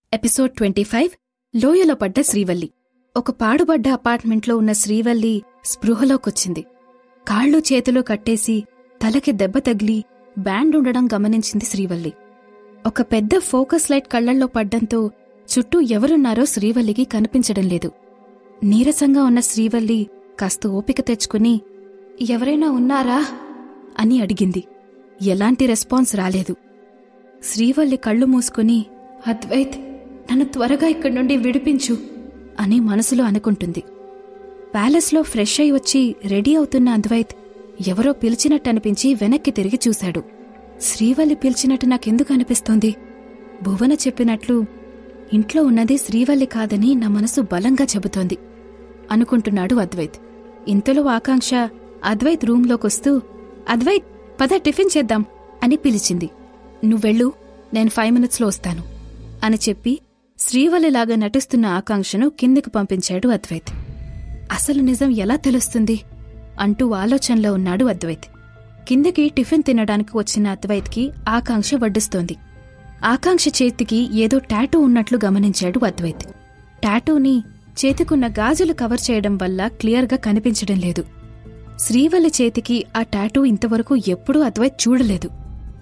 Episode 25 లోయలో పడ్డ శ్రీవల్లి. ఒక పాడుబడ్డ అపార్ట్మెంట్లో ఉన్న శ్రీవల్లి స్పృహలోకొచ్చింది. కాళ్ళు చేతులు కట్టేసి తలకి దెబ్బ తగిలి బ్యాండ్ ఉండడం గమనించింది శ్రీవల్లి. ఒక పెద్ద ఫోకస్ లైట్ కళ్లల్లో పడ్డంతో చుట్టూ ఎవరున్నారో శ్రీవల్లికి కనిపించడం లేదు. నీరసంగా ఉన్న శ్రీవల్లి కాస్త ఓపిక తెచ్చుకుని ఎవరైనా ఉన్నారా అని అడిగింది. ఎలాంటి రెస్పాన్స్ రాలేదు. శ్రీవల్లి కళ్ళు మూసుకుని అద్వైత్, నన్ను త్వరగా ఇక్కడి నుండి విడిపించు అని మనసులో అనుకుంటుంది. ప్యాలెస్లో ఫ్రెష్ అయి వచ్చి రెడీ అవుతున్న అద్వైత్ ఎవరో పిలిచినట్టనిపించి వెనక్కి తిరిగి చూశాడు. శ్రీవల్లి పిలిచినట్టు నాకెందుకు అనిపిస్తోంది? భువన చెప్పినట్లు ఇంట్లో ఉన్నది శ్రీవల్లి కాదని నా మనసు బలంగా చెబుతోంది అనుకుంటున్నాడు అద్వైత్. ఇంతలో ఆకాంక్ష అద్వైత్ రూంలోకొస్తూ, అద్వైత్ పద టిఫిన్ చేద్దాం అని పిలిచింది. నువ్వెళ్ళు, నేను 5 minutesలో వస్తాను అని చెప్పి శ్రీవల్లిలాగా నటిస్తున్న ఆకాంక్షను కిందికి పంపించాడు అద్వైత్. అసలు నిజం ఎలా తెలుస్తుంది అంటూ ఆలోచనలో ఉన్నాడు అద్వైత్. కిందకి టిఫిన్ తినడానికి వచ్చిన అద్వైత్కి ఆకాంక్ష వడ్డిస్తోంది. ఆకాంక్ష చేతికి ఏదో టాటూ ఉన్నట్లు గమనించాడు అద్వైత్. టాటూని చేతికున్న గాజులు కవర్ చేయడం వల్ల క్లియర్గా కనిపించడం లేదు. శ్రీవల్లి చేతికి ఆ టాటూ ఇంతవరకు ఎప్పుడూ అద్వైత్ చూడలేదు.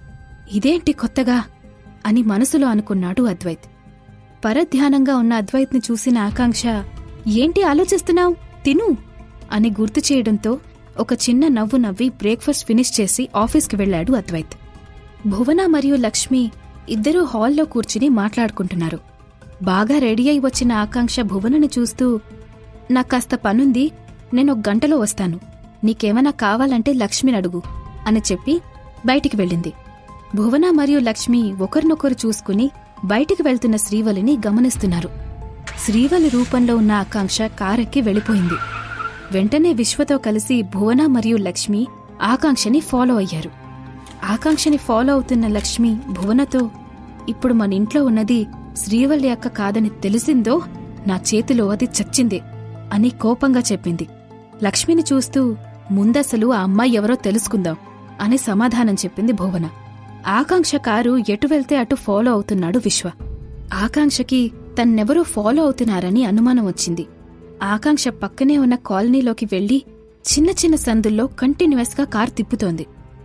ఇదేంటి కొత్తగా అని మనసులో అనుకున్నాడు అద్వైత్. పరధ్యానంగా ఉన్న అద్వైత్ని చూసిన ఆకాంక్ష, ఏంటి ఆలోచిస్తున్నావు, తిను అని గుర్తు చేయడంతో ఒక చిన్న నవ్వు నవ్వి బ్రేక్ఫాస్ట్ ఫినిష్ చేసి ఆఫీస్కి వెళ్లాడు అద్వైత్. భువన మరియు లక్ష్మి ఇద్దరూ హాల్లో కూర్చుని మాట్లాడుకుంటున్నారు. బాగా రెడీ అయి వచ్చిన ఆకాంక్ష భువనని చూస్తూ, నాకాస్త పనుంది, నేను 1 గంటలో వస్తాను, నీకేమైనా కావాలంటే లక్ష్మిని అడుగు అని చెప్పి బయటికి వెళ్ళింది. భువన మరియు లక్ష్మి ఒకరినొకరు చూసుకుని బయటికి వెళ్తున్న శ్రీవల్లిని గమనిస్తున్నారు. శ్రీవల్లి రూపంలో ఉన్న ఆకాంక్ష కారెక్కి వెళ్ళిపోయింది. వెంటనే విశ్వతో కలిసి భువన మరియు లక్ష్మి ఆకాంక్షని ఫాలో అయ్యారు. ఆకాంక్షని ఫాలో అవుతున్న లక్ష్మి భువనతో, ఇప్పుడు మన ఇంట్లో ఉన్నది శ్రీవల్లి అక్క కాదని తెలిసిందో నా చేతిలో అది చచ్చిందే అని కోపంగా చెప్పింది. లక్ష్మిని చూస్తూ, ముందసలు ఆ అమ్మాయి ఎవరో తెలుసుకుందాం అని సమాధానం చెప్పింది భువన. ఆకాంక్ష కారు ఎటు వెళ్తే అటు ఫాలో అవుతున్నాడు విశ్వ. ఆకాంక్షకి తన్నెవరో ఫాలో అవుతున్నారని అనుమానం వచ్చింది. ఆకాంక్ష పక్కనే ఉన్న కాలనీలోకి వెళ్లి చిన్న చిన్న సందుల్లో కంటిన్యూస్గా కారు తిప్పుతోంది.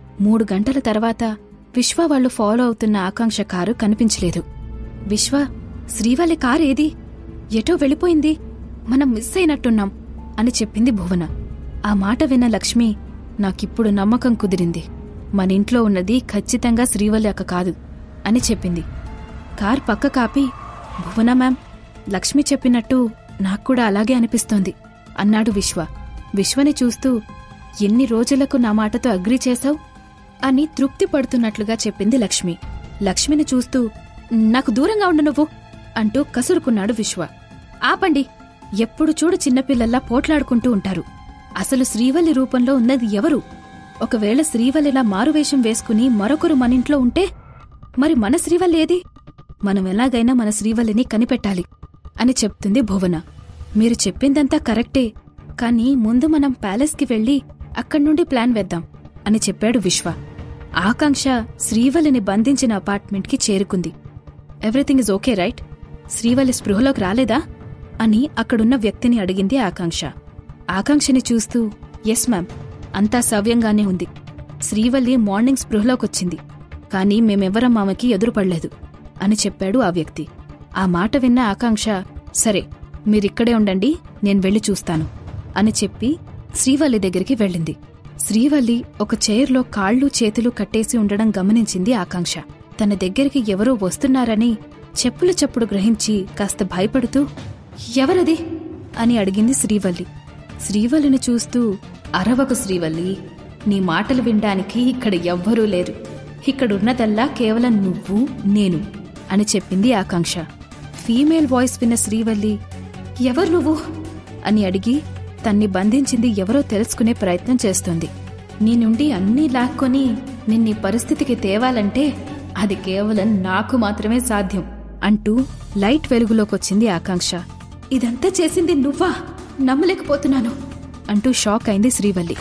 3 గంటల తర్వాత విశ్వ వాళ్లు ఫాలో అవుతున్న ఆకాంక్ష కారు కనిపించలేదు. విశ్వ, శ్రీవల్లి కారు ఏది? ఎటో వెళ్ళిపోయింది, మనం మిస్ అయినట్టున్నాం అని చెప్పింది భువన. ఆ మాట విన్న లక్ష్మి, నాకిప్పుడు నమ్మకం కుదిరింది, మన ఇంట్లో ఉన్నది ఖచ్చితంగా శ్రీవల్లి అక్క కాదు అని చెప్పింది. కార్ పక్క కాపి, భువన మ్యామ్, లక్ష్మి చెప్పినట్టు నాక్కూడా అలాగే అనిపిస్తోంది అన్నాడు విశ్వ. విశ్వని చూస్తూ, ఎన్ని రోజులకు నా మాటతో అగ్రీ చేశావు అని తృప్తి పడుతున్నట్లుగా చెప్పింది లక్ష్మి. లక్ష్మిని చూస్తూ, నాకు దూరంగా ఉండు నువ్వు అంటూ కసురుకున్నాడు విశ్వ. ఆపండి, ఎప్పుడు చూడు చిన్నపిల్లల్లా పోట్లాడుకుంటూ ఉంటారు. అసలు శ్రీవల్లి రూపంలో ఉన్నది ఎవరు? ఒకవేళ శ్రీవల్లిలా మారువేషం వేసుకుని మరొకరు మనింట్లో ఉంటే మరి మన శ్రీవల్లి ఏది? మనం ఎలాగైనా మన శ్రీవల్లిని కనిపెట్టాలి అని చెప్తుంది భువన. మీరు చెప్పిందంతా కరెక్టే, కానీ ముందు మనం ప్యాలెస్కి వెళ్లి అక్కడ్నుండి ప్లాన్ వేద్దాం అని చెప్పాడు విశ్వ. ఆకాంక్ష శ్రీవల్లిని బంధించిన అపార్ట్మెంట్కి చేరుకుంది. Everything is okay right? Srivalli స్పృహలోకి రాలేదా అని అక్కడున్న వ్యక్తిని అడిగింది ఆకాంక్ష. ఆకాంక్షని చూస్తూ, ఎస్ మ్యామ్, అంతా సవ్యంగానే ఉంది. శ్రీవల్లి మార్నింగ్ స్పృహలోకొచ్చింది, కానీ మేమెవ్వరం ఆమెకి ఎదురుపడలేదు అని చెప్పాడు ఆ వ్యక్తి. ఆ మాట విన్న ఆకాంక్ష, సరే మీరిక్కడే ఉండండి, నేను వెళ్లి చూస్తాను అని చెప్పి శ్రీవల్లి దగ్గరికి వెళ్ళింది. శ్రీవల్లి ఒక చైర్లో కాళ్ళు చేతులు కట్టేసి ఉండడం గమనించింది ఆకాంక్ష. తన దగ్గరికి ఎవరో వస్తున్నారని చెప్పుల చప్పుడు గ్రహించి కాస్త భయపడుతూ, ఎవరది అని అడిగింది శ్రీవల్లి. శ్రీవల్లిని చూస్తూ, అరవకు శ్రీవల్లి, నీ మాటలు వినడానికి ఇక్కడ ఎవ్వరూ లేరు, ఇక్కడున్నదల్లా కేవలం నువ్వు నేను అని చెప్పింది ఆకాంక్ష. ఫీమేల్ వాయిస్ విన్న శ్రీవల్లి, ఎవరు నువ్వు అని అడిగి తన్ని బంధించింది ఎవరో తెలుసుకునే ప్రయత్నం చేస్తోంది. నీ నుండి అన్నీ లాక్కొని నిన్నీ పరిస్థితికి తేవాలంటే అది కేవలం నాకు మాత్రమే సాధ్యం అంటూ లైట్ వెలుగులోకొచ్చింది ఆకాంక్ష. ఇదంతా చేసింది నువ్వా? నమ్మలేకపోతున్నాను అంటూ షాక్ అయింది శ్రీవల్లి.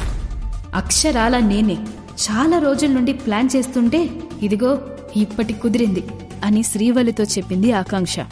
అక్షరాల నేనే, చాలా రోజుల నుండి ప్లాన్ చేస్తుంటే ఇదిగో ఇప్పటి కుదిరింది అని శ్రీవల్లితో చెప్పింది ఆకాంక్ష.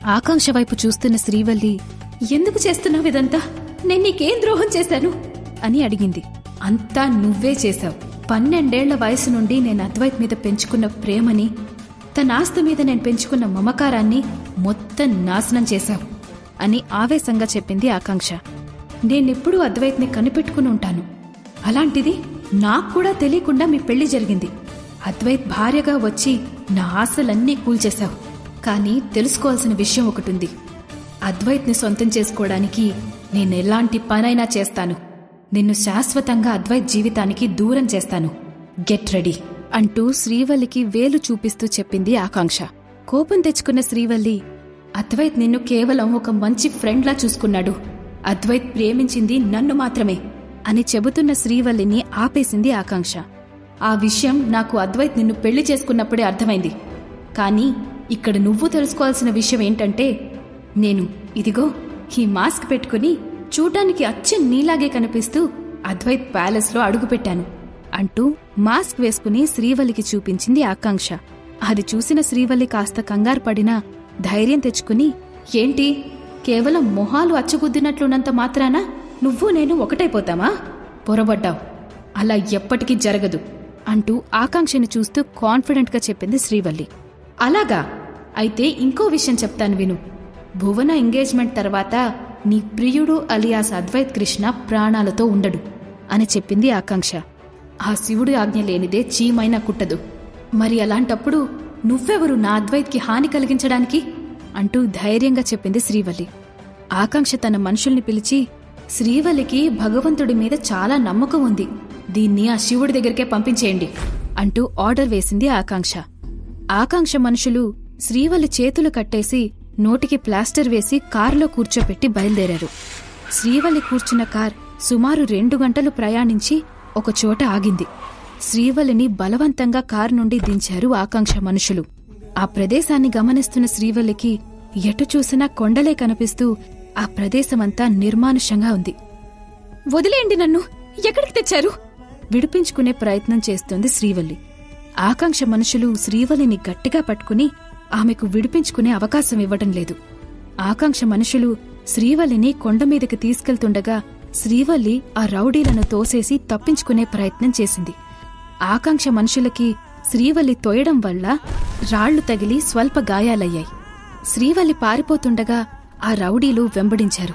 ఆకాంక్ష వైపు చూస్తున్న శ్రీవల్లి, ఎందుకు చేస్తున్నావు ఇదంతా? నేను నీకేం ద్రోహం చేశాను అని అడిగింది. అంతా నువ్వే చేశావు. 12 ఏళ్ల వయసు నుండి నేను అద్వైత్ మీద పెంచుకున్న ప్రేమని, తన ఆస్తి మీద నేను పెంచుకున్న మమకారాన్ని మొత్తం నాశనం చేశావు అని ఆవేశంగా చెప్పింది ఆకాంక్ష. నేనెప్పుడూ అద్వైత్ని కనిపెట్టుకుని ఉంటాను. అలాంటిది నాకు కూడా తెలియకుండా మీ పెళ్లి జరిగింది. అద్వైత్ భార్యగా వచ్చి నా ఆశలన్నీ కూల్చేశావు. కానీ తెలుసుకోవాల్సిన విషయం ఒకటుంది. అద్వైత్ని సొంతం చేసుకోవడానికి నేనెలాంటి పనైనా చేస్తాను. నిన్ను శాశ్వతంగా అద్వైత్ జీవితానికి దూరం చేస్తాను. గెట్ రెడీ అంటూ శ్రీవల్లికి వేలు చూపిస్తూ చెప్పింది ఆకాంక్ష. కోపం తెచ్చుకున్న శ్రీవల్లి, అద్వైత్ నిన్ను కేవలం ఒక మంచి ఫ్రెండ్లా చూసుకున్నాడు. అద్వైత్ ప్రేమించింది నన్ను మాత్రమే అని చెబుతున్న శ్రీవల్లిని ఆపేసింది ఆకాంక్ష. ఆ విషయం నాకు అద్వైత్ నిన్ను పెళ్లి చేసుకున్నప్పుడే అర్థమైంది. కానీ ఇక్కడ నువ్వు తెలుసుకోవాల్సిన విషయం ఏంటంటే, నేను ఇదిగో ఈ మాస్క్ పెట్టుకుని చూడ్డానికి అచ్చం నీలాగే కనిపిస్తూ అద్వైత్ ప్యాలెస్లో అడుగుపెట్టాను అంటూ మాస్క్ వేసుకుని శ్రీవల్లికి చూపించింది ఆకాంక్ష. అది చూసిన శ్రీవల్లి కాస్త కంగారు పడినా ధైర్యం తెచ్చుకుని, ఏంటి కేవలం మొహాలు అచ్చుగుద్దినట్లున్నంత మాత్రాన నువ్వు నేను ఒకటైపోతామా? పొరబడ్డావు. అలా ఎప్పటికీ జరగదు అంటూ ఆకాంక్షని చూస్తూ కాన్ఫిడెంట్గా చెప్పింది శ్రీవల్లి. అలాగా? అయితే ఇంకో విషయం చెప్తాను విను. భువన ఎంగేజ్మెంట్ తర్వాత నీ ప్రియుడు అలియాస్ అద్వైత్ కృష్ణ ప్రాణాలతో ఉండడు అని చెప్పింది ఆకాంక్ష. ఆ శివుడి ఆజ్ఞ లేనిదే చీమైనా కుట్టదు. మరి అలాంటప్పుడు నువ్వెవరు నా అద్వైత్కి హాని కలిగించడానికి అంటూ ధైర్యంగా చెప్పింది శ్రీవల్లి. ఆకాంక్ష తన మనుషుల్ని పిలిచి, శ్రీవల్లికి భగవంతుడి మీద చాలా నమ్మకం ఉంది, దీన్ని ఆ శివుడి దగ్గరికే పంపించేయండి అంటూ ఆర్డర్ వేసింది ఆకాంక్ష. ఆకాంక్ష మనుషులు శ్రీవల్లి చేతులు కట్టేసి నోటికి ప్లాస్టర్ వేసి కారులో కూర్చోపెట్టి బయలుదేరారు. శ్రీవల్లి కూర్చున్న కార్ సుమారు 2 గంటలు ప్రయాణించి ఒకచోట ఆగింది. శ్రీవల్లిని బలవంతంగా కారు నుండి దించారు ఆకాంక్ష మనుషులు. ఆ ప్రదేశాన్ని గమనిస్తున్న శ్రీవల్లికి ఎటు చూసినా కొండలే కనిపిస్తూ ఆ ప్రదేశమంతా నిర్మానుషంగా ఉంది. వదిలేయండి, నన్ను ఎక్కడికి తెచ్చారు? విడిపించుకునే ప్రయత్నం చేస్తోంది శ్రీవల్లి. ఆకాంక్ష మనుషులు శ్రీవల్లిని గట్టిగా పట్టుకుని ఆమెకు విడిపించుకునే అవకాశం ఇవ్వడం లేదు. ఆకాంక్ష మనుషులు శ్రీవల్లిని కొండమీదకి తీసుకెళ్తుండగా శ్రీవల్లి ఆ రౌడీలను తోసేసి తప్పించుకునే ప్రయత్నం చేసింది. ఆకాంక్ష మనుషులకి శ్రీవల్లి తోయడం వల్ల రాళ్లు తగిలి స్వల్ప గాయాలయ్యాయి. శ్రీవల్లి పారిపోతుండగా ఆ రౌడీలు వెంబడించారు.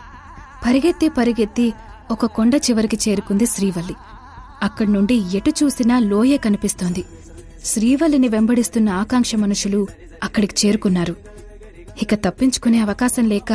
పరిగెత్తి ఒక కొండ చివరికి చేరుకుంది శ్రీవల్లి. అక్కడి నుండి ఎటు చూసినా లోయే కనిపిస్తోంది. శ్రీవల్లిని వెంబడిస్తున్న ఆకాంక్ష మనుషులు అక్కడికి చేరుకున్నారు. ఇక తప్పించుకునే అవకాశం లేక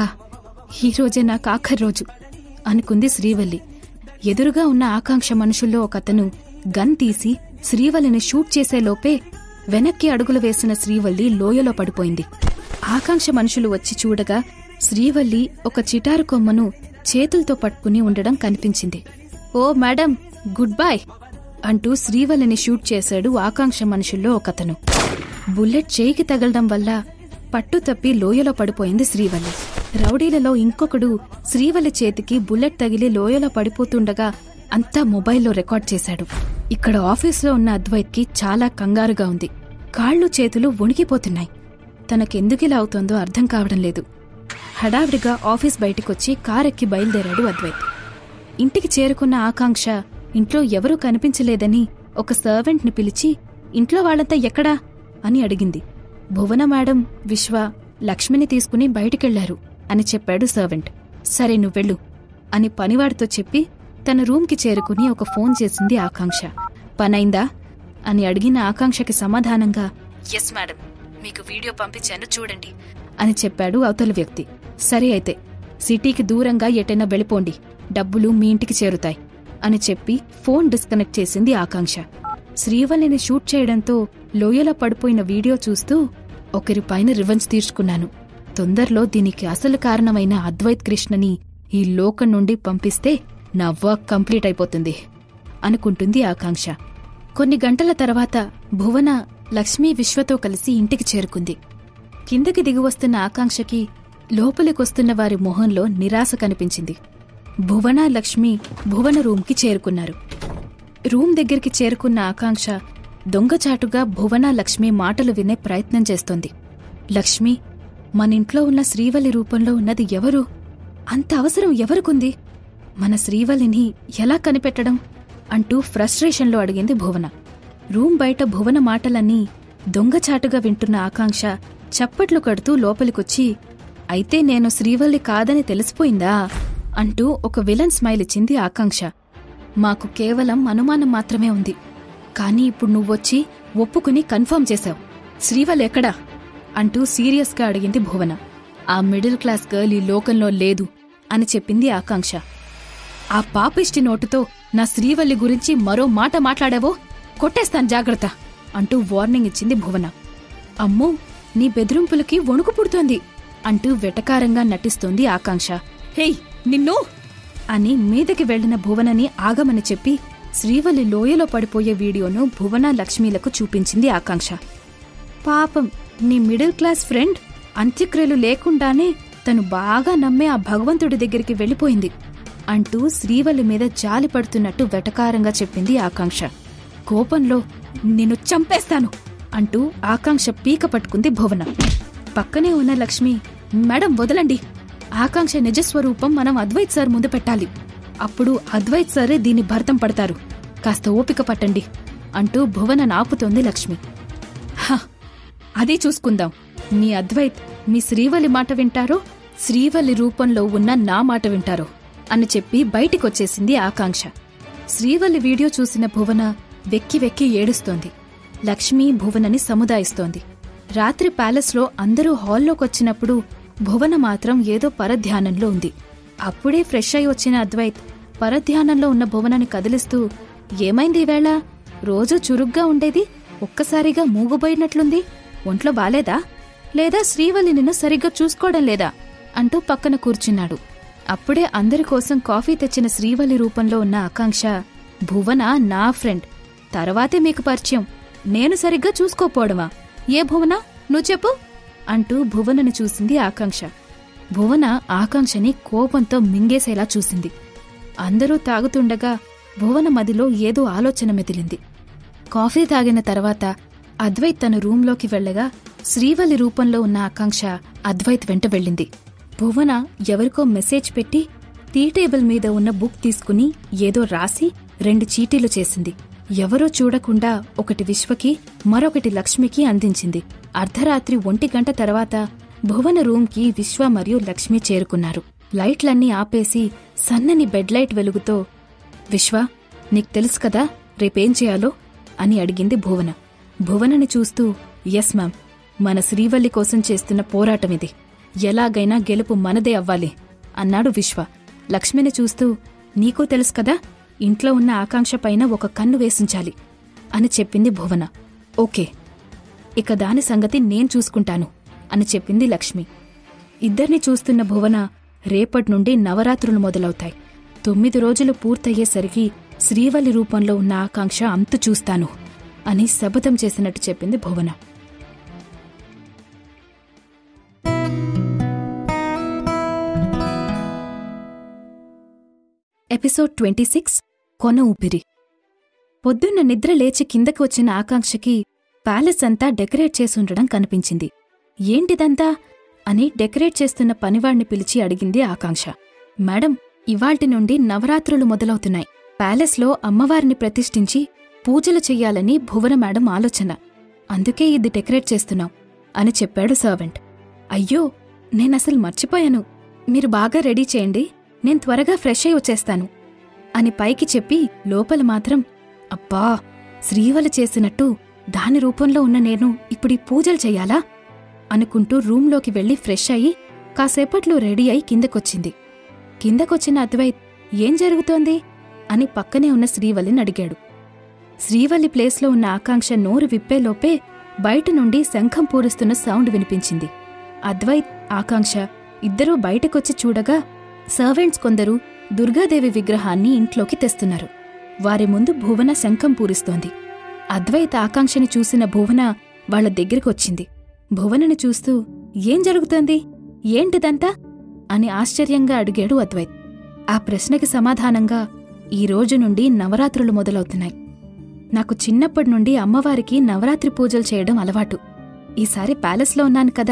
ఈరోజే నాకు ఆఖరి రోజు అనుకుంది శ్రీవల్లి. ఎదురుగా ఉన్న ఆకాంక్ష మనుషుల్లో ఒకతను గన్ తీసి శ్రీవల్లిని షూట్ చేసేలోపే వెనక్కి అడుగులు వేసిన శ్రీవల్లి లోయలో పడిపోయింది. ఆకాంక్ష మనుషులు వచ్చి చూడగా శ్రీవల్లి ఒక చిటారు కొమ్మను చేతులతో పట్టుకుని ఉండడం కనిపించింది. ఓ మేడం, గుడ్ బై అంటూ శ్రీవల్లిని షూట్ చేశాడు ఆకాంక్ష మనుషుల్లో ఒకతను. బుల్లెట్ చేయికి తగలడం వల్ల పట్టుతప్పి లోయలో పడిపోయింది శ్రీవల్లి. రౌడీలలో ఇంకొకడు శ్రీవల్లి చేతికి బుల్లెట్ తగిలి లోయలో పడిపోతుండగా అంతా మొబైల్లో రికార్డ్ చేశాడు. ఇక్కడ ఆఫీస్లో ఉన్న అద్వైత్కి చాలా కంగారుగా ఉంది. కాళ్ళు చేతులు వణికిపోతున్నాయి. తనకెందుకిలా అవుతోందో అర్థం కావడం లేదు. హడావిడిగా ఆఫీస్ బయటికొచ్చి కారెక్కి బయలుదేరాడు అద్వైత్. ఇంటికి చేరుకున్న ఆకాంక్ష ఇంట్లో ఎవరూ కనిపించలేదని ఒక సర్వెంట్ని పిలిచి, ఇంట్లో వాళ్ళంతా ఎక్కడా అని అడిగింది. భువన మేడం, విశ్వ, లక్ష్మిని తీసుకుని బయటికెళ్లారు అని చెప్పాడు సర్వెంట్. సరే నువ్వెళ్ళు అని పనివాడితో చెప్పి తన రూమ్కి చేరుకుని ఒక ఫోన్ చేసింది ఆకాంక్ష. పనైందా అని అడిగిన ఆకాంక్షకి సమాధానంగా, ఎస్ మేడం, మీకు వీడియో పంపించాను చూడండి అని చెప్పాడు అవతల వ్యక్తి. సరే అయితే సిటీకి దూరంగా ఎటైనా వెళ్ళిపోండి, డబ్బులు మీ ఇంటికి చేరుతాయి అని చెప్పి ఫోన్ డిస్కనెక్ట్ చేసింది ఆకాంక్ష. శ్రీవల్లిని షూట్ చేయడంతో లోయలో పడిపోయిన వీడియో చూస్తూ ఒకరిపైన రివెంజ్ తీర్చుకున్నాను. తొందరలో దీనికి అసలు కారణమైన అద్వైత్ కృష్ణని ఈ లోకం నుండి పంపిస్తే నా వర్క్ కంప్లీట్ అయిపోతుంది అనుకుంటుంది ఆకాంక్ష. కొన్ని గంటల తర్వాత భువన లక్ష్మీ విశ్వతో కలిసి ఇంటికి చేరుకుంది. కిందకి దిగివస్తున్న ఆకాంక్షకి లోపలికొస్తున్న వారి మొహంలో నిరాశ కనిపించింది. భువన, లక్ష్మి భువన రూమ్కి చేరుకున్నారు. రూమ్ దగ్గరికి చేరుకున్న ఆకాంక్ష దొంగచాటుగా భువన, లక్ష్మి మాటలు వినే ప్రయత్నం చేస్తోంది. లక్ష్మి, మనింట్లో ఉన్న శ్రీవల్లి రూపంలో ఉన్నది ఎవరు? అంత అవసరం ఎవరికుంది? మన శ్రీవల్లిని ఎలా కనిపెట్టడం అంటూ ఫ్రస్ట్రేషన్లో అడిగింది భువన. రూమ్ బయట భువన మాటలన్నీ దొంగచాటుగా వింటున్న ఆకాంక్ష చప్పట్లు కడుతూ లోపలికొచ్చి, అయితే నేను శ్రీవల్లి కాదని తెలిసిపోయిందా అంటూ ఒక విలన్ స్మైల్ ఇచ్చింది ఆకాంక్ష. మాకు కేవలం అనుమానం మాత్రమే ఉంది, కానీ ఇప్పుడు నువ్వొచ్చి ఒప్పుకుని కన్ఫర్మ్ చేశావు. శ్రీవల్లి ఎక్కడా అంటూ సీరియస్గా అడిగింది భువన. ఆ మిడిల్ క్లాస్ గర్ల్ ఈ లోకంలో లేదు అని చెప్పింది ఆకాంక్ష. ఆ పాపిష్టి నోటుతో నా శ్రీవల్లి గురించి మరో మాట మాట్లాడావో కొట్టేస్తాను జాగ్రత్త అంటూ వార్నింగ్ ఇచ్చింది భువన. అమ్మో, నీ బెదిరింపులకి వణుకు పుడుతోంది అంటూ వెటకారంగా నటిస్తోంది ఆకాంక్ష. హేయ్ నిన్ను అని మీదకి వెళ్లిన భువనని ఆగమని చెప్పి శ్రీవల్లి లోయలో పడిపోయే వీడియోను భువన లక్ష్మీలకు చూపించింది ఆకాంక్ష. పాపం నీ మిడిల్ క్లాస్ ఫ్రెండ్ అంత్యక్రియలు లేకుండానే తను బాగా నమ్మే ఆ భగవంతుడి దగ్గరికి వెళ్ళిపోయింది అంటూ శ్రీవల్లి మీద జాలి పడుతున్నట్టు వెటకారంగా చెప్పింది ఆకాంక్ష. కోపంలో నిన్ను చంపేస్తాను అంటూ ఆకాంక్ష పీక పట్టుకుంది భువన. పక్కనే ఉన్న లక్ష్మి, మేడం వదలండి, ఆకాంక్ష నిజస్వరూపం మనం అద్వైత్ సార్ ముందు పెట్టాలి, అప్పుడు అద్వైత్ సారే దీన్ని భర్తం పడతారు, కాస్త ఓపిక పట్టండి అంటూ భువన నాపుతోంది లక్ష్మి. అదే చూసుకుందాం, మీ అద్వైత్ మీ శ్రీవల్లి మాట వింటారో శ్రీవల్లి రూపంలో ఉన్న నా మాట వింటారో అని చెప్పి బయటికొచ్చేసింది ఆకాంక్ష. శ్రీవల్లి వీడియో చూసిన భువన వెక్కి వెక్కి ఏడుస్తోంది. లక్ష్మి భువనని సముదాయిస్తోంది. రాత్రి ప్యాలెస్లో అందరూ హాల్లోకొచ్చినప్పుడు భువన మాత్రం ఏదో పరధ్యానంలో ఉంది. అప్పుడే ఫ్రెష్ అయి వచ్చిన అద్వైత్ పరధ్యానంలో ఉన్న భువనని కదిలిస్తూ, ఏమైంది ఈవేళ? రోజూ చురుగ్గా ఉండేది ఒక్కసారిగా మూగుబోయినట్లుంది, ఒంట్లో బాలేదా? లేదా శ్రీవల్లి నిన్ను సరిగ్గా చూసుకోవడం లేదా అంటూ పక్కన కూర్చున్నాడు. అప్పుడే అందరి కోసం కాఫీ తెచ్చిన శ్రీవల్లి రూపంలో ఉన్న ఆకాంక్ష, భువన నా ఫ్రెండ్, తర్వాతే మీకు పరిచయం, నేను సరిగ్గా చూసుకోపోవడమా? ఏ భువన, నువ్వు చెప్పు అంటూ భువనను చూసింది ఆకాంక్ష. భువన ఆకాంక్షని కోపంతో మింగేసేలా చూసింది. అందరూ తాగుతుండగా భువన మదిలో ఏదో ఆలోచన మెదిలింది. కాఫీ తాగిన తర్వాత అద్వైత్ తన రూంలోకి వెళ్లగా శ్రీవల్లి రూపంలో ఉన్న ఆకాంక్ష అద్వైత్ వెంట వెళ్ళింది. భువన ఎవరికో మెసేజ్ పెట్టి టీ టేబుల్ మీద ఉన్న బుక్ తీసుకుని ఏదో రాసి 2 చీటీలు చేసింది. ఎవరో చూడకుండా ఒకటి విశ్వకి, మరొకటి లక్ష్మికి అందించింది. అర్ధరాత్రి 1 గంట తర్వాత భువన రూంకి విశ్వ మరియు లక్ష్మి చేరుకున్నారు. లైట్లన్నీ ఆపేసి సన్నని బెడ్ లైట్ వెలుగుతో, విశ్వ, నీకు తెలుసు కదా రేపేం చేయాలో అని అడిగింది భువన. భువనని చూస్తూ, ఎస్ మ్యామ్, మన శ్రీవల్లి కోసం చేస్తున్న పోరాటమిది, ఎలాగైనా గెలుపు మనదే అవ్వాలి అన్నాడు విశ్వ. లక్ష్మిని చూస్తూ, నీకూ తెలుసు కదా, ఇంట్లో ఉన్న ఆకాంక్ష పైన ఒక కన్ను వేసించాలి అని చెప్పింది భువన. ఓకే, ఇక దాని సంగతి నేను చూసుకుంటాను అని చెప్పింది లక్ష్మి. ఇద్దరిని చూస్తున్న భువన, రేపట్నుండి నవరాత్రులు మొదలవుతాయి, 9 రోజులు పూర్తయ్యేసరికి శ్రీవల్లి రూపంలో ఉన్న ఆకాంక్ష అంతు చూస్తాను అని శపథం చేసినట్టు చెప్పింది భువన. ఎపిసోడ్ 26 కొన ఊపిరి. పొద్దున్న నిద్ర లేచి కిందకి వచ్చిన ఆకాంక్షకి ప్యాలెస్ అంతా డెకరేట్ చేసుండడం కనిపించింది. ఏంటిదంతా అని డెకరేట్ చేస్తున్న పనివాణ్ణి పిలిచి అడిగింది ఆకాంక్ష. మేడం, ఇవాల్టి నుండి నవరాత్రులు మొదలవుతున్నాయి, ప్యాలెస్లో అమ్మవారిని ప్రతిష్ఠించి పూజలు చెయ్యాలని భువన మేడం ఆలోచన, అందుకే ఇది డెకరేట్ చేస్తున్నాం అని చెప్పాడు సర్వెంట్. అయ్యో, నేనసలు మర్చిపోయాను, మీరు బాగా రెడీ చేయండి, నేను త్వరగా ఫ్రెష్ అయి వచ్చేస్తాను అని పైకి చెప్పి లోపల మాత్రం, అబ్బా, శ్రీవల్లి చేసినట్టు దాని రూపంలో ఉన్న నేను ఇప్పుడీ పూజలు చెయ్యాలా అనుకుంటూ రూంలోకి వెళ్లి ఫ్రెష్ అయి కాసేపట్లో రెడీ అయి కిందకొచ్చింది. కిందకొచ్చిన అద్వైత్ ఏం జరుగుతోంది అని పక్కనే ఉన్న శ్రీవల్లిని అడిగాడు. శ్రీవల్లి ప్లేస్లో ఉన్న ఆకాంక్ష నోరు విప్పేలోపే బయట నుండి శంఖం పూరిస్తున్న సౌండ్ వినిపించింది. అద్వైత్, ఆకాంక్ష ఇద్దరూ బయటకొచ్చి చూడగా సర్వెంట్స్ కొందరు దుర్గాదేవి విగ్రహాన్ని ఇంట్లోకి తెస్తున్నారు. వారి ముందు భువన శంఖం పూరిస్తోంది. అద్వైత్ ఆకాంక్షని చూసిన భువన వాళ్ల దగ్గరికొచ్చింది. భువనని చూస్తూ, ఏం జరుగుతోంది, ఏంటిదంతా అని ఆశ్చర్యంగా అడిగాడు అద్వైత్. ఆ ప్రశ్నకి సమాధానంగా, ఈ రోజు నుండి నవరాత్రులు మొదలవుతున్నాయి, నాకు చిన్నప్పటి నుండి అమ్మవారికి నవరాత్రి పూజలు చేయడం అలవాటు, ఈసారి ప్యాలెస్లో ఉన్నాను కదా,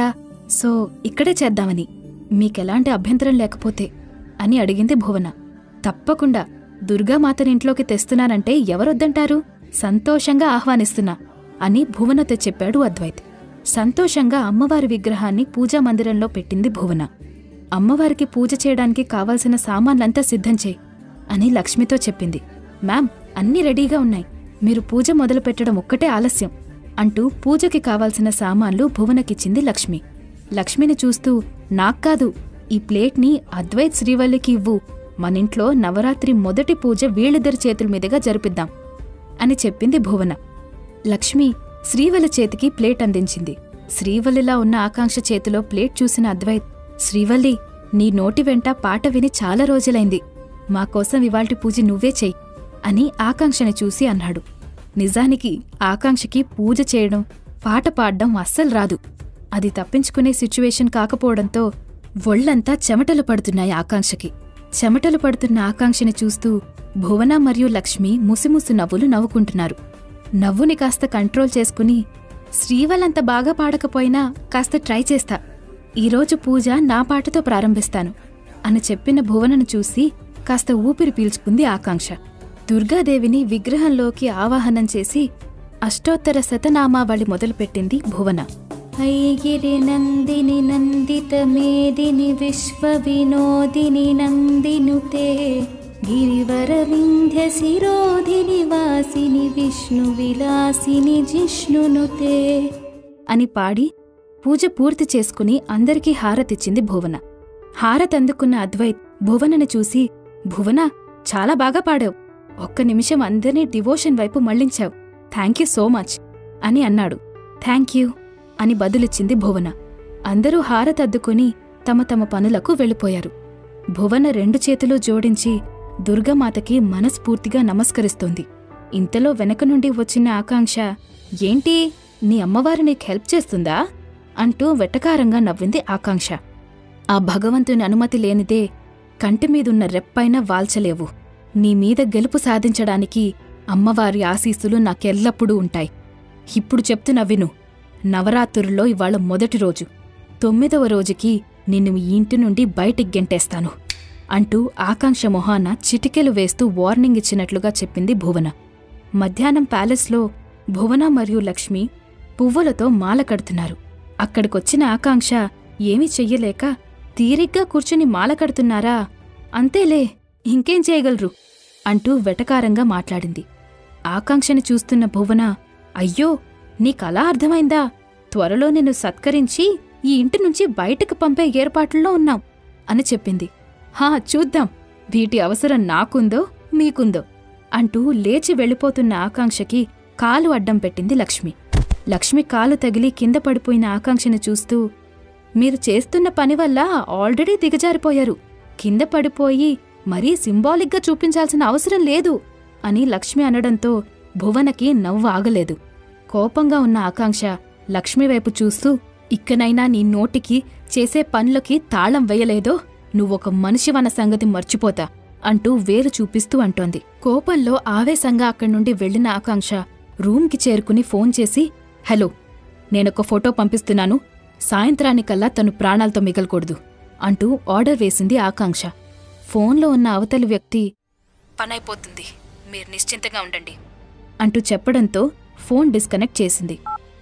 సో ఇక్కడే చేద్దామని, మీకెలాంటి అభ్యంతరం లేకపోతే అని అడిగింది భువన. తప్పకుండా, దుర్గామాతని ఇంట్లోకి తెస్తున్నానంటే ఎవరొద్దంటారు, సంతోషంగా ఆహ్వానిస్తున్నా అని భువనతో చెప్పాడు అద్వైత్. సంతోషంగా అమ్మవారి విగ్రహాన్ని పూజామందిరంలో పెట్టింది భువన. అమ్మవారికి పూజ చేయడానికి కావాల్సిన సామాన్లంతా సిద్ధం చేయి అని లక్ష్మితో చెప్పింది. మ్యామ్, అన్నీ రెడీగా ఉన్నాయి, మీరు పూజ మొదలుపెట్టడం ఒక్కటే ఆలస్యం అంటూ పూజకి కావాల్సిన సామాన్లు భువనకిచ్చింది లక్ష్మి. లక్ష్మిని చూస్తూ, నాక్కాదు, ఈ ప్లేట్ని అద్వైత్ శ్రీవల్లికి ఇవ్వు, మనింట్లో నవరాత్రి మొదటి పూజ వీళ్ళిద్దరి చేతుల మీదుగా జరిపిద్దాం అని చెప్పింది భువన. లక్ష్మి శ్రీవల్లి చేతికి ప్లేట్ అందించింది. శ్రీవల్లిలా ఉన్న ఆకాంక్ష చేతిలో ప్లేట్ చూసిన అద్వైత్, శ్రీవల్లి, నీ నోటి వెంట పాట విని చాలా రోజులైంది, మాకోసం ఇవాల్టి పూజ నువ్వే చెయ్యి అని ఆకాంక్షని చూసి అన్నాడు. నిజానికి ఆకాంక్షకి పూజ చేయడం, పాట పాడ్డం అస్సలు రాదు. అది తప్పించుకునే సిచ్యువేషన్ కాకపోవడంతో ఒళ్లంతా చెమటలు పడుతున్నాయి ఆకాంక్షకి. చెమటలు పడుతున్న ఆకాంక్షని చూస్తూ భువన మరియు లక్ష్మి ముసిముసి నవ్వులు నవ్వుకుంటున్నారు. నవ్వుని కాస్త కంట్రోల్ చేసుకుని, శ్రీవల్లంత బాగా పాడకపోయినా కాస్త ట్రై చేస్తా, ఈరోజు పూజ నా పాటతో ప్రారంభిస్తాను అని చెప్పిన భువనను చూసి కాస్త ఊపిరి పీల్చుకుంది ఆకాంక్ష. దుర్గాదేవిని విగ్రహంలోకి ఆవాహనం చేసి అష్టోత్తర శతనామావళి మొదలుపెట్టింది భువన. ఐగిరి నందిని నందిత మేదిని విశ్వ వినోదిని నందినుతే గిరివర వింధ్య శిరోధిని వాసిని విష్ణు విలాసిని జిష్ణునుతే అని పాడి పూజ పూర్తి చేసుకుని అందరికీ హారతిచ్చింది భువన. హారతందుకున్న అద్వైత్ భువనని చూసి, భువన, చాలా బాగా పాడావు, ఒక్క నిమిషం అందరినీ డివోషన్ వైపు మళ్లించావు, థ్యాంక్యూ సో మచ్ అని అన్నాడు. థ్యాంక్యూ అని బదులిచ్చింది భువన. అందరూ హారతద్దుకుని తమ తమ పనులకు వెళ్ళిపోయారు. భువన 2 చేతులు జోడించి దుర్గామాతకి మనస్ఫూర్తిగా నమస్కరిస్తోంది. ఇంతలో వెనక నుండి వచ్చిన ఆకాంక్ష, ఏంటి, నీ అమ్మవారు నీకు హెల్ప్ చేస్తుందా అంటూ వెటకారంగా నవ్వింది ఆకాంక్ష. ఆ భగవంతుని అనుమతి లేనిదే కంటిమీదున్న రెప్పైనా వాల్చలేవు. నీమీద గెలుపు సాధించడానికి అమ్మవారి ఆశీస్సులు నాకెల్లప్పుడూ ఉంటాయి. ఇప్పుడు చెప్తున్నా విను, నవరాత్రుల్లో ఇవాళ మొదటి రోజు, 9వ రోజుకి నిన్ను ఈ ఇంటి నుండి బయటికి గెంటేస్తాను అంటూ ఆకాంక్ష మొహాన చిటికెలు వేస్తూ వార్నింగ్ ఇచ్చినట్లుగా చెప్పింది భువన. మధ్యాహ్నం ప్యాలెస్లో భువన మరియు లక్ష్మి పువ్వులతో మాల కడుతున్నారు. అక్కడికొచ్చిన ఆకాంక్ష ఏమీ చెయ్యలేక, తీరిగ్గా కూర్చుని మాల కడుతున్నారా, అంతేలే, ఇంకేం చేయగలరు అంటూ వెటకారంగా మాట్లాడింది. ఆకాంక్షని చూస్తున్న భువన, అయ్యో, నీకలా అర్థమైందా, త్వరలో నిన్ను సత్కరించి ఈ ఇంటి నుంచి బయటకు పంపే ఏర్పాట్లలో ఉన్నాం అని చెప్పింది. హా, చూద్దాం, వీటి అవసరం నాకుందో మీకుందో అంటూ లేచి వెళ్ళిపోతున్న ఆకాంక్షకి కాలు అడ్డం పెట్టింది లక్ష్మి. లక్ష్మి కాలు తగిలి కింద పడిపోయిన ఆకాంక్షని చూస్తూ, మీరు చేస్తున్న పని వల్ల ఆల్రెడీ దిగజారిపోయారు, కింద పడిపోయి మరీ సింబాలిక్గా చూపించాల్సిన అవసరం లేదు అని లక్ష్మి అనడంతో భువనకి నవ్వు ఆగలేదు. కోపంగా ఉన్న ఆకాంక్ష లక్ష్మివైపు చూస్తూ, ఇక్కనైనా నీ నోటికి, చేసే పనులకి తాళం వేయలేదో నువ్వొక మనిషివన్న సంగతి మర్చిపోతా అంటూ వేలు చూపిస్తూ అంటోంది. కోపంలో ఆవేశంగా అక్కడి నుండి వెళ్లిన ఆకాంక్ష రూమ్కి చేరుకుని ఫోన్ చేసి, హలో, నేనొక ఫోటో పంపిస్తున్నాను, సాయంత్రానికల్లా తను ప్రాణాలతో మిగలకూడదు అంటూ ఆర్డర్ వేసింది ఆకాంక్ష. ఫోన్లో ఉన్న అవతలి వ్యక్తి, పనైపోతుంది, మీరు నిశ్చింతగా ఉండండి అంటూ చెప్పడంతో ఫోన్ డిస్కనెక్ట్ చేసింది.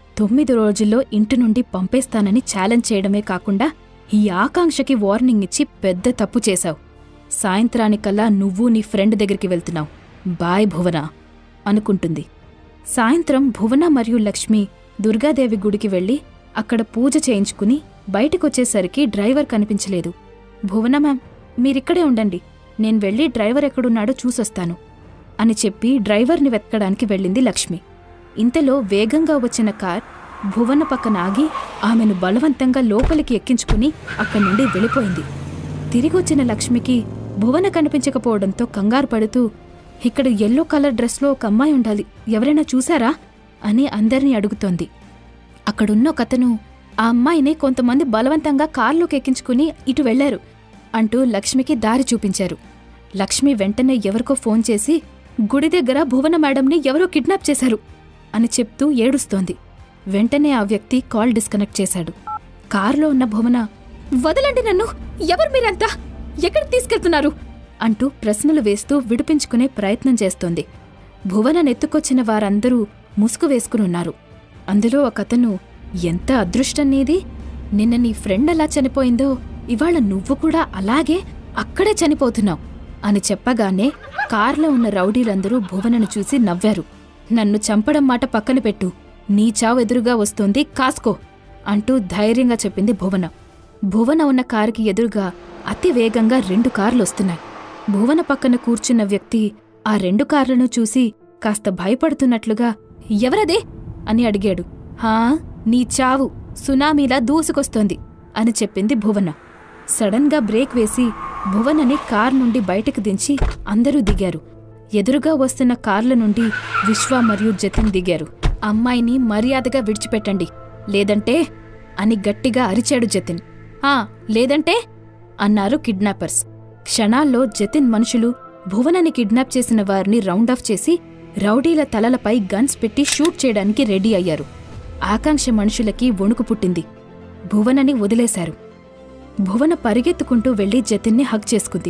9 రోజుల్లో ఇంటి నుండి పంపేస్తానని ఛాలెంజ్ చేయడమే కాకుండా ఈ ఆకాంక్షకి వార్నింగ్ ఇచ్చి పెద్ద తప్పు చేశావు. సాయంత్రానికల్లా నువ్వు నీ ఫ్రెండ్ దగ్గరికి వెళ్తున్నావు, బాయ్ భువన అనుకుంటుంది. సాయంత్రం భువన మరియు లక్ష్మి దుర్గాదేవి గుడికి వెళ్లి అక్కడ పూజ చేయించుకుని బయటికొచ్చేసరికి డ్రైవర్ కనిపించలేదు. భువన మ్యామ్, మీరిక్కడే ఉండండి, నేను వెళ్ళి డ్రైవర్ ఎక్కడున్నాడో చూసొస్తాను అని చెప్పి డ్రైవర్ని వెతకడానికి వెళ్ళింది లక్ష్మి. ఇంతలో వేగంగా వచ్చిన కార్ భువన పక్కన ఆగి ఆమెను బలవంతంగా లోపలికి ఎక్కించుకుని అక్కడి నుండి వెళ్ళిపోయింది. తిరిగొచ్చిన లక్ష్మికి భువన కనిపించకపోవడంతో కంగారు పడుతూ, ఇక్కడ ఎల్లో కలర్ డ్రెస్లో ఒక అమ్మాయి ఉండాలి, ఎవరైనా చూశారా అని అందరినీ అడుగుతోంది. అక్కడున్న ఒకతను, ఆ అమ్మాయిని కొంతమంది బలవంతంగా కార్లోకి ఎక్కించుకుని ఇటు వెళ్లారు అంటూ లక్ష్మికి దారి చూపించారు. లక్ష్మి వెంటనే ఎవరికో ఫోన్ చేసి, గుడి దగ్గర భువన మేడంని ఎవరో కిడ్నాప్ చేశారు అని చెప్తూ ఏడుస్తోంది. వెంటనే ఆ వ్యక్తి కాల్ డిస్కనెక్ట్ చేశాడు. కారులో ఉన్న భువన, "వదలండి నన్ను! ఎవరు మీరంతా? ఎక్కడికి తీసుకెళ్తున్నారు?" అంటూ ప్రశ్నలు వేస్తూ విడిపించుకునే ప్రయత్నం చేస్తోంది. భువన నెత్తుకొచ్చిన వారందరూ ముసుగు వేసుకునున్నారు. అందులో ఒకతను, "ఎంత అదృష్టం నీది! నిన్న నీ ఫ్రెండ్ ఎలా చనిపోయిందో ఇవాళ నువ్వు కూడా అలాగే అక్కడే చనిపోతున్నావు" అని చెప్పగానే కార్లో ఉన్న రౌడీలందరూ భువనను చూసి నవ్వారు. "నన్ను చంపడం మాట పక్కన పెట్టు, నీ చావు ఎదురుగా వస్తోంది, కాసుకో" అంటూ ధైర్యంగా చెప్పింది భువన. భువన ఉన్న కారుకి ఎదురుగా అతి వేగంగా 2 కార్లొస్తున్నాయి. భువన పక్కన కూర్చున్న వ్యక్తి ఆ 2 కార్లను చూసి కాస్త భయపడుతున్నట్లుగా, "ఎవరదే?" అని అడిగాడు. "హా, నీ చావు సునామీలా దూసుకొస్తోంది" అని చెప్పింది భువన. సడన్గా బ్రేక్ వేసి భువనని కార్ నుండి బయటకు దించి అందరూ దిగారు. ఎదురుగా వస్తున్న కార్ల నుండి విశ్వ మరియు జతిన్ దిగారు. "అమ్మాయిని మర్యాదగా విడిచిపెట్టండి, లేదంటే" అని గట్టిగా అరిచాడు జతిన్. "ఆ, లేదంటే" అన్నారు కిడ్నాపర్స్. క్షణాల్లో జతిన్ మనుషులు భువనని కిడ్నాప్ చేసిన వారిని రౌండాఫ్ చేసి రౌడీల తలలపై గన్స్ పెట్టి షూట్ చేయడానికి రెడీ అయ్యారు. ఆకాంక్ష మనుషులకి వణుకు పుట్టింది. భువనని వదిలేశారు. భువన పరిగెత్తుకుంటూ వెళ్లి జతిన్ని హగ్ చేసుకుంది.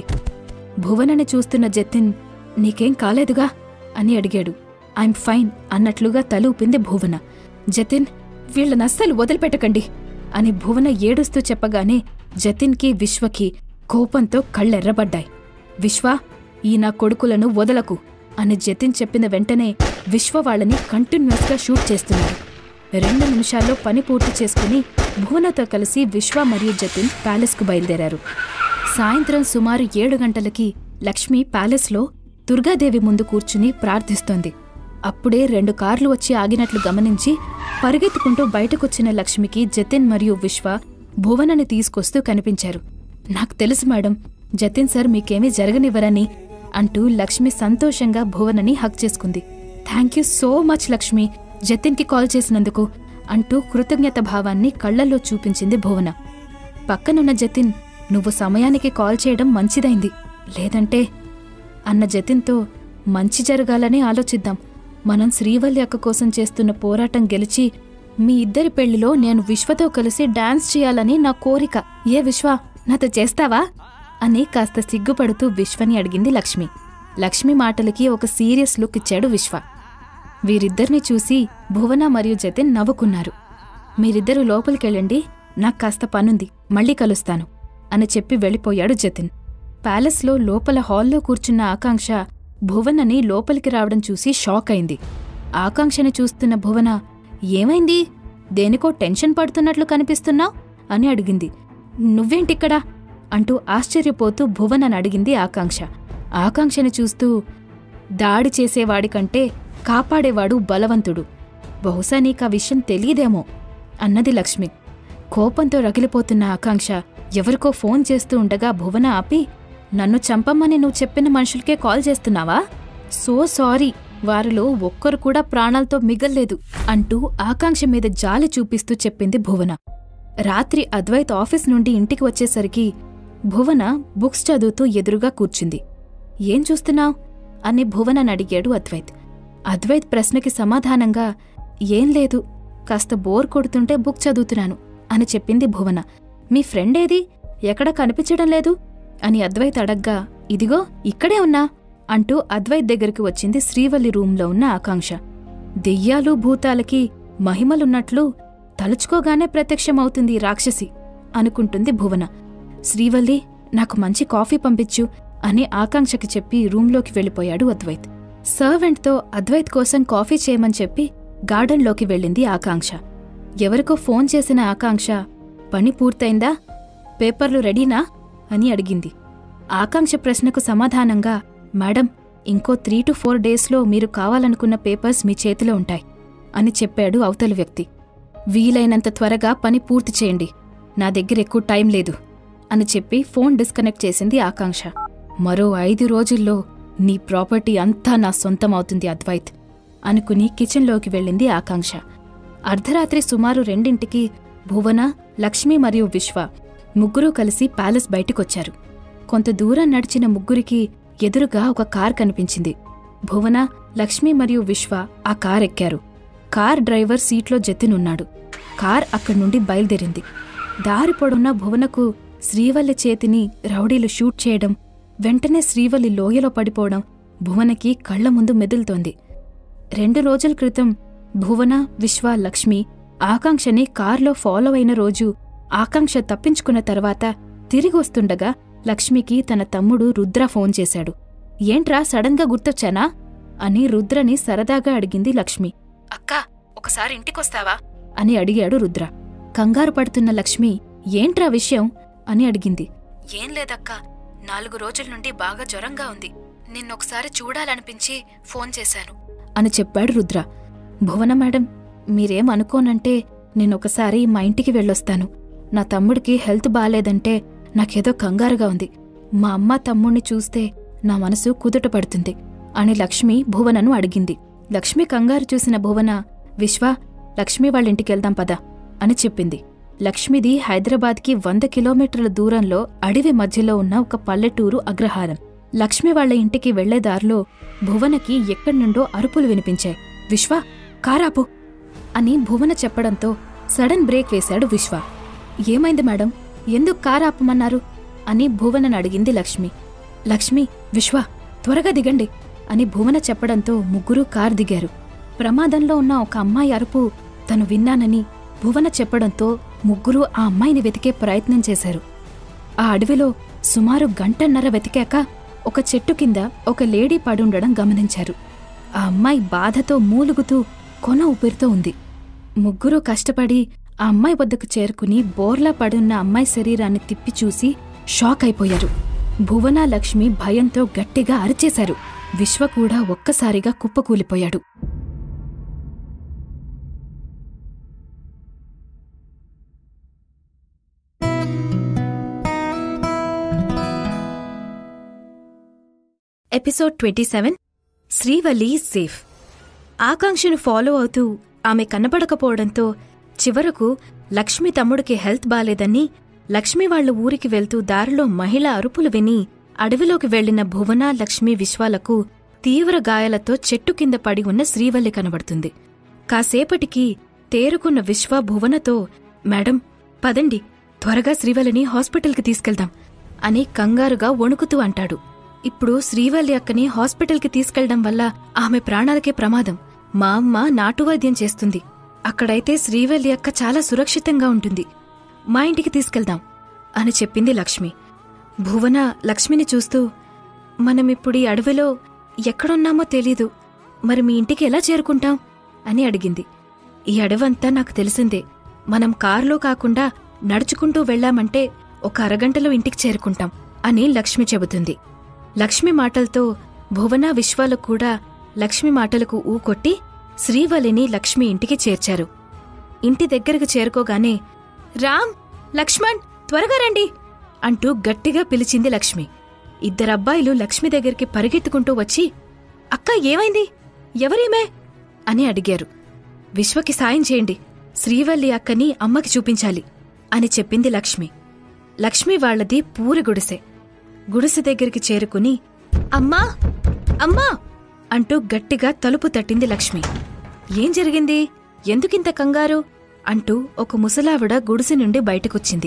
భువనని చూస్తున్న జతిన్, "నీకేం కాలేదుగా?" అని అడిగాడు. "ఐమ్ ఫైన్" అన్నట్లుగా తల ఊపింది భువన. జతిన్, "వీళ్ళనస్సలు వదిలిపెట్టకండి" అని భువన ఏడుస్తూ చెప్పగానే జతిన్కి విశ్వకి కోపంతో కళ్ళెర్రబడ్డాయి. "విశ్వ, ఈ నా కొడుకులను వదలకు" అని జతిన్ చెప్పిన వెంటనే విశ్వ వాళ్ళని కంటిన్యూస్గా షూట్ చేస్తున్నారు. 2 నిమిషాల్లో పని పూర్తి చేసుకుని భువనతో కలిసి విశ్వ మరియు జతిన్ ప్యాలెస్కు బయలుదేరారు. సాయంత్రం సుమారు 7 గంటలకి లక్ష్మి ప్యాలెస్లో దుర్గాదేవి ముందు కూర్చుని ప్రార్థిస్తోంది. అప్పుడే 2 కార్లు వచ్చి ఆగినట్లు గమనించి పరిగెత్తుకుంటూ బయటకొచ్చిన లక్ష్మికి జతిన్ మరియు విశ్వ భువనని తీసుకొస్తూ కనిపించారు. "నాకు తెలుసు మేడం, జతిన్ సార్ మీకేమీ జరగనివ్వరని" అంటూ లక్ష్మి సంతోషంగా భువనని హగ్ చేసుకుంది. "Thank you so much Lakshmi, జతిన్కి కాల్ చేసినందుకు" అంటూ కృతజ్ఞత భావాన్ని కళ్లల్లో చూపించింది భువన. పక్కనున్న జతిన్, "నువ్వు సమయానికి కాల్ చేయడం మంచిదైంది, లేదంటే" అన్న జతిన్తో, "మంచి జరగాలని ఆలోచిద్దాం. మనం శ్రీవల్లి అక్క కోసం చేస్తున్న పోరాటం గెలిచి మీ ఇద్దరి పెళ్లిలో నేను విశ్వతో కలిసి డాన్స్ చేయాలని నా కోరిక. ఏ విశ్వ, నాతో చేస్తావా?" అని కాస్త సిగ్గుపడుతూ విశ్వని అడిగింది లక్ష్మి. లక్ష్మి మాటలకి ఒక సీరియస్ లుక్ ఇచ్చాడు విశ్వ. వీరిద్దరిని చూసి భువన మరియు జతిన్ నవ్వుకున్నారు. "మీరిద్దరూ లోపలికెళ్ళండి, నాకు కాస్త పనుంది, మళ్ళీ కలుస్తాను" అని చెప్పి వెళ్ళిపోయాడు జతిన్. ప్యాలెస్లో లోపల హాల్లో కూర్చున్న ఆకాంక్ష భువనని లోపలికి రావడం చూసి షాక్ అయింది. ఆకాంక్షని చూస్తున్న భువన, "ఏమైంది? దేనికో టెన్షన్ పడుతున్నట్లు కనిపిస్తున్నావ్?" అని అడిగింది. "నువ్వేంటిక్కడా?" అంటూ ఆశ్చర్యపోతూ భువనని అడిగింది ఆకాంక్ష. ఆకాంక్షని చూస్తూ, "దాడి చేసేవాడికంటే కాపాడేవాడు బలవంతుడు. బహుశా నీకా విషయం తెలీదేమో" అన్నది లక్ష్మి. కోపంతో రగిలిపోతున్న ఆకాంక్ష ఎవరికో ఫోన్ చేస్తూ ఉండగా భువన ఆపి, "నన్ను చంపమ్మని నువ్వు చెప్పిన మనుషులకే కాల్ చేస్తున్నావా? సో సారీ, వారిలో ఒక్కరు కూడా ప్రాణాలతో మిగల్లేదు" అంటూ ఆకాంక్ష మీద జాలి చూపిస్తూ చెప్పింది భువన. రాత్రి అద్వైత్ ఆఫీస్ నుండి ఇంటికి వచ్చేసరికి భువన బుక్స్ చదువుతూ ఎదురుగా కూర్చుంది. "ఏం చూస్తున్నావ్?" అని భువనని అడిగాడు అద్వైత్. అద్వైత్ ప్రశ్నకి సమాధానంగా, "ఏం లేదు, కాస్త బోర్ కొడుతుంటే బుక్ చదువుతున్నాను" అని చెప్పింది భువన. "మీ ఫ్రెండ్ ఏది? ఎక్కడ కనిపించడం లేదు" అని అద్వైత్ అడగ్గా, "ఇదిగో ఇక్కడే ఉన్నా" అంటూ అద్వైత్ దగ్గరికి వచ్చింది శ్రీవల్లి రూంలో ఉన్న ఆకాంక్ష. దెయ్యాలు భూతాలకి మహిమలున్నట్లు తలుచుకోగానే ప్రత్యక్షమవుతుంది రాక్షసి అనుకుంటుంది భువన. "శ్రీవల్లి, నాకు మంచి కాఫీ పంపించు" అని ఆకాంక్షకి చెప్పి రూంలోకి వెళ్ళిపోయాడు అద్వైత్. సర్వెంట్తో అద్వైత్ కోసం కాఫీ చేయమని చెప్పి గార్డెన్లోకి వెళ్ళింది ఆకాంక్ష. ఎవరికో ఫోన్ చేసిన ఆకాంక్ష, "పని పూర్తయిందా? పేపర్లు రెడీనా?" అని అడిగింది. ఆకాంక్ష ప్రశ్నకు సమాధానంగా, "మేడం, ఇంకో 3 to 4 డేస్లో మీరు కావాలనుకున్న పేపర్స్ మీ చేతిలో ఉంటాయి" అని చెప్పాడు అవతలి వ్యక్తి. "వీలైనంత త్వరగా పని పూర్తి చేయండి, నా దగ్గర ఎక్కువ టైం లేదు" అని చెప్పి ఫోన్ డిస్కనెక్ట్ చేసింది ఆకాంక్ష. "మరో 5 రోజుల్లో నీ ప్రాపర్టీ అంతా నా సొంతమవుతుంది అద్వైత్" అనుకుని కిచెన్లోకి వెళ్ళింది ఆకాంక్ష. అర్ధరాత్రి సుమారు 2ంటికి భువన, లక్ష్మి మరియు విశ్వ ముగ్గురూ కలిసి ప్యాలెస్ బయటికొచ్చారు. కొంత దూరం నడిచిన ముగ్గురికి ఎదురుగా ఒక కార్ కనిపించింది. భువన, లక్ష్మి మరియు విశ్వ ఆ కార్ ఎక్కారు. కార్ డ్రైవర్ సీట్లో జతిన్ ఉన్నాడు. కార్ అక్కడి నుండి బయలుదేరింది. దారి పొడున్న భువనకు శ్రీవల్లి చేతిని రౌడీలు షూట్ చేయడం, వెంటనే శ్రీవల్లి లోయలో పడిపోవడం భువనకి కళ్ల ముందు మెదులుతోంది. 2 రోజుల క్రితం భువన, విశ్వ, లక్ష్మి ఆకాంక్షని కార్లో ఫాలో అయిన రోజు ఆకాంక్ష తప్పించుకున్న తర్వాత తిరిగొస్తుండగా లక్ష్మికి తన తమ్ముడు రుద్ర ఫోన్ చేశాడు. ఏంట్రా సడన్గా గుర్తొచ్చానా అని రుద్రని సరదాగా అడిగింది లక్ష్మి. అక్కా, ఒకసారి ఇంటికొస్తావా అని అడిగాడు రుద్ర. కంగారు పడుతున్న లక్ష్మి ఏంట్రా విషయం అని అడిగింది. ఏం లేదక్కా, 4 రోజుల నుండి బాగా జ్వరంగా ఉంది. నిన్నొకసారి చూడాలనిపించి ఫోన్ చేశాను అని చెప్పాడు రుద్ర. భువన మేడం, మీరేం అనుకోనంటే నేనొకసారి మా ఇంటికి వెళ్ళొస్తాను. నా తమ్ముడికి హెల్త్ బాలేదంటే నాకేదో కంగారుగా ఉంది. మా అమ్మ తమ్ముణ్ణి చూస్తే నా మనసు కుదుట పడుతుంది అని లక్ష్మి భువనను అడిగింది. లక్ష్మి కంగారు చూసిన భువన, విశ్వ, లక్ష్మి వాళ్ళింటికెళ్దాం పద అని చెప్పింది. లక్ష్మిది హైదరాబాద్కి 100 కిలోమీటర్ల దూరంలో అడవి మధ్యలో ఉన్న ఒక పల్లెటూరు అగ్రహారం. లక్ష్మి వాళ్ల ఇంటికి వెళ్లేదారిలో భువనకి ఎక్కడ్నుండో అరుపులు వినిపించాయి. విశ్వ, కారాపు అని భువన చెప్పడంతో సడన్ బ్రేక్ వేశాడు విశ్వ. ఏమైంది మేడం, ఎందుకు కారాపమన్నారు అని భువనను అడిగింది లక్ష్మి. లక్ష్మి, విశ్వ త్వరగా దిగండి అని భువన చెప్పడంతో ముగ్గురూ కారు దిగారు. ప్రమాదంలో ఉన్న ఒక అమ్మాయి అరుపు తను విన్నానని భువన చెప్పడంతో ముగ్గురూ ఆ అమ్మాయిని వెతికే ప్రయత్నం చేశారు. ఆ అడవిలో సుమారు 1.5 గంటన్నర వెతికాక ఒక చెట్టు కింద ఒక లేడీ పడుండడం గమనించారు. ఆ అమ్మాయి బాధతో మూలుగుతూ కొన ఊపిరితో ఉంది. ముగ్గురూ కష్టపడి ఆ అమ్మాయి వద్దకు చేరుకుని బోర్లా పడున్న అమ్మాయి శరీరాన్ని తిప్పి చూసి షాక్ అయిపోయారు. భువన, లక్ష్మి భయంతో గట్టిగా అరిచేశారు. విశ్వ కూడా ఒక్కసారిగా కుప్పకూలిపోయాడు. Episode 27 Srivalli safe. ఆకాంక్షను ఫాలో అవుతూ ఆమె కనపడకపోవడంతో చివరకు లక్ష్మి తమ్ముడికి హెల్త్ బాలేదని లక్ష్మి వాళ్ల ఊరికి వెళ్తూ దారిలో మహిళ అరుపులు విని అడవిలోకి వెళ్లిన భువన, లక్ష్మి, విశ్వాలకు తీవ్ర గాయాలతో చెట్టు కింద పడి ఉన్న శ్రీవల్లి కనబడుతుంది. కాసేపటికి తేరుకున్న విశ్వ భువనతో, మేడం పదండి, త్వరగా శ్రీవల్లిని హాస్పిటల్కి తీసుకెళ్దాం అని కంగారుగా వణుకుతూ అంటాడు. ఇప్పుడు శ్రీవల్లి అక్కని హాస్పిటల్కి తీసుకెళ్లడం వల్ల ఆమె ప్రాణాలకే ప్రమాదం. మా అమ్మ నాటువైద్యం చేస్తుంది. అక్కడైతే శ్రీవల్లి అక్క చాలా సురక్షితంగా ఉంటుంది. మా ఇంటికి తీసుకెళ్దాం అని చెప్పింది లక్ష్మి. భువన లక్ష్మిని చూస్తూ, మనమిప్పుడు ఈ అడవిలో ఎక్కడున్నామో తెలీదు, మరి మీ ఇంటికి ఎలా చేరుకుంటాం అని అడిగింది. ఈ అడవంతా నాకు తెలిసిందే. మనం కారులో కాకుండా నడుచుకుంటూ వెళ్లామంటే ఒక అరగంటలో ఇంటికి చేరుకుంటాం అని లక్ష్మి చెబుతుంది. లక్ష్మి మాటలతో భువన, విశ్వాలు కూడా లక్ష్మి మాటలకు ఊకొట్టి శ్రీవల్లిని లక్ష్మి ఇంటికి చేర్చారు. ఇంటి దగ్గరకు చేరుకోగానే, రామ్, లక్ష్మణ్ త్వరగా రండి అంటూ గట్టిగా పిలిచింది లక్ష్మి. 2 అబ్బాయిలు లక్ష్మి దగ్గరికి పరిగెత్తుకుంటూ వచ్చి, అక్క ఏమైంది, ఎవరీమే అని అడిగారు. విశ్వకి సాయం చేయండి, శ్రీవల్లి అక్కని అమ్మకి చూపించాలి అని చెప్పింది లక్ష్మి. లక్ష్మి వాళ్లది పూరి గుడిసె. గుడిసె దగ్గరికి చేరుకుని, అమ్మా అమ్మా అంటూ గట్టిగా తలుపు తట్టింది లక్ష్మి. ఏం జరిగింది, ఎందుకింత కంగారు అంటూ ఒక ముసలావిడ గుడిసె నుండి బయటకొచ్చింది.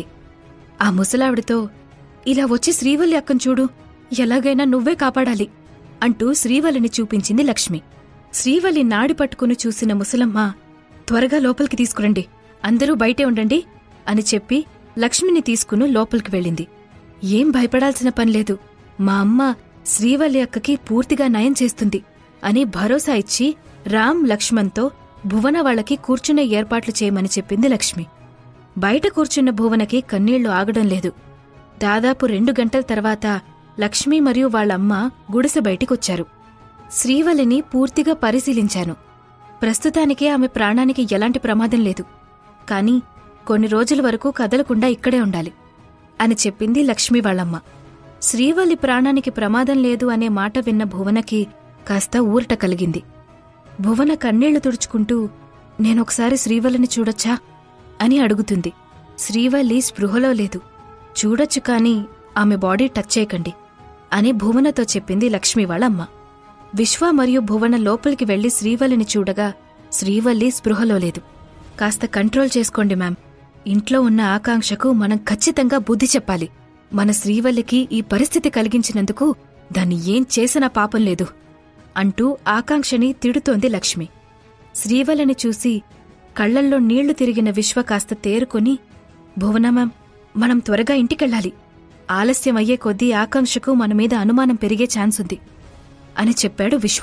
ఆ ముసలావిడతో, ఇలా వచ్చి శ్రీవల్లి అక్కను చూడు, ఎలాగైనా నువ్వే కాపాడాలి అంటూ శ్రీవల్లిని చూపించింది లక్ష్మి. శ్రీవల్లి నాడి పట్టుకుని చూసిన ముసలమ్మ, త్వరగా లోపలికి తీసుకురండి, అందరూ బయటే ఉండండి అని చెప్పి లక్ష్మిని తీసుకుని లోపలికి వెళ్ళింది. ఏం భయపడాల్సిన పనిలేదు, మా అమ్మ శ్రీవల్లి అక్కకి పూర్తిగా నయం చేస్తుంది అని భరోసా ఇచ్చి రామ్, లక్ష్మణ్తో భువన వాళ్లకి కూర్చునే ఏర్పాట్లు చేయమని చెప్పింది లక్ష్మి. బయట కూర్చున్న భువనకి కన్నీళ్లు ఆగడం లేదు. దాదాపు 2 గంటల తర్వాత లక్ష్మి మరియు వాళ్లమ్మ గుడిసె బయటికొచ్చారు. శ్రీవల్లిని పూర్తిగా పరిశీలించాను. ప్రస్తుతానికి ఆమె ప్రాణానికి ఎలాంటి ప్రమాదం లేదు, కాని కొన్ని రోజుల వరకు కదలకుండా ఇక్కడే ఉండాలి అని చెప్పింది లక్ష్మి వాళ్లమ్మ. శ్రీవల్లి ప్రాణానికి ప్రమాదం లేదు అనే మాట విన్న భువనకి కాస్త ఊరట కలిగింది. భువన కన్నీళ్లు తుడుచుకుంటూ, నేనొకసారి శ్రీవల్లిని చూడొచ్చా అని అడుగుతుంది. శ్రీవల్లి స్పృహలో లేదు, చూడొచ్చు కాని ఆమె బాడీ టచ్ చేయకండి అని భువనతో చెప్పింది లక్ష్మి వాళ్ళమ్మ. విశ్వ మరియు భువన లోపలికి వెళ్లి శ్రీవల్లిని చూడగా శ్రీవల్లి స్పృహలో లేదు. కాస్త కంట్రోల్ చేసుకోండి మ్యామ్, ఇంట్లో ఉన్న ఆకాంక్షకు మనం ఖచ్చితంగా బుద్ధి చెప్పాలి. మన శ్రీవల్లికి ఈ పరిస్థితి కలిగించినందుకు దాన్ని ఏం చేసినా పాపం లేదు అంటూ ఆకాంక్షని తిడుతోంది లక్ష్మి. శ్రీవల్లిని చూసి కళ్లల్లో నీళ్లు తిరిగిన విశ్వ కాస్త తేరుకొని, భువనమాం, మనం త్వరగా ఇంటికెళ్ళాలి. ఆలస్యమయ్యే కొద్దీ ఆకాంక్షకు మనమీద అనుమానం పెరిగే ఛాన్సుంది అని చెప్పాడు విశ్వ.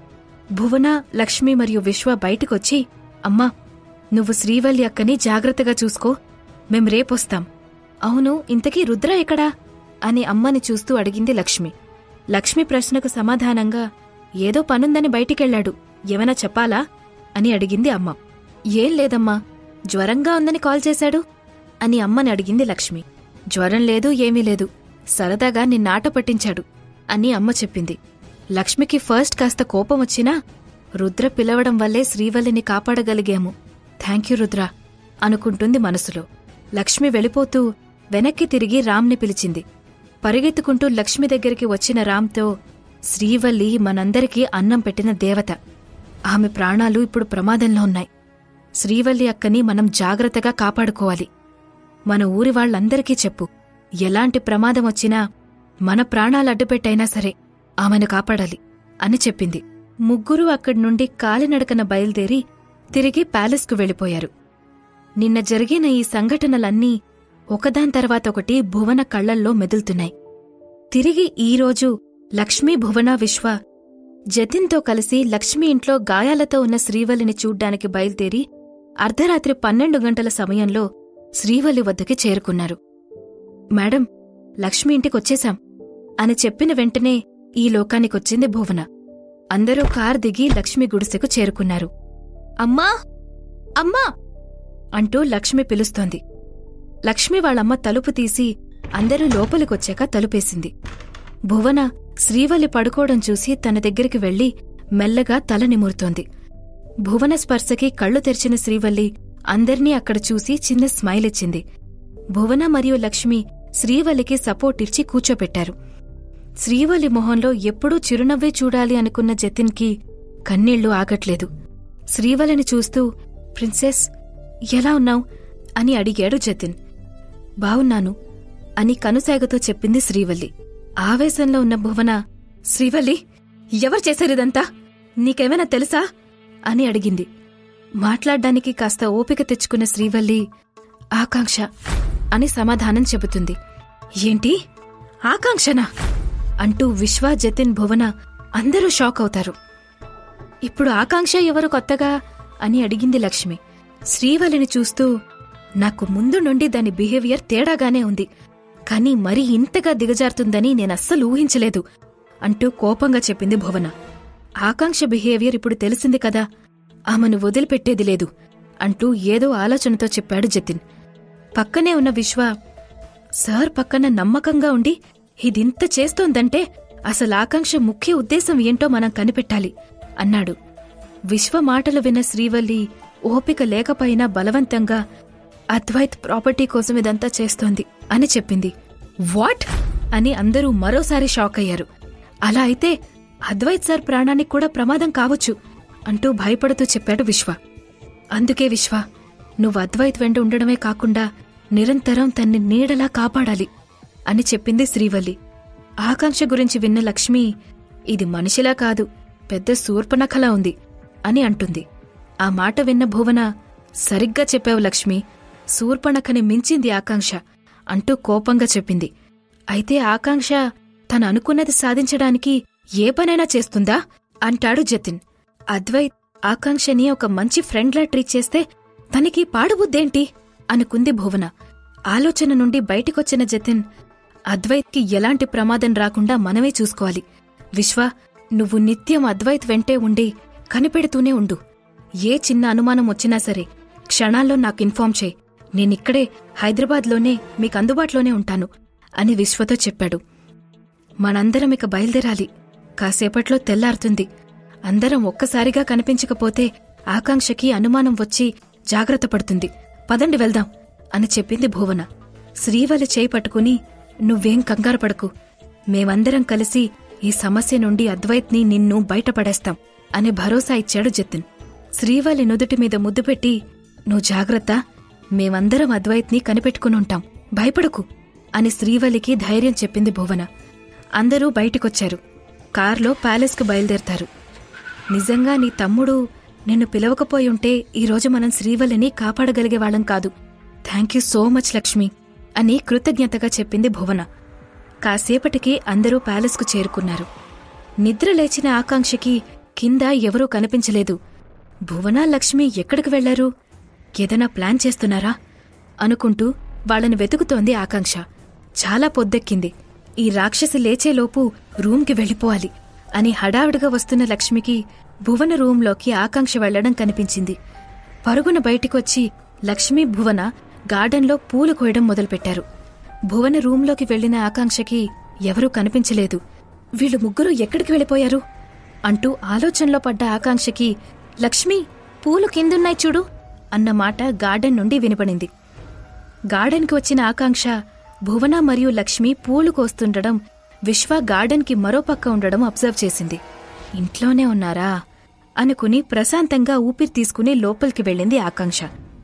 భువన, లక్ష్మి మరియు విశ్వ బయటికొచ్చి, అమ్మా, నువ్వు శ్రీవల్లి అక్కని జాగ్రత్తగా చూసుకో, మేం రేపొస్తాం. అవును, ఇంతకీ రుద్ర ఎక్కడా అని అమ్మని చూస్తూ అడిగింది లక్ష్మి. లక్ష్మి ప్రశ్నకు సమాధానంగా, ఏదో పనుందని బయటికెళ్లాడు, ఏమైనా చెప్పాలా అని అడిగింది అమ్మ. ఏం లేదమ్మా, జ్వరంగా ఉందని కాల్ చేశాడు అని అమ్మని అడిగింది లక్ష్మి. జ్వరం లేదు, ఏమీ లేదు, సరదాగా నిన్నాట పట్టించాడు అని అమ్మ చెప్పింది. లక్ష్మికి ఫస్ట్ కాస్త కోపం వచ్చినా, రుద్ర పిలవడం వల్లే శ్రీవల్లిని కాపాడగలిగాము, థాంక్యూ రుద్ర అనుకుంటుంది మనసులో. లక్ష్మి వెళ్ళిపోతూ వెనక్కి తిరిగి రామ్ని పిలిచింది. పరిగెత్తుకుంటూ లక్ష్మి దగ్గరికి వచ్చిన రామ్తో, శ్రీవల్లి మనందరికీ అన్నం పెట్టిన దేవత, ఆమె ప్రాణాలు ఇప్పుడు ప్రమాదంలో ఉన్నాయి. శ్రీవల్లి అక్కని మనం జాగ్రత్తగా కాపాడుకోవాలి. మన ఊరి వాళ్లందరికీ చెప్పు, ఎలాంటి ప్రమాదమొచ్చినా మన ప్రాణాలడ్డుపెట్టైనా సరే ఆమెను కాపాడాలి అని చెప్పింది. ముగ్గురూ అక్కడ్నుండి కాలినడకన బయల్దేరి తిరిగి ప్యాలెస్కు వెళ్ళిపోయారు. నిన్న జరిగిన ఈ సంఘటనలన్నీ ఒకదాని తర్వాత ఒకటి భువన కళ్లల్లో మెదులుతున్నాయి. తిరిగి ఈరోజు లక్ష్మీ, భువన, విశ్వ జతిన్తో కలిసి లక్ష్మి ఇంట్లో గాయాలతో ఉన్న శ్రీవల్లిని చూడ్డానికి బయల్దేరి అర్ధరాత్రి 12 గంటల సమయంలో శ్రీవల్లి వద్దకి చేరుకున్నారు. మేడం, లక్ష్మి ఇంటికొచ్చేశాం అని చెప్పిన వెంటనే ఈ లోకానికొచ్చింది భువన. అందరూ కార్ దిగి లక్ష్మి గుడిసెకు చేరుకున్నారు. అమ్మా, అమ్మా అంటూ లక్ష్మి పిలుస్తోంది. లక్ష్మి వాళ్ళమ్మ తలుపు తీసి అందరూ లోపలికొచ్చాక తలుపేసింది. భువన శ్రీవల్లి పడుకోవడం చూసి తన దగ్గరికి వెళ్లి మెల్లగా తల నిమురుతోంది. భువన స్పర్శకి కళ్ళు తెరిచిన శ్రీవల్లి అందర్నీ అక్కడ చూసి చిన్న స్మైల్ ఇచ్చింది. భువన మరియు లక్ష్మి శ్రీవల్లికి సపోర్ట్ ఇచ్చి కూర్చోపెట్టారు. శ్రీవల్లి మొహంలో ఎప్పుడూ చిరునవ్వే చూడాలి అనుకున్న జతిన్కి కన్నీళ్లు ఆగట్లేదు. శ్రీవల్లిని చూస్తూ, ప్రిన్సెస్, ఎలా ఉన్నావ్ అని అడిగాడు జతిన్. బావున్నాను అని కనుసాగతో చెప్పింది శ్రీవల్లి. ఆవేశంలో ఉన్న భువన, శ్రీవల్లి, ఎవరు చేశారిదంతా, నీకేమైనా తెలుసా అని అడిగింది. మాట్లాడ్డానికి కాస్త ఓపిక తెచ్చుకున్న శ్రీవల్లి, ఆకాంక్ష అని సమాధానం చెబుతుంది. ఏంటి, ఆకాంక్షనా అంటూ విశ్వ, జతిన్, భువన అందరూ షాక్ అవుతారు. ఇప్పుడు ఆకాంక్ష ఎవరు కొత్తగా అని అడిగింది లక్ష్మి. శ్రీవల్లిని చూస్తూ, నాకు ముందు నుండి దాని బిహేవియర్ తేడాగానే ఉంది, కాని మరీ ఇంతగా దిగజారుతుందని నేనస్సలు ఊహించలేదు అంటూ కోపంగా చెప్పింది భువన. ఆకాంక్ష బిహేవియర్ ఇప్పుడు తెలిసింది కదా, ఆమెను వదిలిపెట్టేది లేదు అంటూ ఏదో ఆలోచనతో చెప్పాడు జతిన్. పక్కనే ఉన్న విశ్వ, సార్ పక్కన నమ్మకంగా ఉండి ఇదింత చేస్తోందంటే అసలు ఆకాంక్ష ముఖ్య ఉద్దేశం ఏంటో మనం కనిపెట్టాలి అన్నాడు. విశ్వ మాటలు విన్న శ్రీవల్లి ఓపిక లేకపోయినా బలవంతంగా, అద్వైత్ ప్రాపర్టీ కోసం ఇదంతా చేస్తోంది అని చెప్పింది. వాట్ అని అందరూ మరోసారి షాక్ అయ్యారు. అలా అయితే అద్వైత్ సార్ ప్రాణానికి కూడా ప్రమాదం కావచ్చు అంటూ భయపడుతూ చెప్పాడు విశ్వ. అందుకే విశ్వ, నువ్వు అద్వైత్ వెంట ఉండడమే కాకుండా నిరంతరం తన్ని నీడలా కాపాడాలి అని చెప్పింది శ్రీవల్లి. ఆకాంక్ష గురించి విన్న లక్ష్మి, ఇది మనిషిలా కాదు, పెద్ద శూర్పణఖలా ఉంది అని అంటుంది. ఆ మాట విన్న భువన, సరిగ్గా చెప్పావు లక్ష్మి, శూర్పణఖని మించింది ఆకాంక్ష అంటూ కోపంగా చెప్పింది. అయితే ఆకాంక్ష తను అనుకున్నది సాధించడానికి ఏ పనైనా చేస్తుందా అంటాడు జతిన్. అద్వైత్ ఆకాంక్షని ఒక మంచి ఫ్రెండ్లా ట్రీట్ చేస్తే తనకి పాడుబుద్దేంటి అనుకుంది భువన. ఆలోచన నుండి బయటికొచ్చిన జతిన్, అద్వైత్కి ఎలాంటి ప్రమాదం రాకుండా మనమే చూసుకోవాలి. విశ్వ, నువ్వు నిత్యం అద్వైత్ వెంటే ఉండి కనిపెడుతూనే ఉండు. ఏ చిన్న అనుమానం వచ్చినా సరే క్షణాల్లో నాకు ఇన్ఫార్మ్ చేయి. నేనిక్కడే హైదరాబాద్లోనే మీకందుబాటులోనే ఉంటాను అని విశ్వతో చెప్పాడు. మనందరం ఇక బయలుదేరాలి. కాసేపట్లో తెల్లారుతుంది. అందరం ఒక్కసారిగా కనిపించకపోతే ఆకాంక్షకి అనుమానం వచ్చి జాగ్రత్త పడుతుంది. పదండి వెళ్దాం అని చెప్పింది భువన. శ్రీవల్లి చేయి పట్టుకుని, నువ్వేం కంగారు పడకు, మేమందరం కలిసి ఈ సమస్య నుండి అద్వైత్ని, నిన్ను బయటపడేస్తాం అని భరోసా ఇచ్చాడు జతిన్. శ్రీవల్లి నుదుటి మీద ముద్దు పెట్టి, నువ్వు జాగ్రత్త, మేమందరం అద్వైత్ని కనిపెట్టుకునుంటాం, భయపడకు అని శ్రీవల్లికి ధైర్యం చెప్పింది భువన. అందరూ బయటికొచ్చారు. కార్లో ప్యాలెస్కు బయలుదేరతారు. నిజంగా నీ తమ్ముడు నిన్ను పిలవకపోయుంటే ఈరోజు మనం శ్రీవల్లిని కాపాడగలిగేవాళ్లం కాదు. థ్యాంక్యూ సో మచ్ లక్ష్మి అని కృతజ్ఞతగా చెప్పింది భువన. కాసేపటికి అందరూ ప్యాలెస్కు చేరుకున్నారు. నిద్ర లేచిన ఆకాంక్షకి కింద ఎవరూ కనిపించలేదు. భువన, లక్ష్మి ఎక్కడికి వెళ్లారు? ఏదైనా ప్లాన్ చేస్తున్నారా అనుకుంటూ వాళ్లను వెతుకుతోంది ఆకాంక్ష. చాలా పొద్దెక్కింది. ఈ రాక్షసి లేచేలోపు రూంకి వెళ్ళిపోవాలి అని హడావిడిగా వస్తున్న లక్ష్మికి భువన రూంలోకి ఆకాంక్ష వెళ్లడం కనిపించింది. పరుగున బయటికొచ్చి లక్ష్మి, భువన గార్డెన్లో పూలు కోయడం మొదలుపెట్టారు. భువన రూంలోకి వెళ్లిన ఆకాంక్షకి ఎవరూ కనిపించలేదు. వీళ్ళు ముగ్గురు ఎక్కడికి వెళ్ళిపోయారు అంటూ ఆలోచనలో పడ్డ ఆకాంక్షకి లక్ష్మి, పూలు కిందున్నాయి చూడు అన్న మాట గార్డెన్ నుండి వినపడింది. గార్డెన్కి వచ్చిన ఆకాంక్ష భువన మరియు లక్ష్మి పూలు కోస్తుండడం, విశ్వ గార్డెన్కి మరోపక్క ఉండడం అబ్జర్వ్ చేసింది. ఇంట్లోనే ఉన్నారా అనుకుని ప్రశాంతంగా ఊపిరి తీసుకుని లోపలికి వెళ్ళింది ఆకాంక్ష.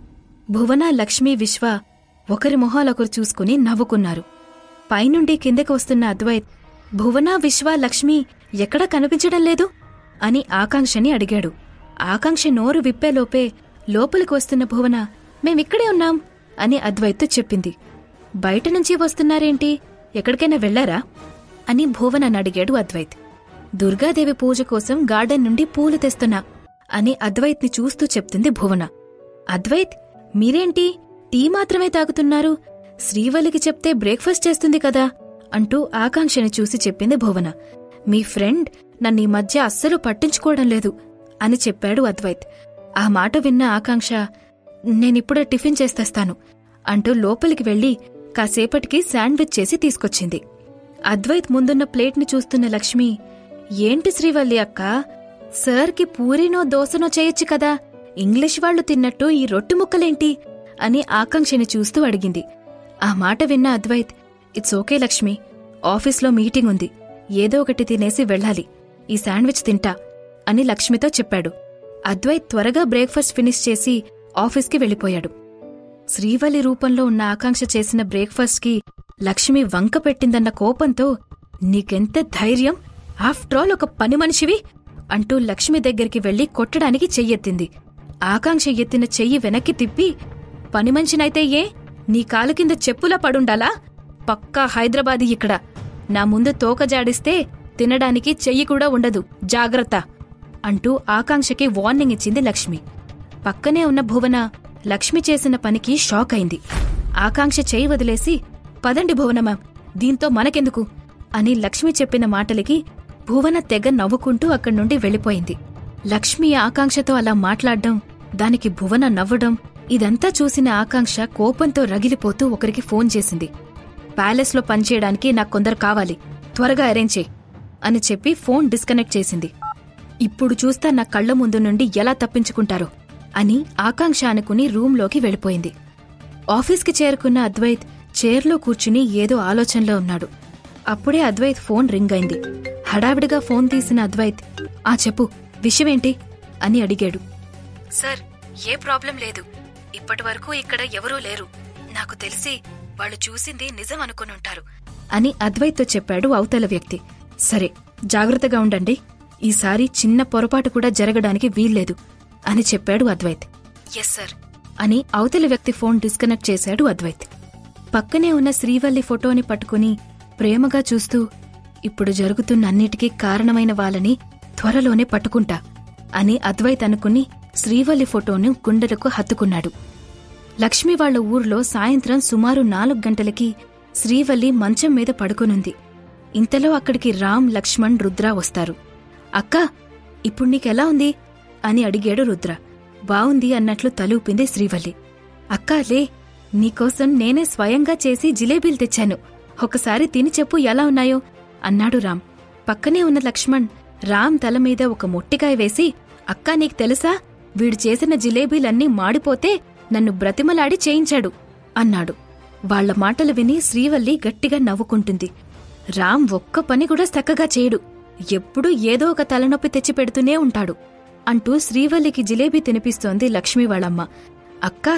భువన, లక్ష్మి, విశ్వ ఒకరి మొహాలొకరు చూసుకుని నవ్వుకున్నారు. పైనుండి కిందకి వస్తున్న అద్వైత్, భువన, విశ్వ, లక్ష్మి ఎక్కడా కనిపించడం లేదు అని ఆకాంక్షని అడిగాడు. ఆకాంక్ష నోరు విప్పేలోపే లోపలికి వస్తున్న భువన, మేమిక్కడే ఉన్నాం అని అద్వైత్తో చెప్పింది. బయటనుంచి వస్తున్నారేంటి, ఎక్కడికైనా వెళ్లారా అని భువనని అడిగాడు అద్వైత్. దుర్గాదేవి పూజ కోసం గార్డెన్ నుండి పూలు తెస్తున్నా అని అద్వైత్ని చూస్తూ చెప్తుంది భువన. అద్వైత్, మీరేంటి టీ మాత్రమే తాగుతున్నారు? శ్రీవల్లికి చెప్తే బ్రేక్ఫాస్ట్ చేస్తుంది కదా అంటూ ఆకాంక్షని చూసి చెప్పింది భువన. మీ ఫ్రెండ్ నన్నీ మధ్య అస్సలు పట్టించుకోవడం లేదు అని చెప్పాడు అద్వైత్. ఆ మాట విన్న ఆకాంక్ష, నేనిప్పుడే టిఫిన్ చేస్తేస్తాను అంటూ లోపలికి వెళ్లి కాసేపటికి శాండ్విచ్ చేసి తీసుకొచ్చింది. అద్వైత్ ముందున్న ప్లేట్ని చూస్తున్న లక్ష్మి, ఏంటి శ్రీవల్లి అక్క, సార్కి పూరీనో దోసనో చేయొచ్చు కదా, ఇంగ్లీష్ వాళ్లు తిన్నట్టు ఈ రొట్టి ముక్కలేంటి అని ఆకాంక్షని చూస్తూ అడిగింది. ఆ మాట విన్న అద్వైత్, ఇట్స్ ఓకే లక్ష్మి, ఆఫీస్లో మీటింగ్ ఉంది, ఏదో ఒకటి తినేసి వెళ్ళాలి, ఈ శాండ్విచ్ తింటా అని లక్ష్మితో చెప్పాడు. అద్వైత్ త్వరగా బ్రేక్ఫాస్ట్ ఫినిష్ చేసి ఆఫీస్కి వెళ్ళిపోయాడు. శ్రీవల్లి రూపంలో ఉన్న ఆకాంక్ష చేసిన బ్రేక్ఫాస్ట్కి లక్ష్మి వంక పెట్టిందన్న కోపంతో, నీకెంత ధైర్యం, ఆఫ్టరాల్ ఒక పని మనిషివి అంటూ లక్ష్మి దగ్గరికి వెళ్లి కొట్టడానికి చెయ్యెత్తింది. ఆకాంక్ష ఎత్తిన చెయ్యి వెనక్కి తిప్పి, పని మనిషినైతే ఏ, నీ కాలు కింద చెప్పులా పడుండాలా, పక్కా హైదరాబాదీ ఇక్కడ, నా ముందు తోక జాడిస్తే తినడానికి చెయ్యి కూడా ఉండదు, జాగ్రత్త అంటూ ఆకాంక్షకి వార్నింగ్ ఇచ్చింది లక్ష్మి. పక్కనే ఉన్న భువన లక్ష్మి చేసిన పనికి షాక్ అయింది. ఆకాంక్ష చెయ్యి వదిలేసి, పదండి భువనమా, దీంతో మనకెందుకు అని లక్ష్మి చెప్పిన మాటలకి భువన తెగ నవ్వుకుంటూ అక్కడి నుండి వెళ్ళిపోయింది. లక్ష్మి ఆకాంక్షతో అలా మాట్లాడ్డం, దానికి భువన నవ్వడం, ఇదంతా చూసిన ఆకాంక్ష కోపంతో రగిలిపోతూ ఒకరికి ఫోన్ చేసింది. ప్యాలెస్లో పనిచేయడానికి నాకు కొందరు కావాలి, త్వరగా అరేంజ్ చేయి అని చెప్పి ఫోన్ డిస్కనెక్ట్ చేసింది. ఇప్పుడు చూస్తా నా కళ్ల ముందు నుండి ఎలా తప్పించుకుంటారో అని ఆకాంక్ష అనుకుని రూంలోకి వెళ్ళిపోయింది. ఆఫీస్కి చేరుకున్న అద్వైత్ చైర్లో కూర్చుని ఏదో ఆలోచనలో ఉన్నాడు. అప్పుడే అద్వైత్ ఫోన్ రింగ్ అయింది. హడావిడిగా ఫోన్ తీసిన అద్వైత్, ఆ చెప్పు, విషయమేంటి అని అడిగాడు. సార్, ఏ ప్రాబ్లం లేదు, ఇప్పటివరకు ఇక్కడ ఎవరూ లేరు, నాకు తెలిసి వాళ్ళు చూసింది నిజం అనుకునుంటారు అని అద్వైత్తో చెప్పాడు అవతల వ్యక్తి. సరే, జాగ్రత్తగా ఉండండి, ఈసారి చిన్న పొరపాటు కూడా జరగడానికి వీల్లేదు అని చెప్పాడు అద్వైత్. ఎస్ సార్ అని అవతల వ్యక్తి ఫోన్ డిస్కనెక్ట్ చేశాడు అద్వైత్. పక్కనే ఉన్న శ్రీవల్లి ఫోటోని పట్టుకుని ప్రేమగా చూస్తూ, ఇప్పుడు జరుగుతున్న అన్నిటికీ కారణమైన వాళ్ళని త్వరలోనే పట్టుకుంటా అని అద్వైత్ అనుకుని శ్రీవల్లి ఫోటోను గుండెలకు హత్తుకున్నాడు. లక్ష్మి వాళ్ల ఊర్లో సాయంత్రం సుమారు 4 గంటలకి శ్రీవల్లి మంచం మీద పడుకునుంది. ఇంతలో అక్కడికి రామ్, లక్ష్మణ్, రుద్ర వస్తారు. అక్కా, ఇప్పుడు నీకెలా ఉంది అని అడిగాడు రుద్ర. బావుంది అన్నట్లు తలూపింది శ్రీవల్లి. అక్కా లే, నీకోసం నేనే స్వయంగా చేసి జిలేబీలు తెచ్చాను, ఒకసారి తిని చెప్పు ఎలా ఉన్నాయో అన్నాడు రామ్. పక్కనే ఉన్న లక్ష్మణ్ రామ్ తల మీద ఒక మొట్టికాయ వేసి, అక్కా నీకు తెలుసా, వీడు చేసిన జిలేబీలన్నీ మాడిపోతే నన్ను బ్రతిమలాడి చేయించాడు అన్నాడు. వాళ్ల మాటలు విని శ్రీవల్లి గట్టిగా నవ్వుకుంటుంది. రామ్ ఒక్క పని కూడా చక్కగా చేయడు, ఎప్పుడూ ఏదో ఒక తలనొప్పి తెచ్చిపెడుతూనే ఉంటాడు అంటూ శ్రీవల్లికి జిలేబీ తినిపిస్తోంది లక్ష్మి వాళ్ళమ్మ. అక్కా,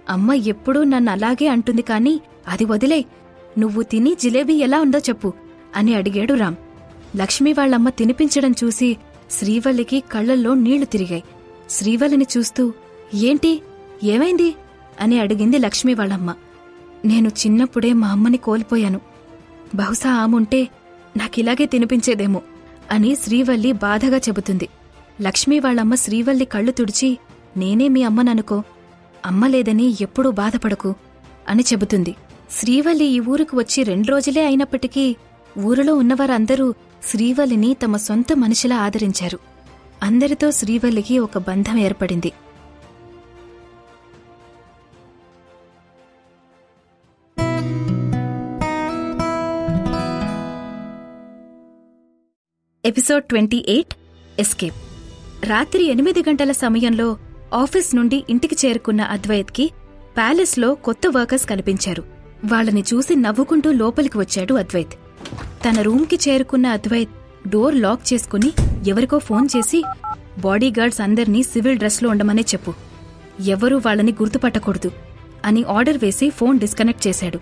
అమ్మ ఎప్పుడూ నన్నలాగే అంటుంది కాని అది వదిలే, నువ్వు తిని జిలేబీ ఎలా ఉందో చెప్పు అని అడిగాడు రామ్. లక్ష్మి వాళ్ళమ్మ తినిపించడం చూసి శ్రీవల్లికి కళ్లల్లో నీళ్లు తిరిగాయి. శ్రీవల్లిని చూస్తూ ఏంటి, ఏమైంది అని అడిగింది లక్ష్మి వాళ్ళమ్మ. నేను చిన్నప్పుడే మా అమ్మని కోల్పోయాను. బహుశా ఆముంటే నాకిలాగే తినిపించేదేమో అని శ్రీవల్లి బాధగా చెబుతుంది. లక్ష్మి వాళ్ళమ్మ శ్రీవల్లి కళ్ళు తుడిచి, నేనే మీ అమ్మననుకో, అమ్మ లేదని ఎప్పుడూ బాధపడకు అని చెబుతుంది. శ్రీవల్లి ఈ ఊరికి వచ్చి 2 రోజులే అయినప్పటికీ ఊరిలో ఉన్నవారందరూ శ్రీవల్లిని తమ సొంత మనిషిలా ఆదరించారు. అందరితో శ్రీవల్లికి ఒక బంధం ఏర్పడింది. Episode 28 escape. రాత్రి 8 గంటల సమయంలో ఆఫీస్ నుండి ఇంటికి చేరుకున్న అద్వైత్కి ప్యాలెస్లో కొత్త వర్కర్స్ కనిపించారు. వాళ్ళని చూసి నవ్వుకుంటూ లోపలికి వచ్చాడు అద్వైత్. తన రూమ్కి చేరుకున్న అద్వైత్ డోర్ లాక్ చేసుకుని ఎవరికో ఫోన్ చేసి, బాడీగార్డ్స్ అందర్నీ సివిల్ డ్రెస్లో ఉండమనే చెప్పు, ఎవరూ వాళ్ళని గుర్తుపట్టకూడదు అని ఆర్డర్ వేసి ఫోన్ డిస్కనెక్ట్ చేశాడు.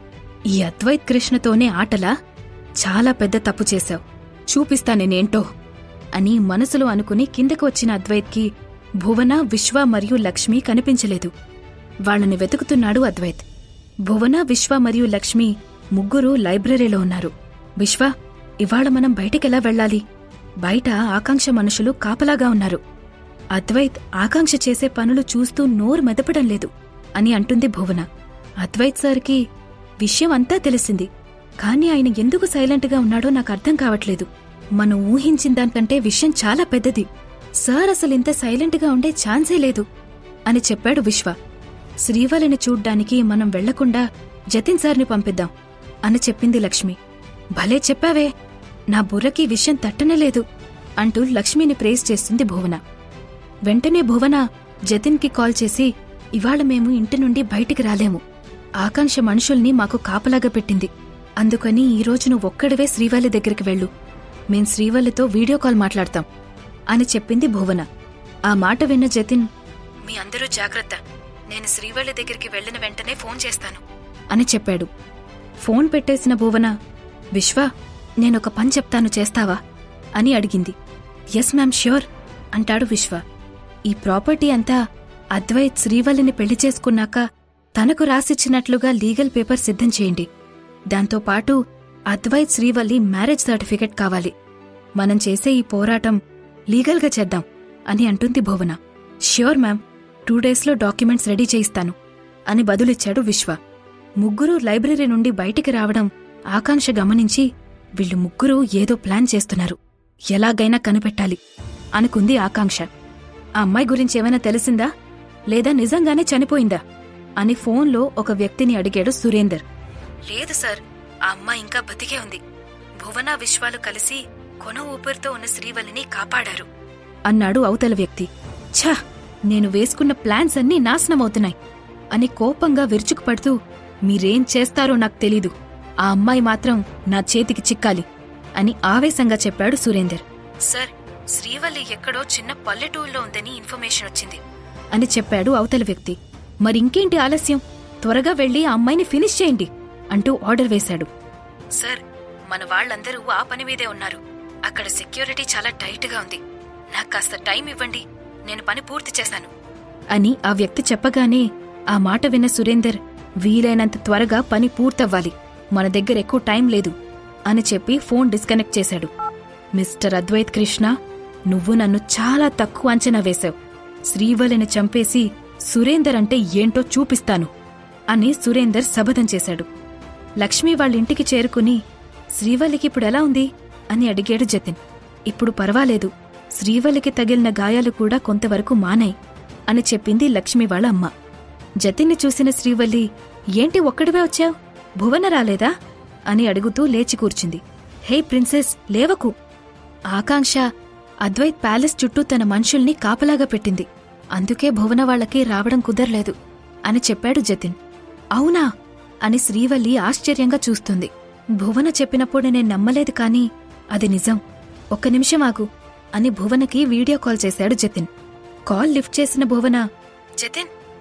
ఈ అద్వైత్ కృష్ణతోనే ఆటలా? చాలా పెద్ద తప్పు చేశావు, చూపిస్తా నేనేంటో అని మనసులో అనుకుని కిందకు వచ్చిన అద్వైత్కి భువన, విశ్వ మరియు లక్ష్మి కనిపించలేదు. వాళ్ళని వెతుకుతున్నాడు అద్వైత్. భువన, విశ్వ మరియు లక్ష్మి ముగ్గురు లైబ్రరీలో ఉన్నారు. విశ్వ, ఇవాళ మనం బయటికెలా వెళ్లాలి? బయట ఆకాంక్ష మనుషులు కాపలాగా ఉన్నారు. అద్వైత్ ఆకాంక్ష చేసే పనులు చూస్తూ నోరు మెదపడం లేదు అని అంటుంది భువన. అద్వైత్ సార్కి విషయం అంతా తెలిసింది, కాని ఆయన ఎందుకు సైలెంట్గా ఉన్నాడో నాకు అర్థం కావట్లేదు. మనం ఊహించిన దానికంటే విషయం చాలా పెద్దది. సార్ అసలింత సైలెంట్గా ఉండే ఛాన్సే లేదు అని చెప్పాడు విశ్వ. శ్రీవల్లిని చూడ్డానికి మనం వెళ్లకుండా జతిన్ సార్ని పంపిద్దాం అని చెప్పింది లక్ష్మి. భలే చెప్పావే, నా బుర్రకి విషయం తట్టనేలేదు అంటూ లక్ష్మిని ప్రేజ్ చేస్తుంది భువన. వెంటనే భువన జతిన్కి కాల్ చేసి, ఇవాళ మేము ఇంటి నుండి బయటికి రాలేము, ఆకాంక్ష మనుషుల్ని మాకు కాపలాగా పెట్టింది, అందుకని ఈరోజు నువ్వొక్కడివే శ్రీవల్లి దగ్గరికి వెళ్ళు, మేం శ్రీవల్లితో వీడియో కాల్ మాట్లాడతాం అని చెప్పింది భువన. ఆ మాట విన్న జతిన్, మీ అందరూ జాగ్రత్త, నేను శ్రీవల్లి దగ్గరికి వెళ్లిన వెంటనే ఫోన్ చేస్తాను అని చెప్పాడు. ఫోన్ పెట్టేసిన భువన, విశ్వ, నేనొక పని చెప్తాను, చేస్తావా అని అడిగింది. ఎస్ మ్యామ్, ష్యూర్ అంటాడు విశ్వ. ఈ ప్రాపర్టీ అంతా అద్వైత్ శ్రీవల్లిని పెళ్లి చేసుకున్నాక తనకు రాసిచ్చినట్లుగా లీగల్ పేపర్ సిద్ధం చేయండి. దాంతోపాటు అద్వైత్ శ్రీవల్లి మ్యారేజ్ సర్టిఫికెట్ కావాలి. మనం చేసే ఈ పోరాటం లీగల్గా చేద్దాం అని అంటుంది భువన. ష్యూర్ మ్యామ్, 2 డేస్లో డాక్యుమెంట్స్ రెడీ చేయిస్తాను అని బదులిచ్చాడు విశ్వ. ముగ్గురూ లైబ్రరీ నుండి బయటికి రావడం ఆకాంక్ష గమనించి, వీళ్ళు ముగ్గురూ ఏదో ప్లాన్ చేస్తున్నారు, ఎలాగైనా కనిపెట్టాలి అనుకుంది ఆకాంక్ష. ఆ అమ్మాయి గురించేమైనా తెలిసిందా, లేదా నిజంగానే చనిపోయిందా అని ఫోన్లో ఒక వ్యక్తిని అడిగాడు సురేందర్. లేదు సార్, ఆ అమ్మాయి ఇంకా బతికే ఉంది. భువన, విశ్వాలు కలిసి కొన ఊపిరితో ఉన్న శ్రీవల్లిని కాపాడారు అన్నాడు అవతల వ్యక్తి. ఛ, నేను వేసుకున్న ప్లాన్స్ అన్నీ నాశనమవుతున్నాయి అని కోపంగా విరుచుకుపడుతూ, మీరేం చేస్తారో నాకు తెలీదు, ఆ అమ్మాయి మాత్రం నా చేతికి చిక్కాలి అని ఆవేశంగా చెప్పాడు సురేందర్. సార్, శ్రీవల్లి ఎక్కడో చిన్న పల్లెటూరులో ఉందని ఇన్ఫర్మేషన్ వచ్చింది అని చెప్పాడు అవతల వ్యక్తి. మరింకేంటి ఆలస్యం, త్వరగా వెళ్లి ఆ అమ్మాయిని ఫినిష్ చేయండి అంటూ ఆర్డర్ వేశాడు. సార్, మన వాళ్లందరూ ఆ పని మీదే ఉన్నారు, అక్కడ సెక్యూరిటీ చాలా టైట్గా ఉంది, నాకు కాస్త టైం ఇవ్వండి, నేను పని పూర్తి చేశాను అని ఆ వ్యక్తి చెప్పగానే ఆ మాట విన్న సురేందర్, వీలైనంత త్వరగా పని పూర్తవ్వాలి, మన దగ్గర ఎక్కువ టైం లేదు అని చెప్పి ఫోన్ డిస్కనెక్ట్ చేశాడు. మిస్టర్ అద్వైత్ కృష్ణ, నువ్వు నన్ను చాలా తక్కువ అంచనా వేశావు. శ్రీవల్లిని చంపేసి సురేందర్ అంటే ఏంటో చూపిస్తాను అని సురేందర్ శపథం చేశాడు. లక్ష్మి వాళ్ళింటికి చేరుకుని, శ్రీవల్లికిప్పుడెలా ఉంది అని అడిగాడు జతిన్. ఇప్పుడు పర్వాలేదు, శ్రీవల్లికి తగిలిన గాయాలు కూడా కొంతవరకు మానాయి అని చెప్పింది లక్ష్మి వాళ్ళ అమ్మ. జతిన్ని చూసిన శ్రీవల్లి, ఏంటి ఒక్కడివే వచ్చావు, భువన రాలేదా అని అడుగుతూ లేచి కూర్చుంది. హే ప్రిన్సెస్, లేవకు, ఆకాంక్ష అద్వైత్ ప్యాలెస్ చుట్టూ తన మనుషుల్ని కాపలాగా పెట్టింది, అందుకే భువన వాళ్లకి రావడం కుదరలేదు అని చెప్పాడు జతిన్. అవునా అని శ్రీవల్లి ఆశ్చర్యంగా చూస్తుంది. భువన చెప్పినప్పుడు నేను నమ్మలేదు, కాని అది నిజం, ఒక్క నిమిషం ఆగు అని భువనకి వీడియో కాల్ చేశాడు జతిన్. కాల్ లిఫ్ట్ చేసిన భువన, జతిన్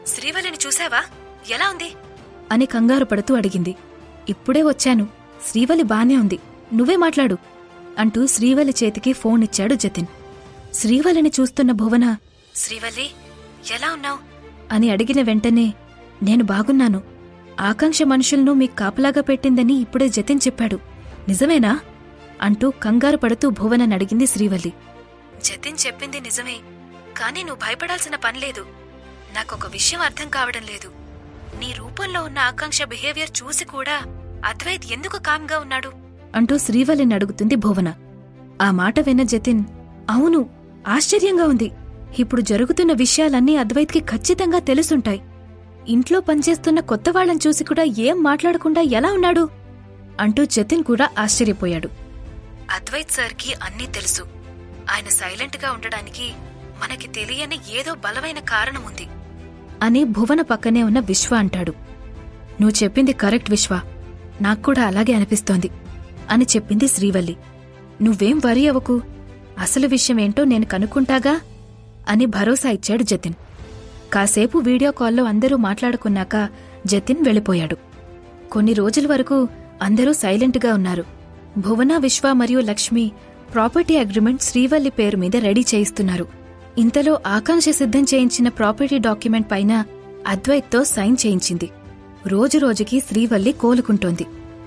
శ్రీవల్లిని చూసావా? ఎలా ఉంది అని కంగారు పడుతూ అడిగింది. ఇప్పుడే వచ్చాను, శ్రీవల్లి బానే ఉంది, నువ్వే మాట్లాడు అంటూ శ్రీవల్లి చేతికి ఫోన్ ఇచ్చాడు జతిన్. శ్రీవల్లిని చూస్తున్న భువన, శ్రీవల్లి ఎలా ఉన్నావు అని అడిగిన వెంటనే, నేను బాగున్నాను, ఆకాంక్ష మనుషులను మీకు కాపలాగా పెట్టిందని ఇప్పుడే జతిన్ చెప్పాడు, నిజమేనా అంటూ కంగారు పడుతూ భువనని అడిగింది శ్రీవల్లి. జతిన్ చెప్పింది నిజమే, కాని నువ్వు భయపడాల్సిన పనిలేదు. నాకొక విషయం అర్థం కావడం లేదు. నీ రూపంలో ఉన్న ఆకాంక్ష బిహేవియర్ చూసి కూడా అద్వైత్ ఎందుకు కామ్గా ఉన్నాడు అంటూ శ్రీవల్లిని అడుగుతుంది భువన. ఆ మాట విన్న జతిన్, అవును, ఆశ్చర్యంగా ఉంది. ఇప్పుడు జరుగుతున్న విషయాలన్నీ అద్వైత్కి ఖచ్చితంగా తెలుసుంటాయి. ఇంట్లో పనిచేస్తున్న కొత్త వాళ్లను చూసి కూడా ఏం మాట్లాడకుండా ఎలా ఉన్నాడు అంటూ జతిన్ కూడా ఆశ్చర్యపోయాడు. అద్వైత్ సార్కి అన్నీ తెలుసు. ఆయన సైలెంట్గా ఉండడానికి మనకి తెలియని ఏదో బలమైన కారణముంది అని భువన పక్కనే ఉన్న విశ్వ అంటాడు. నువ్వు చెప్పింది కరెక్ట్ విశ్వ, నాక్కూడా అలాగే అనిపిస్తోంది అని చెప్పింది శ్రీవల్లి. నువ్వేం వరీ అవ్వకు, అసలు విషయమేంటో నేను కనుక్కుంటాగా అని భరోసా ఇచ్చాడు జతిన్. కాసేపు వీడియో కాల్లో అందరూ మాట్లాడుకున్నాక జతిన్ వెళ్ళిపోయాడు. కొన్ని రోజుల వరకు అందరూ సైలెంట్గా ఉన్నారు. భువన, విశ్వ మరియు లక్ష్మి ప్రాపర్టీ అగ్రిమెంట్ శ్రీవల్లి పేరు మీద రెడీ చేయిస్తున్నారు. ఇంతలో ఆకాంక్ష సిద్ధం చేయించిన ప్రాపర్టీ డాక్యుమెంట్ పైన అద్వైత్తో సైన్ చేయించింది. రోజురోజుకి శ్రీవల్లి కోలుకుంటోంది.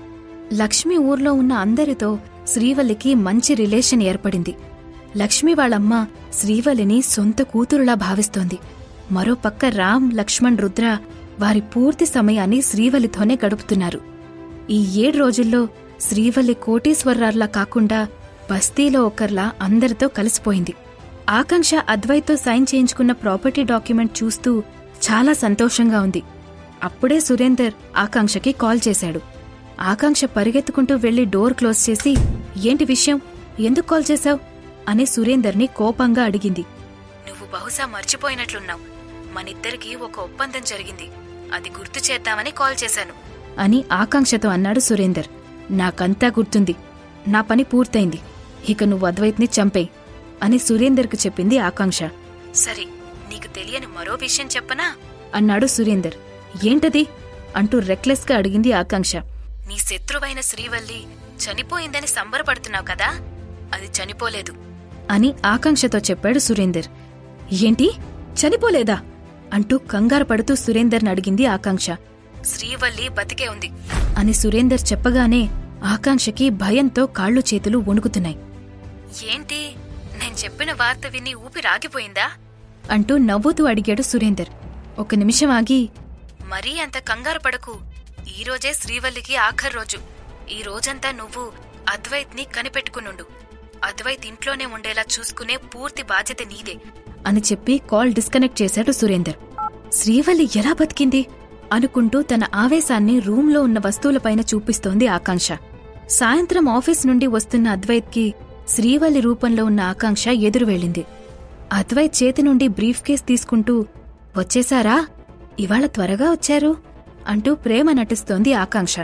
లక్ష్మి ఊర్లో ఉన్న అందరితో శ్రీవల్లికి మంచి రిలేషన్ ఏర్పడింది. లక్ష్మి వాళ్ళమ్మ శ్రీవల్లిని సొంత కూతురులా భావిస్తోంది. మరోపక్క రామ్, లక్ష్మణ్, రుద్ర వారి పూర్తి సమయాన్ని శ్రీవల్లితోనే గడుపుతున్నారు. ఈ 7 రోజుల్లో శ్రీవల్లి కోటీశ్వరరాల్లా కాకుండా బస్తీలో ఒకర్లా అందరితో కలిసిపోయింది. ఆకాంక్ష అద్వైత్తో సైన్ చేయించుకున్న ప్రాపర్టీ డాక్యుమెంట్ చూస్తూ చాలా సంతోషంగా ఉంది. అప్పుడే సురేందర్ ఆకాంక్షకి కాల్ చేశాడు. ఆకాంక్ష పరిగెత్తుకుంటూ వెళ్లి డోర్ క్లోజ్ చేసి, ఏంటి విషయం, ఎందుకు కాల్ చేశావు అని సురేందర్ని కోపంగా అడిగింది. నువ్వు బహుశా మర్చిపోయినట్లున్నావు, మనిద్దరికీ ఒక ఒప్పందం జరిగింది, అది గుర్తు చేద్దామని కాల్ చేశాను అని ఆకాంక్షతో అన్నాడు సురేందర్. నాకంతా గుర్తుంది, నా పని పూర్తయింది, ఇక నువ్వు అద్వైత్ని చంపేయ్ అని సురేందర్కు చెప్పింది ఆకాంక్ష. సరే, నీకు తెలియని మరో విషయం చెప్పనా అన్నాడు సురేందర్. ఏంటది అంటూ రెక్లెస్ గా అడిగింది ఆకాంక్ష. నీ శత్రువైన శ్రీవల్లి చనిపోయిందని సంబరపడుతున్నావు కదా, అది చనిపోలేదు అని ఆకాంక్షతో చెప్పాడు సురేందర్. ఏంటి, చనిపోలేదా అంటూ కంగారు పడుతూ సురేందర్ని అడిగింది ఆకాంక్ష. శ్రీవల్లి బతికే ఉంది అని సురేందర్ చెప్పగానే ఆకాంక్షకి భయంతో కాళ్ళు చేతులు వణుకుతున్నాయి. ఏంటి, నేను చెప్పిన వార్త విని ఊపిరాగిపోయిందా అంటూ నవ్వుతూ అడిగాడు సురేందర్. ఒక నిమిషం ఆగి, మరీ అంత కంగారు పడకు, ఈరోజే శ్రీవల్లికి ఆఖరి రోజు, ఈ రోజంతా నువ్వు అద్వైత్ని కనిపెట్టుకునుండు, అద్వైత్ ఇంట్లోనే ఉండేలా చూసుకునే పూర్తి బాధ్యత నీదే అని చెప్పి కాల్ డిస్కనెక్ట్ చేశాడు సురేందర్. శ్రీవల్లి ఎలా బతికింది అనుకుంటూ తన ఆవేశాన్ని రూంలో ఉన్న వస్తువులపైన చూపిస్తోంది ఆకాంక్ష. సాయంత్రం ఆఫీస్ నుండి వస్తున్న అద్వైత్కి శ్రీవల్లి రూపంలో ఉన్న ఆకాంక్ష ఎదురు వెళ్ళింది. అద్వైత్ చేతి నుండి బ్రీఫ్ కేస్ తీసుకుంటూ, వచ్చేశారా, ఇవాళ త్వరగా వచ్చారు అంటూ ప్రేమ నటిస్తోంది ఆకాంక్ష.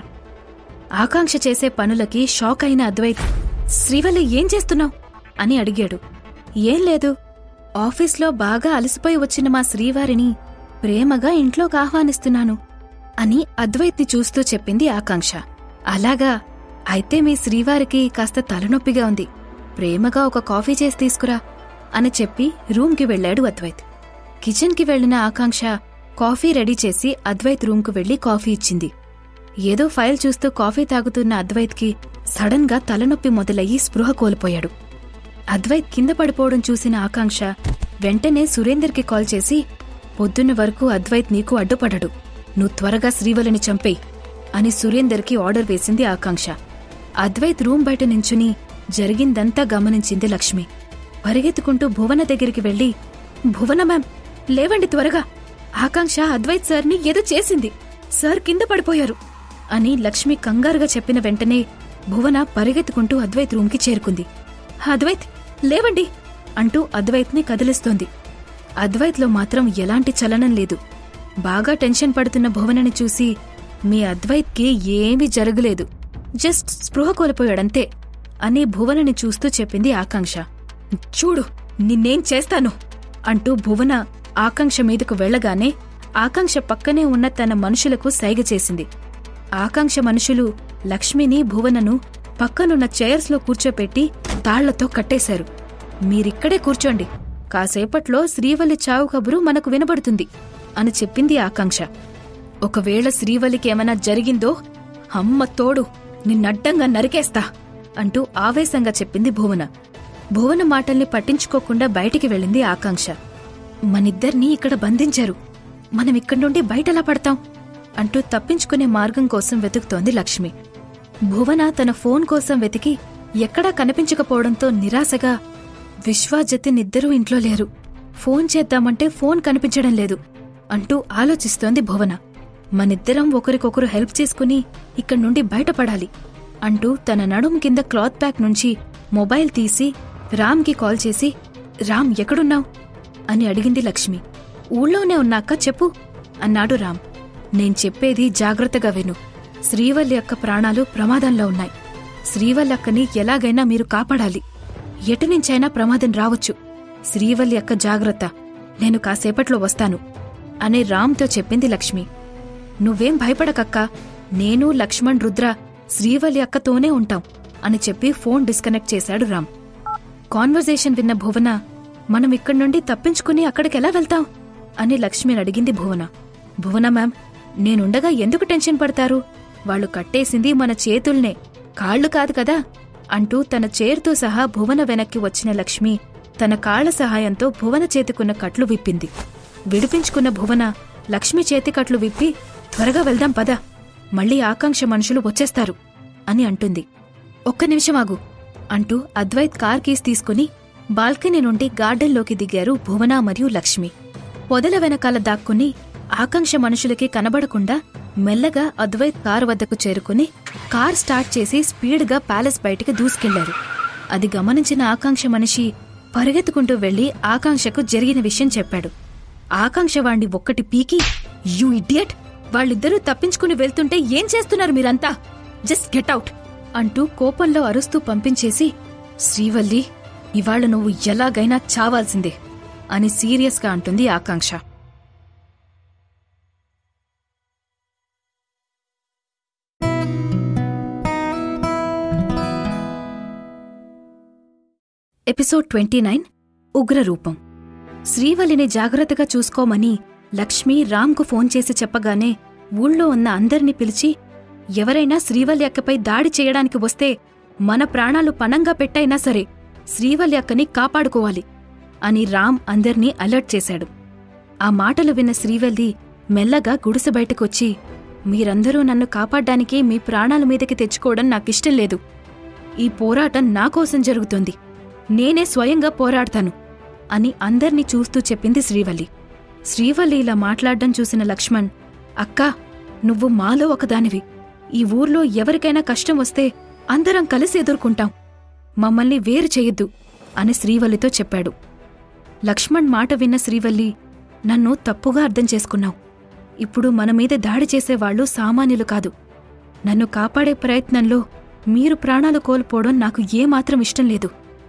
ఆకాంక్ష చేసే పనులకి షాక్ అయిన అద్వైత్, శ్రీవల్లి ఏం చేస్తున్నావు అని అడిగాడు. ఏం లేదు, ఆఫీస్లో బాగా అలసిపోయి వచ్చిన మా శ్రీవారిని ప్రేమగా ఇంట్లోకి ఆహ్వానిస్తున్నాను అని అద్వైత్ని చూస్తూ చెప్పింది ఆకాంక్ష. అలాగా, అయితే మీ శ్రీవారికి కాస్త తలనొప్పిగా ఉంది, ప్రేమగా ఒక కాఫీ చేసి తీసుకురా అని చెప్పి రూమ్కి వెళ్లాడు అద్వైత్. కిచెన్కి వెళ్లిన ఆకాంక్ష కాఫీ రెడీ చేసి అద్వైత్ రూమ్కు వెళ్లి కాఫీ ఇచ్చింది. ఏదో ఫైల్ చూస్తూ కాఫీ తాగుతున్న అద్వైత్కి సడన్ గా తలనొప్పి మొదలయ్యి స్పృహ కోల్పోయాడు. అద్వైత్ కింద పడిపోవడం చూసిన ఆకాంక్ష వెంటనే సురేందర్కి కాల్ చేసి, పొద్దున్న వరకు అద్వైత్ నీకు అడ్డుపడడు, నువ్వు త్వరగా శ్రీవల్లిని చంపేయ్ అని సురేందర్కి ఆర్డర్ వేసింది ఆకాంక్ష. అద్వైత్ రూమ్ బయట నించుని జరిగిందంతా గమనించింది లక్ష్మి. పరిగెత్తుకుంటూ భువన దగ్గరికి వెళ్లి, భువన మ్యామ్, లేవండి త్వరగా, ఆకాంక్ష అద్వైత్ సార్ని ఏదో చేసింది, సార్ కింద పడిపోయారు అని లక్ష్మి కంగారుగా చెప్పిన వెంటనే భువన పరిగెత్తుకుంటూ అద్వైత్ రూమ్కి చేరుకుంది. అద్వైత్, లేవండి అంటూ అద్వైత్ని కదిలిస్తోంది. అద్వైత్లో మాత్రం ఎలాంటి చలనం లేదు. బాగా టెన్షన్ పడుతున్న భువనని చూసి, మీ అద్వైత్కి ఏమీ జరగలేదు, జస్ట్ స్పృహ కోల్పోయాడంతే అని భువనని చూస్తూ చెప్పింది ఆకాంక్ష. చూడు, నిన్నేం చేస్తాను అంటూ భువన ఆకాంక్ష మీదకు వెళ్లగానే ఆకాంక్ష పక్కనే ఉన్న తన మనుషులకు సైగ చేసింది. ఆకాంక్ష మనుషులు లక్ష్మిని, భువనను పక్కనున్న చైర్స్లో కూర్చోపెట్టి తాళ్లతో కట్టేశారు. మీరిక్కడే కూర్చోండి, కాసేపట్లో శ్రీవల్లి చావు కబురు మనకు వినబడుతుంది అని చెప్పింది ఆకాంక్ష. ఒకవేళ శ్రీవల్లికేమైనా జరిగిందో అమ్మ తోడు నిన్నడ్డంగా నరికేస్తా అంటూ ఆవేశంగా చెప్పింది భువన. భువన మాటల్ని పట్టించుకోకుండా బయటికి వెళ్ళింది ఆకాంక్ష. మనిద్దర్నీ ఇక్కడ బంధించారు, మనమిక్కడి నుండి బయటలా పడతాం అంటూ తప్పించుకునే మార్గం కోసం వెతుకుతోంది లక్ష్మి. భువన తన ఫోన్ కోసం వెతికి ఎక్కడా కనిపించకపోవడంతో నిరాశగా, విశ్వ, జతిన్ ఇద్దరూ ఇంట్లో లేరు, ఫోన్ చేద్దామంటే ఫోన్ కనిపించడం లేదు అంటూ ఆలోచిస్తోంది భువన. మనిద్దరం ఒకరికొకరు హెల్ప్ చేసుకుని ఇక్కడి నుండి బయటపడాలి అంటూ తన నడుం కింద క్లాత్ బ్యాగ్ నుంచి మొబైల్ తీసి రామ్కి కాల్ చేసి, రామ్ ఎక్కడున్నావ్ అని అడిగింది లక్ష్మి. ఊళ్ళోనే ఉన్నాక చెప్పు అన్నాడు రామ్. నేను చెప్పేది జాగ్రత్తగా విను. శ్రీవల్లి అక్క ప్రాణాలు ప్రమాదంలో ఉన్నాయి. శ్రీవల్లి అక్కని ఎలాగైనా మీరు కాపాడాలి. ఎటునుంచైనా ప్రమాదం రావచ్చు. శ్రీవల్లి అక్క జాగ్రత్త, నేను కాసేపట్లో వస్తాను అని రామ్తో చెప్పింది లక్ష్మి. నువ్వేం భయపడకక్కా, నేను, లక్ష్మణ్, రుద్ర శ్రీవల్లి అక్కతోనే ఉంటాం అని చెప్పి ఫోన్ డిస్కనెక్ట్ చేశాడు రామ్. కాన్వర్జేషన్ విన్న భువన, మనం ఇక్కడి నుండి తప్పించుకుని అక్కడికెలా వెళ్తాం అని లక్ష్మిని అడిగింది భువన. భువన మ్యామ్, నేనుండగా ఎందుకు టెన్షన్ పడతారు? వాళ్లు కట్టేసింది మన చేతుల్నే, కాళ్లు కాదు కదా అంటూ తన చైర్తో సహా భువన వెనక్కి వచ్చిన లక్ష్మి తన కాళ్ల సహాయంతో భువన చేతికున్న కట్లు విప్పింది. విడిపించుకున్న భువన లక్ష్మి చేతికట్లు విప్పి, త్వరగా వెళ్దాం పద, మళ్లీ ఆకాంక్ష మనుషులు వచ్చేస్తారు అని అంటుంది. ఒక్క నిమిషమాగు అంటూ అద్వైత్ కార్ కీస్ తీసుకుని బాల్కనీ నుండి గార్డెన్లోకి దిగారు భువన మరియు లక్ష్మి. పొదల వెనకాల దాక్కుని ఆకాంక్ష మనుషులకి కనబడకుండా మెల్లగా అద్వైత్ కారు వద్దకు చేరుకుని కార్ స్టార్ట్ చేసి స్పీడ్గా ప్యాలెస్ బయటికి దూసుకెళ్లారు. అది గమనించిన ఆకాంక్ష మనిషి పరిగెత్తుకుంటూ వెళ్లి ఆకాంక్షకు జరిగిన విషయం చెప్పాడు. ఆకాంక్ష వాణ్ణి ఒక్కటి పీకి, యూ ఇడియట్, వాళ్ళిద్దరూ తప్పించుకుని వెళ్తుంటే ఏం చేస్తున్నారు మీరంతా, జస్ట్ గెట్ అవుట్ అంటూ కోపంలో అరుస్తూ పంపించేసి, శ్రీవల్లి, ఇవాళ నువ్వు ఎలాగైనా చావాల్సిందే అని సీరియస్గా అంటుంది ఆకాంక్ష. ఎపిసోడ్ 29 ఉగ్రరూపం. శ్రీవల్లిని జాగ్రత్తగా చూసుకోమని లక్ష్మి రామ్కు ఫోన్ చేసి చెప్పగానే ఊళ్ళో ఉన్న అందర్నీ పిలిచి, ఎవరైనా శ్రీవల్లి అక్కపై దాడి చేయడానికి వస్తే మన ప్రాణాలు పణంగా పెట్టైనా సరే శ్రీవల్లి అక్కని కాపాడుకోవాలి అని రామ్ అందర్నీ అలర్ట్ చేశాడు. ఆ మాటలు విన్న శ్రీవల్లి మెల్లగా గుడిసె బయటకొచ్చి, మీరందరూ నన్ను కాపాడ్డానికి మీ ప్రాణాల మీదకి తెచ్చుకోవడం నాకిష్టం లేదు. ఈ పోరాటం నాకోసం జరుగుతోంది, నేనే స్వయంగా పోరాడతాను అని అందర్నీ చూస్తూ చెప్పింది శ్రీవల్లి. శ్రీవల్లి ఇలా మాట్లాడ్డం చూసిన లక్ష్మణ్, అక్కా, నువ్వు మాలో ఒకదానివి. ఈ ఊర్లో ఎవరికైనా కష్టం వస్తే అందరం కలిసి ఎదుర్కొంటాం, మమ్మల్ని వేరు చెయ్యొద్దు అని శ్రీవల్లితో చెప్పాడు. లక్ష్మణ్ మాట విన్న శ్రీవల్లి, నన్ను తప్పుగా అర్థం చేసుకున్నావు. ఇప్పుడు మనమీద దాడి చేసేవాళ్లు సామాన్యులు కాదు. నన్ను కాపాడే ప్రయత్నంలో మీరు ప్రాణాలు కోల్పోవడం నాకు ఏమాత్రం ఇష్టం లేదు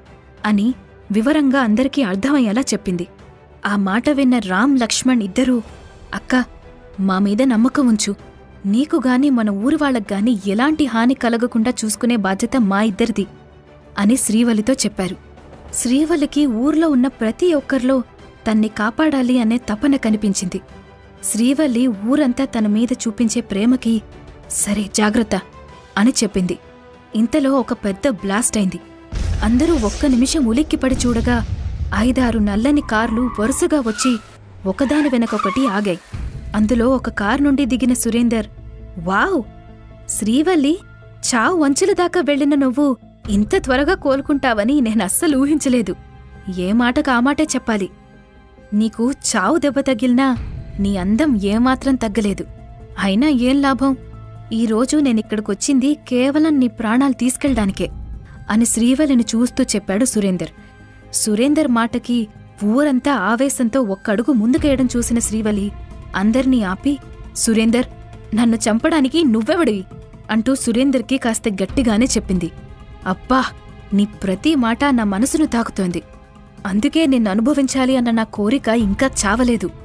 అని వివరంగా అందరికీ అర్థమయ్యేలా చెప్పింది. ఆ మాట విన్న రామ్, లక్ష్మణ్ ఇద్దరూ, అక్కా, మా మీద నమ్మకం ఉంచు, నీకుగాని మన ఊరివాళ్లకుగాని ఎలాంటి హాని కలగకుండా చూసుకునే బాధ్యత మా ఇద్దరిది అని శ్రీవల్లితో చెప్పారు. శ్రీవల్లికి ఊర్లో ఉన్న ప్రతి ఒక్కరిలో తన్ని కాపాడాలి అనే తపన కనిపించింది. శ్రీవల్లి ఊరంతా తన మీద చూపించే ప్రేమకి, సరే జాగ్రత్త అని చెప్పింది. ఇంతలో ఒక పెద్ద బ్లాస్ట్ అయింది. అందరూ ఒక్క నిమిషం ఉలిక్కిపడి చూడగా 5-6 నల్లని కార్లు వరుసగా వచ్చి ఒకదాని వెనకొకటి ఆగాయి. అందులో ఒక కార్ నుండి దిగిన సురేందర్, వావ్, శ్రీవల్లి, చావు అంచుల దాకా వెళ్లిన నువ్వు ఇంత త్వరగా కోలుకుంటావని నేనస్సలు ఊహించలేదు. ఏ మాటకు ఆ మాటే చెప్పాలి. నీకు చావు దెబ్బ తగిలినా నీ అందం ఏమాత్రం తగ్గలేదు. అయినా ఏం లాభం, ఈరోజు నేనిక్కడికొచ్చింది కేవలం నీ ప్రాణాలు తీసుకెళ్డానికే అని శ్రీవల్లిని చూస్తూ చెప్పాడు సురేందర్. సురేందర్ మాటకి ఊరంతా ఆవేశంతో ఒక్కడుగు ముందుకేయడం చూసిన శ్రీవల్లి అందర్నీ ఆపి, సురేందర్, నన్ను చంపడానికి నువ్వెవడివి అంటూ సురేందర్కి కాస్త గట్టిగానే చెప్పింది. అబ్బా, నీ ప్రతి మాట నా మనసును తాకుతోంది. అందుకే నిన్ను అనుభవించాలి అన్న నా కోరిక ఇంకా చావలేదు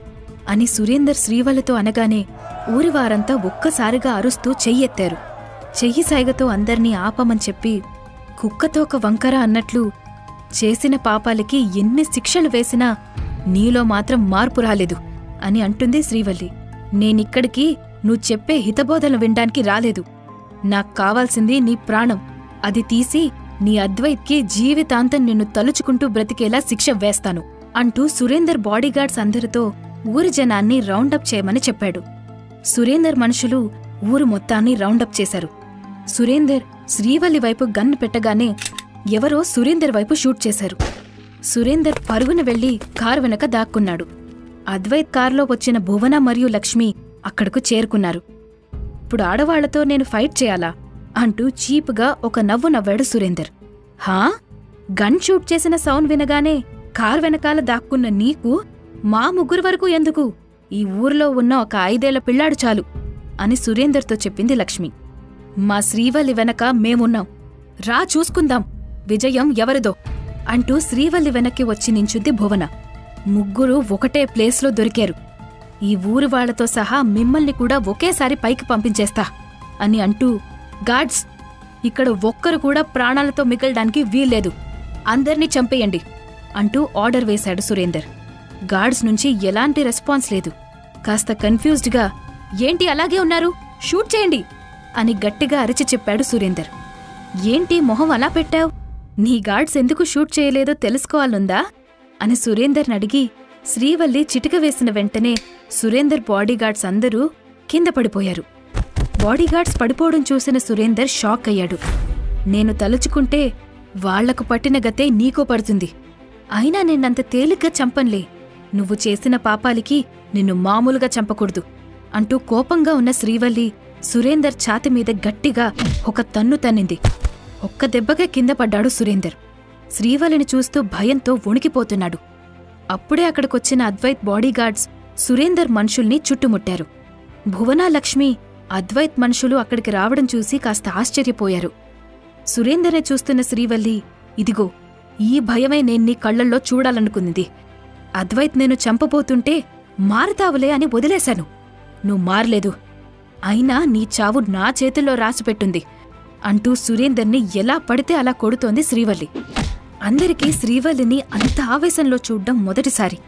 అని సురేందర్ శ్రీవల్లితో అనగానే ఊరివారంతా ఒక్కసారిగా అరుస్తూ చెయ్యెత్తారు. చెయ్యి సాయిగతో అందర్నీ ఆపమని చెప్పి కుక్కతోక వంకర అన్నట్లు చేసిన పాపాలకి ఎన్ని శిక్షలు వేసినా నీలో మాత్రం మార్పు రాలేదు అని అంటుంది శ్రీవల్లి. నేనిక్కడికి నువ్వు చెప్పే హితబోధనలు వినడానికి రాలేదు. నాకు కావాల్సింది నీ ప్రాణం. అది తీసి నీ అద్వైత్కి జీవితాంతం నిన్ను తలుచుకుంటూ బ్రతికేలా శిక్ష వేస్తాను అంటూ సురేందర్ బాడీగార్డ్స్ అందరితో ఊరి జనాన్ని రౌండప్ చేయమని చెప్పాడు. సురేందర్ మనుషులు ఊరు మొత్తాన్ని రౌండప్ చేశారు. సురేందర్ శ్రీవల్లి వైపు గన్ పెట్టగానే ఎవరో సురేందర్ వైపు షూట్ చేశారు. సురేందర్ పరుగున వెళ్లి కారు వెనక దాక్కున్నాడు. అద్వైత్ కారులో వచ్చిన భువన మరియు లక్ష్మి అక్కడకు చేరుకున్నారు. ఇప్పుడు ఆడవాళ్లతో నేను ఫైట్ చేయాలా అంటూ చీపుగా ఒక నవ్వు నవ్వాడు సురేందర్. హా, గన్ షూట్ చేసిన సౌండ్ వినగానే కారు వెనకాల దాక్కున్న నీకు మా ముగ్గురు వరకు ఎందుకు? ఈ ఊరిలో ఉన్న ఒక 5 ఏళ్ల పిల్లాడు చాలు అని సురేందర్తో చెప్పింది లక్ష్మి. మా శ్రీవల్లి వెనక మేమున్నాం, రా చూసుకుందాం విజయం ఎవరిదో అంటూ శ్రీవల్లి వెనక్కి వచ్చి నించుంది భువన. ముగ్గురు ఒకటే ప్లేస్లో దొరికారు. ఈ ఊరి వాళ్లతో సహా మిమ్మల్ని కూడా ఒకేసారి పైకి పంపించేస్తా అని అంటూ, గార్డ్స్, ఇక్కడ ఒక్కరు కూడా ప్రాణాలతో మిగలడానికి వీల్లేదు, అందర్నీ చంపేయండి అంటూ ఆర్డర్ వేశాడు సురేందర్. గార్డ్స్ నుంచి ఎలాంటి రెస్పాన్స్ లేదు. కాస్త కన్ఫ్యూజ్డ్గా, ఏంటి అలాగే ఉన్నారు, షూట్ చేయండి అని గట్టిగా అరిచి చెప్పాడు సురేందర్. ఏంటి మొహం అలా పెట్టావ్? నీ గార్డ్స్ ఎందుకు షూట్ చేయలేదో తెలుసుకోవాలందా అని సురేందర్ని అడిగి శ్రీవల్లి చిటిక వేసిన వెంటనే సురేందర్ బాడీగార్డ్స్ అందరూ కింద పడిపోయారు. బాడీగార్డ్స్ పడిపోవడం చూసిన సురేందర్ షాక్ అయ్యాడు. నేను తలుచుకుంటే వాళ్లకు పట్టిన గతే నీకో పడుతుంది. అయినా నిన్నంత తేలిగ్గా చంపన్లే. నువ్వు చేసిన పాపాలికి నిన్ను మామూలుగా చంపకూడదు అంటూ కోపంగా ఉన్న శ్రీవల్లి సురేందర్ ఛాతిమీద గట్టిగా ఒక తన్ను తన్నింది. ఒక్క దెబ్బగా కింద పడ్డాడు సురేందర్. శ్రీవల్లిని చూస్తూ భయంతో వణికిపోతున్నాడు. అప్పుడే అక్కడికొచ్చిన అద్వైత్ బాడీగార్డ్స్ సురేందర్ మనుషుల్ని చుట్టుముట్టారు. భువన, లక్ష్మి అద్వైత్ మనుషులు అక్కడికి రావడం చూసి కాస్త ఆశ్చర్యపోయారు. సురేందర్ని చూస్తున్న శ్రీవల్లి, ఇదిగో ఈ భయమే నేన్ని కళ్లల్లో చూడాలనుకున్నది. అద్వైత్ నేను చంపబోతుంటే మారతావులే అని వదిలేశాను. నువ్వు మారలేదు, అయినా నీ చావు నా చేతుల్లో రాసిపెట్టుంది అంటూ సురేందర్ని ఎలా పడితే అలా కొడుతోంది శ్రీవల్లి. అందరికీ శ్రీవల్లిని అంత ఆవేశంలో చూడ్డం మొదటిసారి.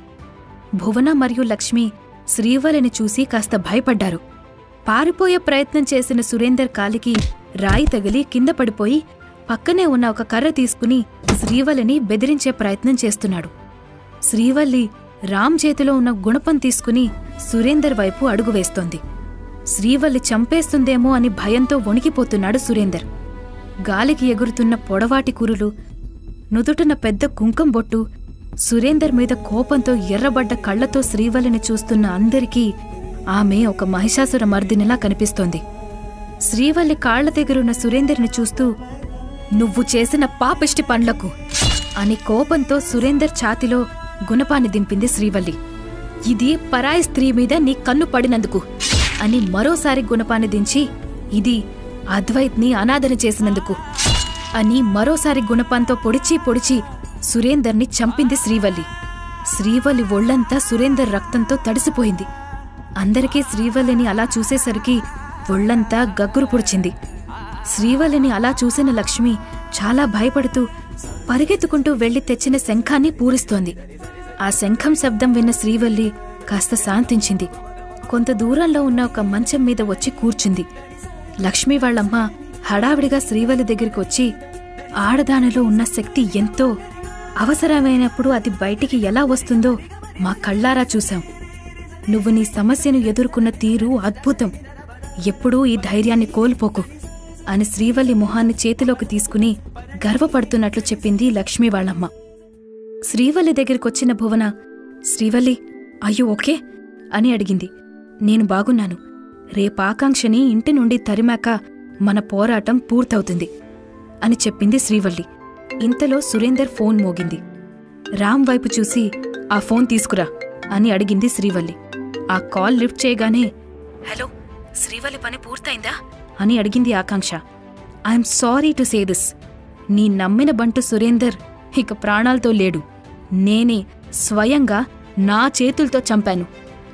భువన మరియు లక్ష్మి శ్రీవల్లిని చూసి కాస్త భయపడ్డారు. పారిపోయే ప్రయత్నం చేసిన సురేందర్ కాలికి రాయి తగిలి కింద పడిపోయి పక్కనే ఉన్న ఒక కర్ర తీసుకుని శ్రీవల్లిని బెదిరించే ప్రయత్నం చేస్తున్నాడు. శ్రీవల్లి రామ్ చేతిలో ఉన్న గుణపం తీసుకుని సురేందర్ వైపు అడుగు వేస్తోంది. శ్రీవల్లి చంపేస్తుందేమో అని భయంతో వణికిపోతున్నాడు సురేందర్. గాలికి ఎగురుతున్న పొడవాటి కురులు, నుదుటున పెద్ద కుంకం బొట్టు, సురేందర్ మీద కోపంతో ఎర్రబడ్డ కళ్లతో శ్రీవల్లిని చూస్తున్న అందరికీ ఆమె ఒక మహిషాసుర మర్దినిలా కనిపిస్తోంది. శ్రీవల్లి కాళ్ల దగ్గరున్న సురేందర్ని చూస్తూ, నువ్వు చేసిన పాపిష్టి పనులకు అని కోపంతో సురేందర్ ఛాతిలో గుణపాన్ని దింపింది శ్రీవల్లి. ఇది పరాయి స్త్రీ మీద నీ కన్ను పడినందుకు అని మరోసారి గుణపాన్ని దించి, ఇది అద్వైత్ని అనాథన చేసినందుకు అని మరోసారి గుణపాంతో పొడిచి పొడిచి సురేందర్ని చంపింది శ్రీవల్లి. శ్రీవల్లి ఒళ్లంతా సురేందర్ రక్తంతో తడిసిపోయింది. అందరికీ శ్రీవల్లిని అలా చూసేసరికి ఒళ్లంతా గగ్గురు పొడిచింది. శ్రీవల్లిని అలా చూసిన లక్ష్మి చాలా భయపడుతూ పరిగెత్తుకుంటూ వెళ్లి తెచ్చిన శంఖాన్ని పూరిస్తోంది. ఆ శంఖం శబ్దం విన్న శ్రీవల్లి కాస్త శాంతించింది. కొంత దూరంలో ఉన్న ఒక మంచం మీద వచ్చి కూర్చుంది. లక్ష్మి వాళ్ళమ్మ హడావిడిగా శ్రీవల్లి దగ్గరికి వచ్చి, ఆడదానిలో ఉన్న శక్తి ఎంతో, అవసరమైనప్పుడు అది బయటికి ఎలా వస్తుందో మా కళ్ళారా చూశాం. నువ్వు నీ సమస్యను ఎదుర్కొన్న తీరు అద్భుతం. ఎప్పుడూ ఈ ధైర్యాన్ని కోల్పోకు అని శ్రీవల్లి మొహాన్ని చేతిలోకి తీసుకుని గర్వపడుతున్నట్లు చెప్పింది లక్ష్మి వాళ్ళమ్మ. శ్రీవల్లి దగ్గరికొచ్చిన భువన, శ్రీవల్లి, అయ్యో ఓకే అని అడిగింది. నేను బాగున్నాను. రేపాకాంక్షని ఇంటి నుండి తరిమాక మన పోరాటం పూర్తవుతుంది అని చెప్పింది శ్రీవల్లి. ఇంతలో సురేందర్ ఫోన్ మోగింది. రామ్ వైపు చూసి, ఆ ఫోన్ తీసుకురా అని అడిగింది శ్రీవల్లి. ఆ కాల్ లిఫ్ట్ చేయగానే, హలో, శ్రీవల్లి పని పూర్తయిందా అని అడిగింది Akanksha. I'm sorry to say this. నీ నమ్మిన బంటు సురేందర్ ఇక ప్రాణాలతో లేడు. నేనే స్వయంగా నా చేతులతో చంపాను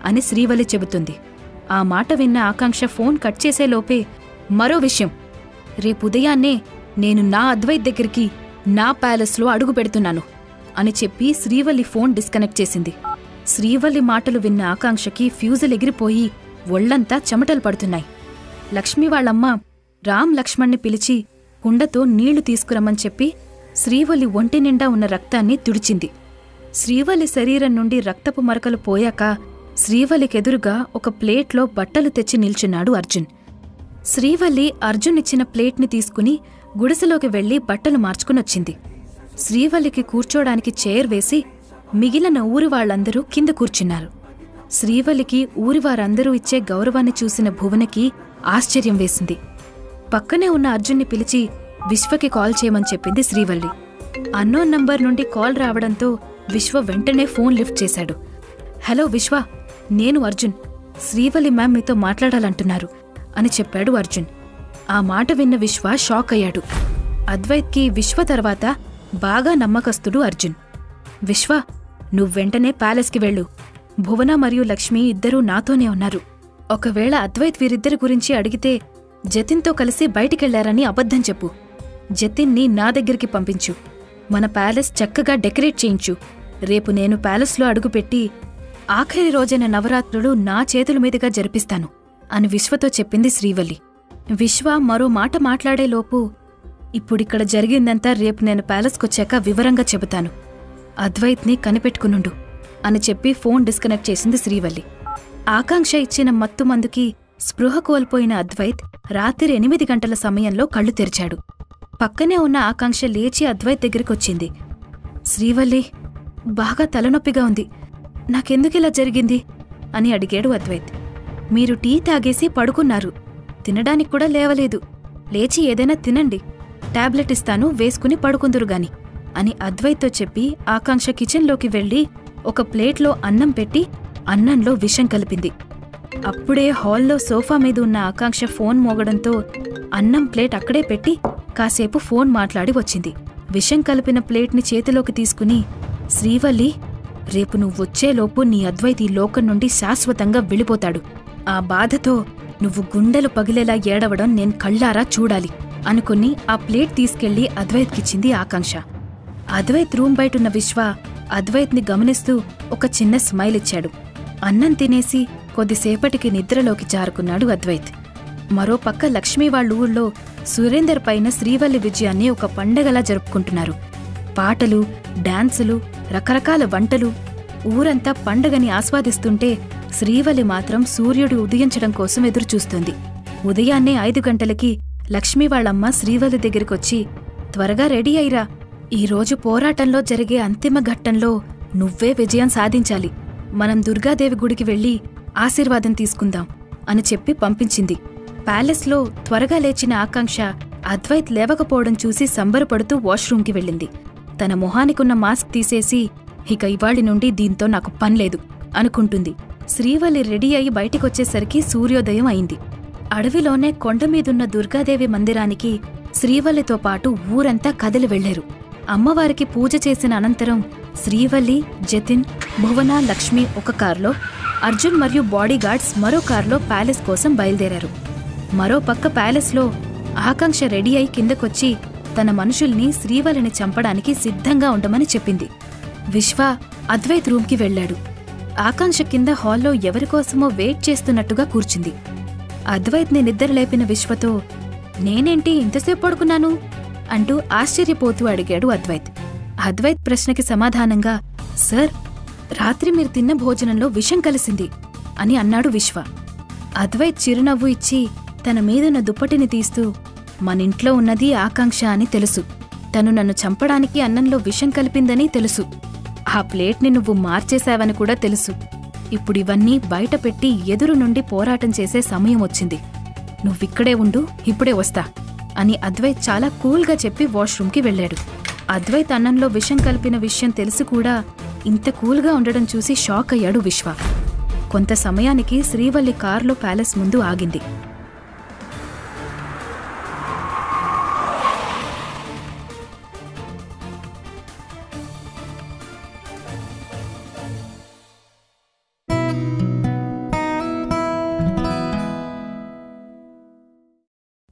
అని శ్రీవల్లి చెబుతుంది. ఆ మాట విన్న ఆకాంక్ష ఫోన్ కట్ చేసేలోపే, మరో విషయం, రేపుదయాన్నే నేను నా అద్వైత్ దగ్గరికి నా ప్యాలెస్లో అడుగు పెడుతున్నాను అని చెప్పి శ్రీవల్లి ఫోన్ డిస్కనెక్ట్ చేసింది. శ్రీవల్లి మాటలు విన్న ఆకాంక్షకి ఫ్యూజులు ఎగిరిపోయి ఒళ్లంతా చెమటలు పడుతున్నాయి. లక్ష్మి వాళ్ళమ్మ రామ్ లక్ష్మణ్ని పిలిచి కుండతో నీళ్లు తీసుకురమ్మని చెప్పి శ్రీవల్లి ఒంటి నిండా ఉన్న రక్తాన్ని తుడిచింది. శ్రీవల్లి శరీరం నుండి రక్తపు మరకలు పోయాక శ్రీవల్లికెదురుగా ఒక ప్లేట్లో బట్టలు తెచ్చి నిల్చున్నాడు అర్జున్. శ్రీవల్లి అర్జున్ ఇచ్చిన ప్లేట్ని తీసుకుని గుడిసెలోకి వెళ్లి బట్టలు మార్చుకునొచ్చింది. శ్రీవల్లికి కూర్చోడానికి చైర్ వేసి మిగిలిన ఊరి వాళ్లందరూ కింద కూర్చున్నారు. శ్రీవల్లికి ఊరివారందరూ ఇచ్చే గౌరవాన్ని చూసిన భువనకి ఆశ్చర్యం వేసింది. పక్కనే ఉన్న అర్జున్ని పిలిచి విశ్వకి కాల్ చేయమని చెప్పింది శ్రీవల్లి. అన్నోన్ నంబర్ నుండి కాల్ రావడంతో విశ్వ వెంటనే ఫోన్ లిఫ్ట్ చేశాడు. హలో విశ్వ, నేను అర్జున్. శ్రీవల్లి మ్యామ్ మీతో మాట్లాడాలంటున్నారు అని చెప్పాడు అర్జున్. ఆ మాట విన్న విశ్వ షాక్ అయ్యాడు. అద్వైత్కి విశ్వ తర్వాత బాగా నమ్మకస్తుడు అర్జున్. విశ్వ, నువ్వెంటనే ప్యాలెస్కి వెళ్ళు. భువన మరియు లక్ష్మి ఇద్దరూ నాతోనే ఉన్నారు. ఒకవేళ అద్వైత్ వీరిద్దరి గురించి అడిగితే జతిన్తో కలిసి బయటికెళ్లారని అబద్ధం చెప్పు. జతిన్ని నా దగ్గరికి పంపించు. మన ప్యాలెస్ చక్కగా డెకరేట్ చేయించు. రేపు నేను ప్యాలెస్లో అడుగుపెట్టి ఆఖరి రోజైన నవరాత్రులు నా చేతుల మీదుగా జరిపిస్తాను అని విశ్వతో చెప్పింది శ్రీవల్లి. విశ్వ మరో మాట మాట్లాడేలోపు, ఇప్పుడిక్కడ జరిగిందంతా రేపు నేను ప్యాలెస్కొచ్చాక వివరంగా చెబుతాను. అద్వైత్ని కనిపెట్టుకునుండు అని చెప్పి ఫోన్ డిస్కనెక్ట్ చేసింది శ్రీవల్లి. ఆకాంక్ష ఇచ్చిన మత్తుమందుకి స్పృహ కోల్పోయిన అద్వైత్ రాత్రి 8 గంటల సమయంలో కళ్ళు తెరిచాడు. పక్కనే ఉన్న ఆకాంక్ష లేచి అద్వైత్ దగ్గరికొచ్చింది. శ్రీవల్లి, బాగా తలనొప్పిగా ఉంది. నాకెందుకిలా జరిగింది అని అడిగాడు అద్వైత్. మీరు టీ తాగేసి పడుకున్నారు. తినడానికి కూడా లేవలేదు. లేచి ఏదైనా తినండి. టాబ్లెట్ ఇస్తాను, వేసుకుని పడుకుందురుగాని అని అద్వైత్తో చెప్పి ఆకాంక్ష కిచెన్లోకి వెళ్లి ఒక ప్లేట్లో అన్నం పెట్టి అన్నంలో విషం కలిపింది. అప్పుడే హాల్లో సోఫా మీద ఉన్న ఆకాంక్ష ఫోన్ మోగడంతో అన్నం ప్లేట్ అక్కడే పెట్టి కాసేపు ఫోన్ మాట్లాడి వచ్చింది. విషం కలిపిన ప్లేట్ని చేతిలోకి తీసుకుని, శ్రీవల్లి, రేపు నువ్వొచ్చేలోపు నీ అద్వైత్ ఈ లోకం నుండి శాశ్వతంగా వెళ్ళిపోతాడు. ఆ బాధతో నువ్వు గుండెలు పగిలేలా ఏడవడం నేను కళ్ళారా చూడాలి అనుకుని ఆ ప్లేట్ తీసుకెళ్లి అద్వైత్కిచ్చింది ఆకాంక్ష. అద్వైత్ రూమ్ బయటున్న విశ్వ అద్వైత్ని గమనిస్తూ ఒక చిన్న స్మైల్ ఇచ్చాడు. అన్నం తినేసి కొద్దిసేపటికి నిద్రలోకి జారుకున్నాడు అద్వైత్. మరోపక్క లక్ష్మీ వాళ్ళ ఊళ్ళో సురేందర్ పైన శ్రీవల్లి విజయాన్ని ఒక పండగలా జరుపుకుంటున్నారు. పాటలు, డాన్సులు, రకరకాల వంటలు, ఊరంతా పండగని ఆస్వాదిస్తుంటే శ్రీవల్లి మాత్రం సూర్యుడు ఉదయించడం కోసం ఎదురుచూస్తుంది. ఉదయాన్నే 5 గంటలకి లక్ష్మీ వాళ్ళమ్మ శ్రీవల్లి దగ్గరికొచ్చి, త్వరగా రెడీ అయిరా, ఈరోజు పోరాటంలో జరిగే అంతిమ ఘట్టంలో నువ్వే విజయం సాధించాలి. మనం దుర్గాదేవి గుడికి వెళ్లి ఆశీర్వాదం తీసుకుందాం అని చెప్పి పంపించింది. ప్యాలెస్లో త్వరగా లేచిన ఆకాంక్ష అద్వైత్ లేవకపోవడం చూసి సంబరపడుతూ వాష్రూంకి వెళ్ళింది. తన మొహానికున్న మాస్క్ తీసేసి, ఇక ఇవాళి నుండి దీంతో నాకు పనిలేదు అనుకుంటుంది. శ్రీవల్లి రెడీ అయి బయటికొచ్చేసరికి సూర్యోదయం అయింది. అడవిలోనే కొండమీదున్న దుర్గాదేవి మందిరానికి శ్రీవల్లితో పాటు ఊరంతా కదిలి వెళ్లారు. అమ్మవారికి పూజ చేసిన అనంతరం శ్రీవల్లి, జతిన్, భువన, లక్ష్మి ఒక కారులో, అర్జున్ మరియు బాడీగార్డ్స్ మరో కారులో ప్యాలెస్ కోసం బయలుదేరారు. మరోపక్క ప్యాలెస్లో ఆకాంక్ష రెడీ అయి కిందకొచ్చి తన మనుషుల్ని శ్రీవల్లిని చంపడానికి సిద్ధంగా ఉండమని చెప్పింది. విశ్వ అద్వైత్ రూమ్కి వెళ్లాడు. ఆకాంక్ష కింద హాల్లో ఎవరికోసమో వెయిట్ చేస్తున్నట్టుగా కూర్చుంది. అద్వైత్ని నిద్రలేపిన విశ్వతో, నేనేంటి ఇంతసేపు పడుకున్నాను అంటూ ఆశ్చర్యపోతూ అడిగాడు అద్వైత్. అద్వైత్ ప్రశ్నకి సమాధానంగా, సార్, రాత్రి మీరు తిన్న భోజనంలో విషం కలిసింది అని అన్నాడు విశ్వ. అద్వైత్ చిరునవ్వు ఇచ్చి తన మీదున్న దుప్పటిని తీస్తూ, మనింట్లో ఉన్నది ఆకాంక్ష అని తెలుసు. తను నన్ను చంపడానికి అన్నంలో విషం కలిపిందని తెలుసు. ఆ ప్లేట్ని నువ్వు మార్చేశావని కూడా తెలుసు. ఇప్పుడివన్నీ బయటపెట్టి ఎదురు నుండి పోరాటం చేసే సమయం వచ్చింది. నువ్విక్కడే ఉండు, ఇప్పుడే వస్తా అని అద్వైత్ చాలా కూల్గా చెప్పి వాష్రూమ్కి వెళ్లాడు. అద్వైత్ అన్నంలో విషం కలిపిన విషయం తెలిసి కూడా ఇంత కూల్గా ఉండడం చూసి షాక్ అయ్యాడు విశ్వ. కొంత సమయానికి శ్రీవల్లి కారులో ప్యాలెస్ ముందు ఆగింది.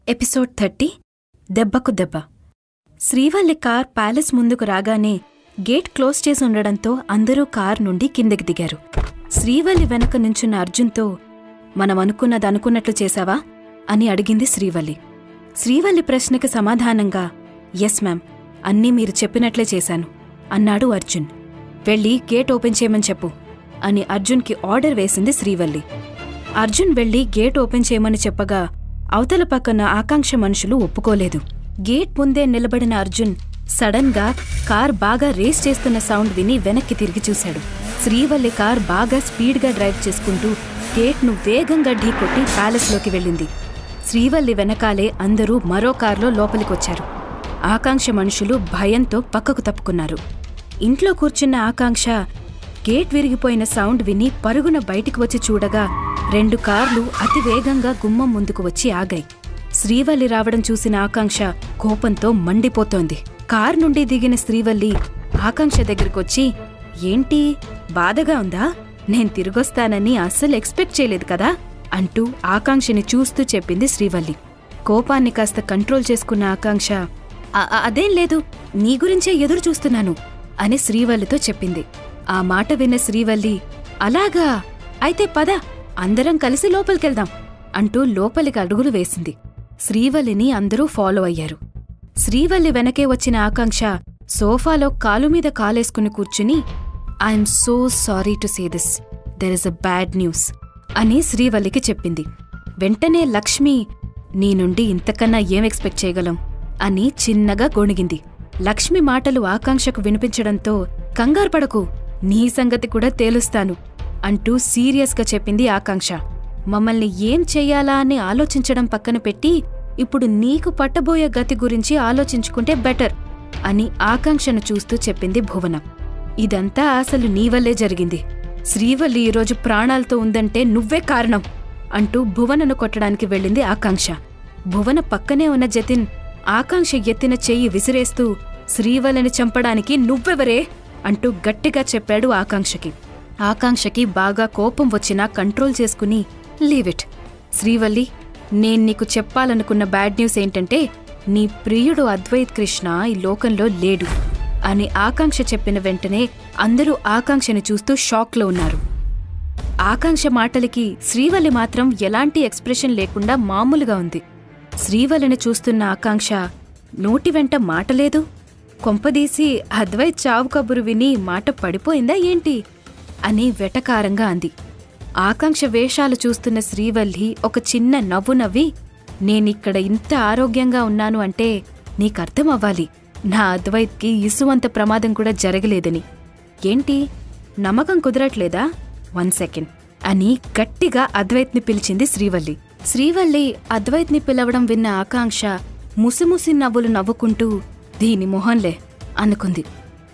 ఎపిసోడ్ 30 దెబ్బకు దెబ్బ. శ్రీవల్లి కార్ ప్యాలెస్ ముందుకు రాగానే గేట్ క్లోజ్ చేసి ఉండడంతో అందరూ కార్ నుండి కిందకి దిగారు. శ్రీవల్లి వెనక నుంచున్న అర్జున్తో మనం అనుకున్నట్లు చేశావా అని అడిగింది శ్రీవల్లి. శ్రీవల్లి ప్రశ్నకి సమాధానంగా ఎస్ మ్యామ్, అన్నీ మీరు చెప్పినట్లే చేశాను అన్నాడు అర్జున్. వెళ్ళి గేట్ ఓపెన్ చేయమని చెప్పు అని అర్జున్కి ఆర్డర్ వేసింది శ్రీవల్లి. అర్జున్ వెళ్ళి గేట్ ఓపెన్ చేయమని చెప్పగా అవతల పక్కన ఆకాంక్ష మనుషులు ఒప్పుకోలేదు. గేట్ ముందే నిలబడిన అర్జున్ సడన్ గా కార్ బాగా రేస్ చేస్తున్న సౌండ్ విని వెనక్కి తిరిగి చూశాడు. శ్రీవల్లి కార్ బాగా స్పీడ్ గా డ్రైవ్ చేసుకుంటూ గేట్ ను వేగంగా ఢీకొట్టి ప్యాలెస్ లోకి వెళ్ళింది. శ్రీవల్లి వెనకాలే అందరూ మరో కార్లో లోపలికొచ్చారు. ఆకాంక్ష మనుషులు భయంతో పక్కకు తప్పుకున్నారు. ఇంట్లో కూర్చున్న ఆకాంక్ష గేట్ విరిగిపోయిన సౌండ్ విని పరుగున బయటికి వచ్చి చూడగా 2 కార్లు అతి వేగంగా గుమ్మం ముందుకు వచ్చి ఆగాయి. శ్రీవల్లి రావడం చూసిన ఆకాంక్ష కోపంతో మండిపోతోంది. కార్ నుండి దిగిన శ్రీవల్లి ఆకాంక్ష దగ్గరకొచ్చి, ఏంటి బాధగా ఉందా? నేను తిరిగొస్తానని అస్సలు ఎక్స్పెక్ట్ చేయలేదు కదా అంటూ ఆకాంక్షని చూస్తూ చెప్పింది శ్రీవల్లి. కోపాన్ని కాస్త కంట్రోల్ చేసుకున్న ఆకాంక్ష, అదేం లేదు, నీ గురించే ఎదురు చూస్తున్నాను అని శ్రీవల్లితో చెప్పింది. ఆ మాట విన్న శ్రీవల్లి, అలాగా, అయితే పద అందరం కలిసి లోపలికెళ్దాం అంటూ లోపలికి అడుగులు వేసింది. శ్రీవల్లిని అందరూ ఫాలో అయ్యారు. శ్రీవల్లి వెనకే వచ్చిన ఆకాంక్ష సోఫాలో కాలుమీద కాలేసుకుని కూర్చుని, I'm so sorry to say this, there is a bad news అని శ్రీవల్లికి చెప్పింది. వెంటనే లక్ష్మి, నీ నుండి ఇంతకన్నా ఏం ఎక్స్పెక్ట్ చేయగలం అని చిన్నగా గొణిగింది. లక్ష్మి మాటలు ఆకాంక్షకు వినిపించడంతో, కంగారుపడకు, నీ సంగతి కూడా తేలుస్తాను అంటూ సీరియస్గా చెప్పింది ఆకాంక్ష. మమ్మల్ని ఏం చెయ్యాలా అని ఆలోచించడం పక్కన పెట్టి ఇప్పుడు నీకు పట్టబోయే గతి గురించి ఆలోచించుకుంటే బెటర్ అని ఆకాంక్షను చూస్తూ చెప్పింది భువన. ఇదంతా అసలు నీవల్లే జరిగింది. శ్రీవల్లి ఈరోజు ప్రాణాలతో ఉందంటే నువ్వే కారణం అంటూ భువనను కొట్టడానికి వెళ్ళింది ఆకాంక్ష. భువన పక్కనే ఉన్న జతిన్ ఆకాంక్ష ఎత్తిన చెయ్యి విసిరేస్తూ, శ్రీవల్లిని చంపడానికి నువ్వెవరే అంటూ గట్టిగా చెప్పాడు ఆకాంక్షకి. ఆకాంక్షకి బాగా కోపం వచ్చినా కంట్రోల్ చేసుకుని, లీవ్ ఇట్ శ్రీవల్లి, నేను నీకు చెప్పాలనుకున్న బ్యాడ్ న్యూస్ ఏంటంటే నీ ప్రియుడు అద్వైత్ కృష్ణ ఈ లోకంలో లేడు అని ఆకాంక్ష చెప్పిన వెంటనే అందరూ ఆకాంక్షని చూస్తూ షాక్లో ఉన్నారు. ఆకాంక్ష మాటలకి శ్రీవల్లి మాత్రం ఎలాంటి ఎక్స్ప్రెషన్ లేకుండా మామూలుగా ఉంది. శ్రీవల్లిని చూస్తున్న ఆకాంక్ష నోటి వెంట మాటలేదు. కొంపదీసి అద్వైత్ చావు కబురు విని మాట పడిపోయిందా ఏంటి అని వెటకారంగా అంది. ఆకాంక్ష వేషాలు చూస్తున్న శ్రీవల్లి ఒక చిన్న నవ్వు నవ్వి, నేనిక్కడ ఇంత ఆరోగ్యంగా ఉన్నాను అంటే నీకర్థమవ్వాలి, నా అద్వైత్కి ఇసువంత ప్రమాదం కూడా జరగలేదని. ఏంటి నమ్మకం కుదరట్లేదా? 1 సెకండ్ అని గట్టిగా అద్వైత్ని పిలిచింది శ్రీవల్లి. శ్రీవల్లి అద్వైత్ని పిలవడం విన్న ఆకాంక్ష ముసిముసి నవ్వులు నవ్వుకుంటూ, దీని మొహంలే అనుకుంది.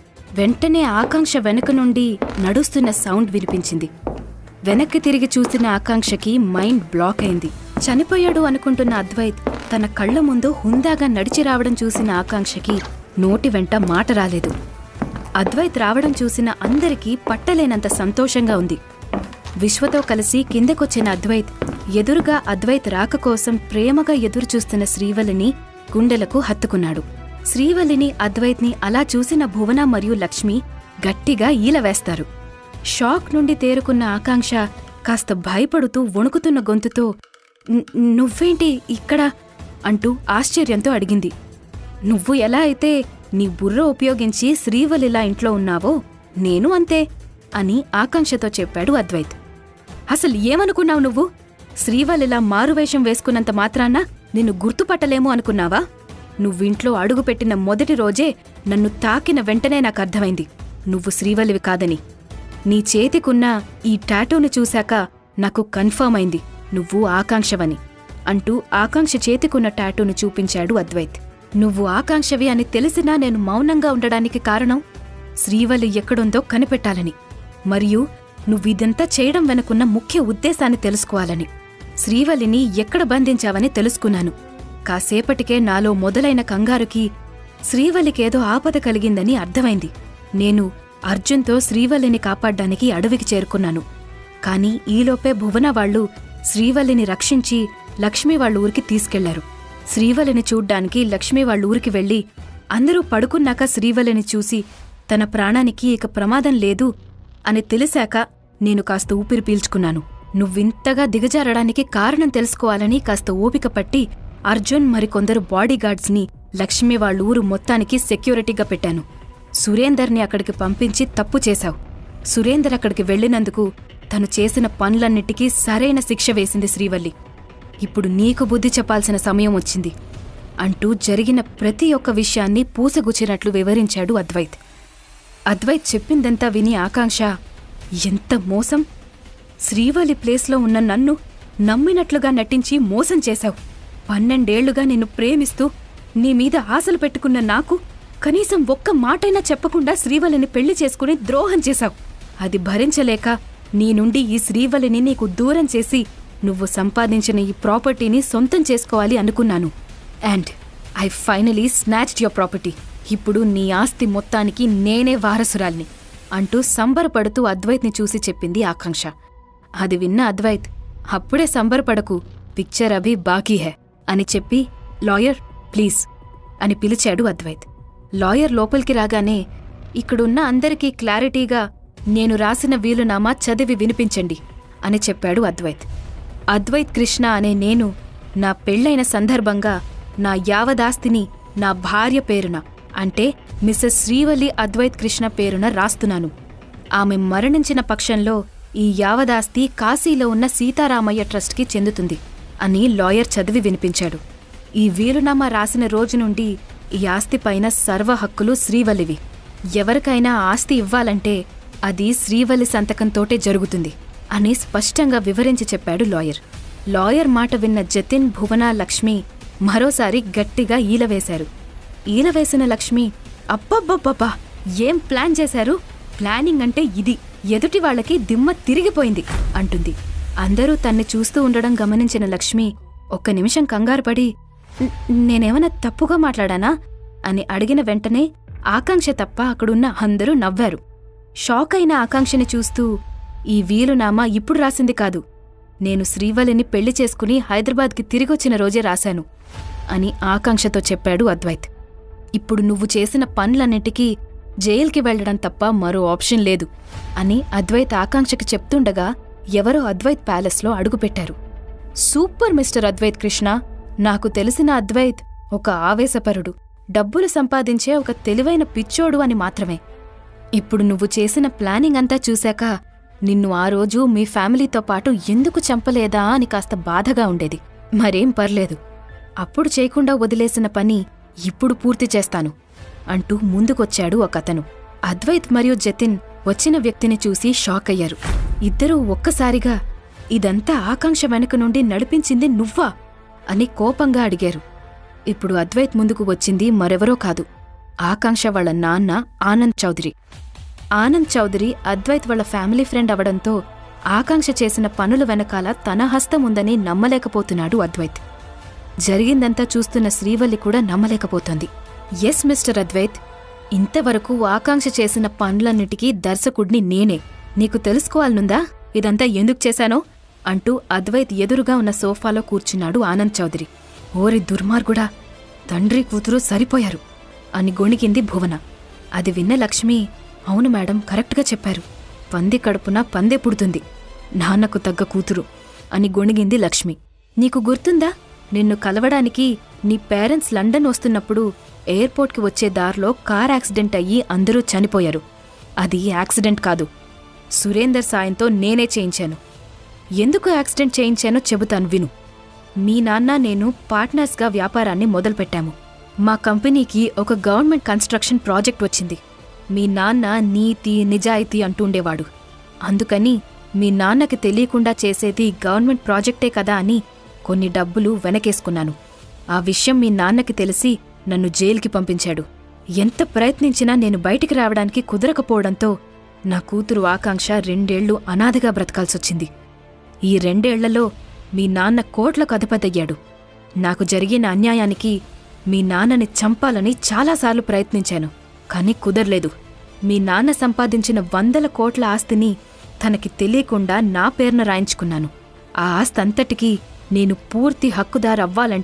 వెంటనే ఆకాంక్ష వెనక నుండి నడుస్తున్న సౌండ్ వినిపించింది. వెనక్కి తిరిగి చూసిన ఆకాంక్షకి మైండ్ బ్లాక్ అయింది. చనిపోయాడు అనుకుంటున్న అద్వైత్ తన కళ్ల ముందు హుందాగా నడిచి రావడం చూసిన ఆకాంక్షకి నోటి వెంట మాట రాలేదు. అద్వైత్ రావడం చూసిన అందరికీ పట్టలేనంత సంతోషంగా ఉంది. విశ్వతో కలిసి కిందకొచ్చిన అద్వైత్ ఎదురుగా అద్వైత్ రాక కోసం ప్రేమగా ఎదురుచూస్తున్న శ్రీవల్లిని గుండెలకు హత్తుకున్నాడు. శ్రీవల్లిని అద్వైత్ని అలా చూసిన భువన మరియు లక్ష్మి గట్టిగా ఈలవేస్తారు. షాక్ నుండి తేరుకున్న ఆకాంక్ష కాస్త భయపడుతూ వణుకుతున్న గొంతుతో, నువ్వేంటి ఇక్కడ అంటూ ఆశ్చర్యంతో అడిగింది. నువ్వు ఎలా అయితే నీ బుర్ర ఉపయోగించి శ్రీవల్లిలా ఇంట్లో ఉన్నావో నేను అంతే అని ఆకాంక్షతో చెప్పాడు అద్వైత్. అసలు ఏమనుకున్నావు నువ్వు? శ్రీవల్లిలా మారువేషం వేసుకున్నంత మాత్రాన నిన్ను గుర్తుపట్టలేమో అనుకున్నావా? నువ్వింట్లో అడుగుపెట్టిన మొదటి రోజే నన్ను తాకిన వెంటనే నాకర్థమైంది నువ్వు శ్రీవల్లివి కాదని. నీ చేతికున్న ఈ టాటూను చూశాక నాకు కన్ఫర్మ్ అయింది నువ్వు ఆకాంక్షవని అంటూ ఆకాంక్ష చేతికున్న టాటూను చూపించాడు అద్వైత్. నువ్వు ఆకాంక్షవి అని తెలిసినా నేను మౌనంగా ఉండడానికి కారణం శ్రీవల్లి ఎక్కడుందో కనిపెట్టాలని, మరియు నువ్విదంతా చేయడం వెనుకున్న ముఖ్య ఉద్దేశాన్ని తెలుసుకోవాలని. శ్రీవల్లిని ఎక్కడ బంధించావని తెలుసుకున్నాను. కాసేపటికే నాలో మొదలైన కంగారుకి శ్రీవల్లికేదో ఆపద కలిగిందని అర్థమైంది. నేను అర్జున్తో శ్రీవల్లిని కాపాడ్డానికి అడవికి చేరుకున్నాను. కాని ఈలోపే భువన వాళ్లు శ్రీవల్లిని రక్షించి లక్ష్మి వాళ్ళ ఊరికి తీసుకెళ్లారు. శ్రీవల్లిని చూడ్డానికి లక్ష్మి వాళ్ళూరికి వెళ్లి అందరూ పడుకున్నాక శ్రీవల్లిని చూసి తన ప్రాణానికి ఇక ప్రమాదం లేదు అని తెలిసాక నేను కాస్త ఊపిరి పీల్చుకున్నాను. నువ్వింతగా దిగజారడానికి కారణం తెలుసుకోవాలని కాస్త ఓపిక పట్టి అర్జున్ మరికొందరు బాడీగార్డ్స్ని లక్ష్మి వాళ్ళూరు మొత్తానికి సెక్యూరిటీగా పెట్టాను. సురేందర్ని అక్కడికి పంపించి తప్పు చేశావు. సురేందర్ అక్కడికి వెళ్లినందుకు తను చేసిన పనులన్నిటికీ సరైన శిక్ష వేసింది శ్రీవల్లి. ఇప్పుడు నీకు బుద్ధి చెప్పాల్సిన సమయం వచ్చింది అంటూ జరిగిన ప్రతి ఒక్క విషయాన్ని పూసగుచ్చినట్లు వివరించాడు అద్వైత్. అద్వైత్ చెప్పిందంతా విని ఆకాంక్ష, ఎంత మోసం! శ్రీవల్లి ప్లేస్లో ఉన్న నన్ను నమ్మినట్లుగా నటించి మోసం చేశావు. 12 ఏళ్లుగా నిన్ను ప్రేమిస్తూ నీ మీద ఆశలు పెట్టుకున్న నాకు కనీసం ఒక్క మాటైనా చెప్పకుండా శ్రీవల్లిని పెళ్లి చేసుకుని ద్రోహం చేశావు. అది భరించలేక నీ నుండి ఈ శ్రీవల్లిని నీకు దూరం చేసి నువ్వు సంపాదించిన ఈ ప్రాపర్టీని సొంతం చేసుకోవాలి అనుకున్నాను. And I finally snatched your property. ఇప్పుడు నీ ఆస్తి మొత్తానికి నేనే వారసురాల్ని అంటూ సంబరపడుతూ అద్వైత్ని చూసి చెప్పింది ఆకాంక్ష. అది విన్న అద్వైత్, అప్పుడే సంబరపడకు, పిక్చర్ అభి బాకీ హై అని చెప్పి, లాయర్ ప్లీజ్ అని పిలిచాడు అద్వైత్. లాయర్ లోపలికి రాగానే, ఇక్కడున్న అందరికీ క్లారిటీగా నేను రాసిన వీలునామా చదివి వినిపించండి అని చెప్పాడు అద్వైత్. అద్వైత్ కృష్ణ అనే నేను నా పెళ్లైన సందర్భంగా నా యావదాస్తిని నా భార్య పేరున, అంటే మిసెస్ శ్రీవల్లి అద్వైత్ కృష్ణ పేరున రాస్తున్నాను. ఆమె మరణించిన పక్షంలో ఈ యావదాస్తి కాశీలో ఉన్న సీతారామయ్య ట్రస్ట్కి చెందుతుంది అని లాయర్ చదివి వినిపించాడు. ఈ వీలునామా రాసిన రోజు నుండి ఈ ఆస్తిపైన సర్వ హక్కులు శ్రీవల్లివి. ఎవరికైనా ఆస్తి ఇవ్వాలంటే అది శ్రీవల్లి సంతకంతోటే జరుగుతుంది అని స్పష్టంగా వివరించి చెప్పాడు లాయర్. లాయర్ మాట విన్న జతిన్, భువన, లక్ష్మి మరోసారి గట్టిగా ఈలవేశారు. ఈలవేసిన లక్ష్మి, అబ్బబ్బబ్బబ్బా, ఏం ప్లాన్ చేశారు! ప్లానింగ్ అంటే ఇది, ఎదుటి వాళ్లకి దిమ్మ తిరిగిపోయింది అంటుంది. అందరూ తన్ని చూస్తూ ఉండడం గమనించిన లక్ష్మి ఒక్క నిమిషం కంగారుపడి, నేనేమన్నా తప్పుగా మాట్లాడానా అని అడిగిన వెంటనే ఆకాంక్ష తప్ప అక్కడున్న అందరూ నవ్వారు. షాక్ అయిన ఆకాంక్షని చూస్తూ, ఈ వీలునామా ఇప్పుడు రాసింది కాదు, నేను శ్రీవల్లిని పెళ్లి చేసుకుని హైదరాబాద్కి తిరిగొచ్చిన రోజే రాశాను అని ఆకాంక్షతో చెప్పాడు అద్వైత్. ఇప్పుడు నువ్వు చేసిన పనులన్నిటికీ జైలుకి వెళ్లడం తప్ప మరో ఆప్షన్ లేదు అని అద్వైత్ ఆకాంక్షకి చెప్తుండగా ఎవరో అద్వైత్ ప్యాలెస్లో అడుగుపెట్టారు. సూపర్ మిస్టర్ అద్వైత్ కృష్ణ, నాకు తెలిసిన అద్వైత్ ఒక ఆవేశపరుడు, డబ్బులు సంపాదించే ఒక తెలివైన పిచ్చోడు అని మాత్రమే. ఇప్పుడు నువ్వు చేసిన ప్లానింగ్ అంతా చూశాక నిన్ను ఆ రోజు మీ ఫ్యామిలీతో పాటు ఎందుకు చంపలేదా అని కాస్త బాధగా ఉండేది. మరేం పర్లేదు, అప్పుడు చేయకుండా వదిలేసిన పని ఇప్పుడు పూర్తి చేస్తాను అంటూ ముందుకొచ్చాడు ఒకతను. అద్వైత్ మరియు జతిన్ వచ్చిన వ్యక్తిని చూసి షాక్ అయ్యారు. ఇద్దరూ ఒక్కసారిగా, ఇదంతా ఆకాంక్ష వెనుక నుండి నడిపించింది నువ్వా అని కోపంగా అడిగారు. ఇప్పుడు అద్వైత్ ముందుకు వచ్చింది మరెవరో కాదు, ఆకాంక్ష వాళ్ల నాన్న ఆనంద్ చౌదరి. ఆనంద్ చౌదరి అద్వైత్ వాళ్ల ఫ్యామిలీ ఫ్రెండ్ అవడంతో ఆకాంక్ష చేసిన పనుల వెనకాల తన హస్తం ఉందని నమ్మలేకపోతున్నాడు అద్వైత్. జరిగిందంతా చూస్తున్న శ్రీవల్లి కూడా నమ్మలేకపోతోంది. ఎస్ మిస్టర్ అద్వైత్, ఇంతవరకు ఆకాంక్ష చేసిన పనులన్నిటికీ దర్శకుడిని నేనే. నీకు తెలుసుకోవాలనుందా ఇదంతా ఎందుకు చేశానో అంటూ అద్వైత్ ఎదురుగా ఉన్న సోఫాలో కూర్చున్నాడు ఆనంద్ చౌదరి. ఓరి దుర్మార్గుడా, తండ్రి కూతురు సరిపోయారు అని గొణికింది భువన. అది విన్న లక్ష్మి, అవును మేడం, కరెక్ట్గా చెప్పారు, పంది కడుపున పందే పుడుతుంది, నాన్నకు తగ్గ కూతురు అని గొణిగింది లక్ష్మి. నీకు గుర్తుందా, నిన్ను కలవడానికి నీ పేరెంట్స్ లండన్ వస్తున్నప్పుడు ఎయిర్పోర్ట్కి వచ్చే దారిలో కార్ యాక్సిడెంట్ అయ్యి అందరూ చనిపోయారు. అది యాక్సిడెంట్ కాదు, సురేందర్ సాయంతో నేనే చేయించాను. ఎందుకు యాక్సిడెంట్ చేయించానో చెబుతాను విను. మీ నాన్న నేను పార్ట్నర్స్గా వ్యాపారాన్ని మొదలుపెట్టాము. మా కంపెనీకి ఒక గవర్నమెంట్ కన్స్ట్రక్షన్ ప్రాజెక్ట్ వచ్చింది. మీ నాన్న నీతి నిజాయితీ అంటుండేవాడు. అందుకని మీ నాన్నకి తెలియకుండా చేసేది గవర్నమెంట్ ప్రాజెక్టే కదా అని కొన్ని డబ్బులు వెనకేసుకున్నాను. ఆ విషయం మీ నాన్నకి తెలిసి నన్ను జైలుకి పంపించాడు. ఎంత ప్రయత్నించినా నేను బయటికి రావడానికి కుదరకపోవడంతో నా కూతురు ఆకాంక్ష 2 ఏళ్లు అనాథగా బ్రతకాల్సొచ్చింది. ఈ 2 ఏళ్లలో మీ నాన్న కోట్లకు అధిపతయ్యాడు. నాకు జరిగిన అన్యాయానికి మీ నాన్నని చంపాలని చాలాసార్లు ప్రయత్నించాను, కానీ కుదర్లేదు. మీ నాన్న సంపాదించిన 100 కోట్ల ఆస్తిని తనకి తెలియకుండా నా పేరున రాయించుకున్నాను. ఆ ఆస్తంతటికీ నేను పూర్తి హక్కుదారవ్వాలంటే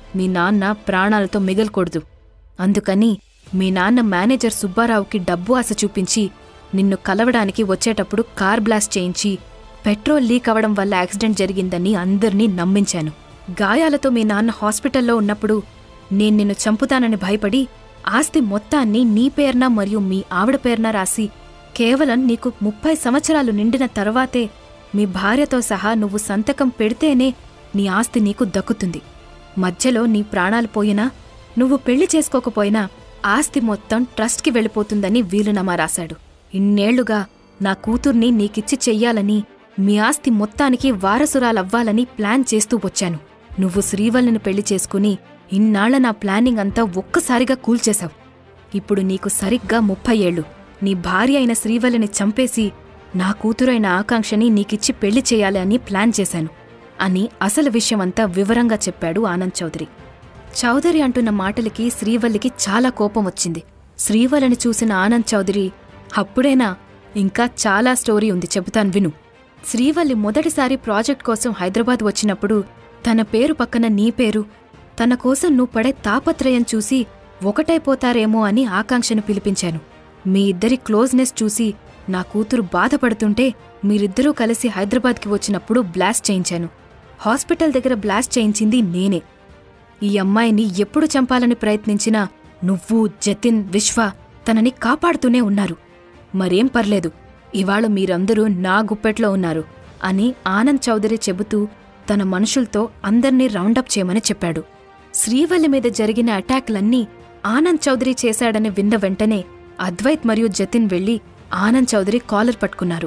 మీ నాన్న ప్రాణాలతో మిగలకూడదు. అందుకని మీ నాన్న మేనేజర్ సుబ్బారావుకి డబ్బు ఆశ చూపించి నిన్ను కలవడానికి వచ్చేటప్పుడు కార్ బ్లాస్ట్ చేయించి పెట్రోల్ లీక్ అవడం వల్ల యాక్సిడెంట్ జరిగిందని అందర్నీ నమ్మించాను. గాయాలతో మీ నాన్న హాస్పిటల్లో ఉన్నప్పుడు నేను నిన్ను చంపుతానని భయపడి ఆస్తి మొత్తాన్ని నీ పేరున మరియు మీ ఆవిడ పేరున రాసి కేవలం నీకు 30 సంవత్సరాలు నిండిన తర్వాతే మీ భార్యతో సహా నువ్వు సంతకం పెడితేనే నీ ఆస్తి నీకు దక్కుతుంది. మధ్యలో నీ ప్రాణాలు పోయినా నువ్వు పెళ్లి చేసుకోకపోయినా ఆస్తి మొత్తం ట్రస్ట్కి వెళ్ళిపోతుందని వీలునామా రాశాడు. ఇన్నేళ్లుగా నా కూతుర్ని నీకిచ్చి చెయ్యాలని, మీ ఆస్తి మొత్తానికి వారసురాలవ్వాలని ప్లాన్ చేస్తూ వచ్చాను. నువ్వు శ్రీవల్లిని పెళ్లి చేసుకుని ఇన్నాళ్ల నా ప్లానింగ్ అంతా ఒక్కసారిగా కూల్చేశావు. ఇప్పుడు నీకు సరిగ్గా 30 ఏళ్లు. నీ భార్య అయిన శ్రీవల్లిని చంపేసి నా కూతురైన ఆకాంక్షని నీకిచ్చి పెళ్లి చేయాలి అని ప్లాన్ చేశాను అని అసలు విషయమంతా వివరంగా చెప్పాడు ఆనంద్ చౌదరి. చౌదరి అంటున్న మాటలకి శ్రీవల్లికి చాలా కోపం వచ్చింది. శ్రీవల్లిని చూసిన ఆనంద్ చౌదరి, అప్పుడేనా, ఇంకా చాలా స్టోరీ ఉంది, చెబుతాను విను. శ్రీవల్లి మొదటిసారి ప్రాజెక్ట్ కోసం హైదరాబాద్ వచ్చినప్పుడు తన పేరు పక్కన నీ పేరు, తన కోసం నువ్వు పడే తాపత్రయం చూసి ఒకటైపోతారేమో అని ఆకాంక్షను పిలిపించాను. మీ ఇద్దరి క్లోజ్నెస్ చూసి నా కూతురు బాధపడుతుంటే మీరిద్దరూ కలిసి హైదరాబాద్కి వచ్చినప్పుడు బ్లాస్ట్ చేయించాను. హాస్పిటల్ దగ్గర బ్లాస్ట్ చేయించింది నేనే. ఈ అమ్మాయిని ఎప్పుడు చంపాలని ప్రయత్నించినా నువ్వు, జతిన్, విశ్వ తనని కాపాడుతూనే ఉన్నారు. మరేం పర్లేదు, ఇవాళ మీరందరూ నా గుప్పెట్లో ఉన్నారు అని ఆనంద్ చౌదరి చెబుతూ తన మనుషులతో అందర్నీ రౌండప్ చేయమని చెప్పాడు. శ్రీవల్లి మీద జరిగిన అటాక్లన్నీ ఆనంద్ చౌదరి చేశాడని విన్న వెంటనే అద్వైత్ మరియు జతిన్ వెళ్లి ఆనంద్ చౌదరి కాలర్ పట్టుకున్నారు.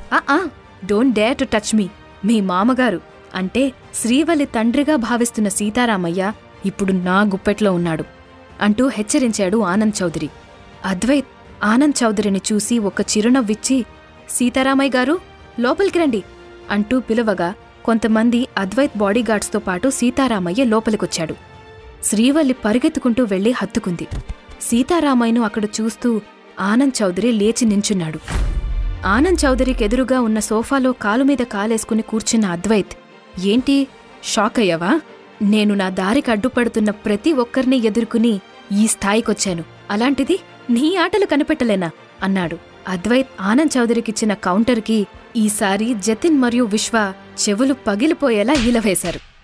Don't dare to touch me. మీ మామగారు అంటే శ్రీవల్లి తండ్రిగా భావిస్తున్న సీతారామయ్య ఇప్పుడు నా గుప్పెట్లో ఉన్నాడు అంటూ హెచ్చరించాడు ఆనంద్ చౌదరి. అద్వైత్ ఆనంద్ చౌదరిని చూసి ఒక చిరునవ్విచ్చి, సీతారామయ్య గారు లోపలికి రండి అంటూ పిలవగా కొంతమంది అద్వైత్ బాడీగార్డ్స్తో పాటు సీతారామయ్య లోపలికొచ్చాడు. శ్రీవల్లి పరిగెత్తుకుంటూ వెళ్లి హత్తుకుంది. సీతారామయ్యను అక్కడ చూస్తూ ఆనంద్ చౌదరి లేచి నించున్నాడు. ఆనంద్ చౌదరికెదురుగా ఉన్న సోఫాలో కాలుమీద కాలేసుకుని కూర్చున్న అద్వైత్, ఏంటి షాక్ అయ్యావా? నేను నా దారికి అడ్డుపడుతున్న ప్రతి ఒక్కరిని ఎదుర్కొని ఈ స్థాయికొచ్చాను, అలాంటిది నీ ఆటలు కనిపెట్టలేనా అన్నాడు. అద్వైత్ ఆనంద్ చౌదరికిచ్చిన కౌంటర్కి ఈసారి జతిన్ మరియు విశ్వ చెవులు పగిలిపోయేలా ఈలవేశారు.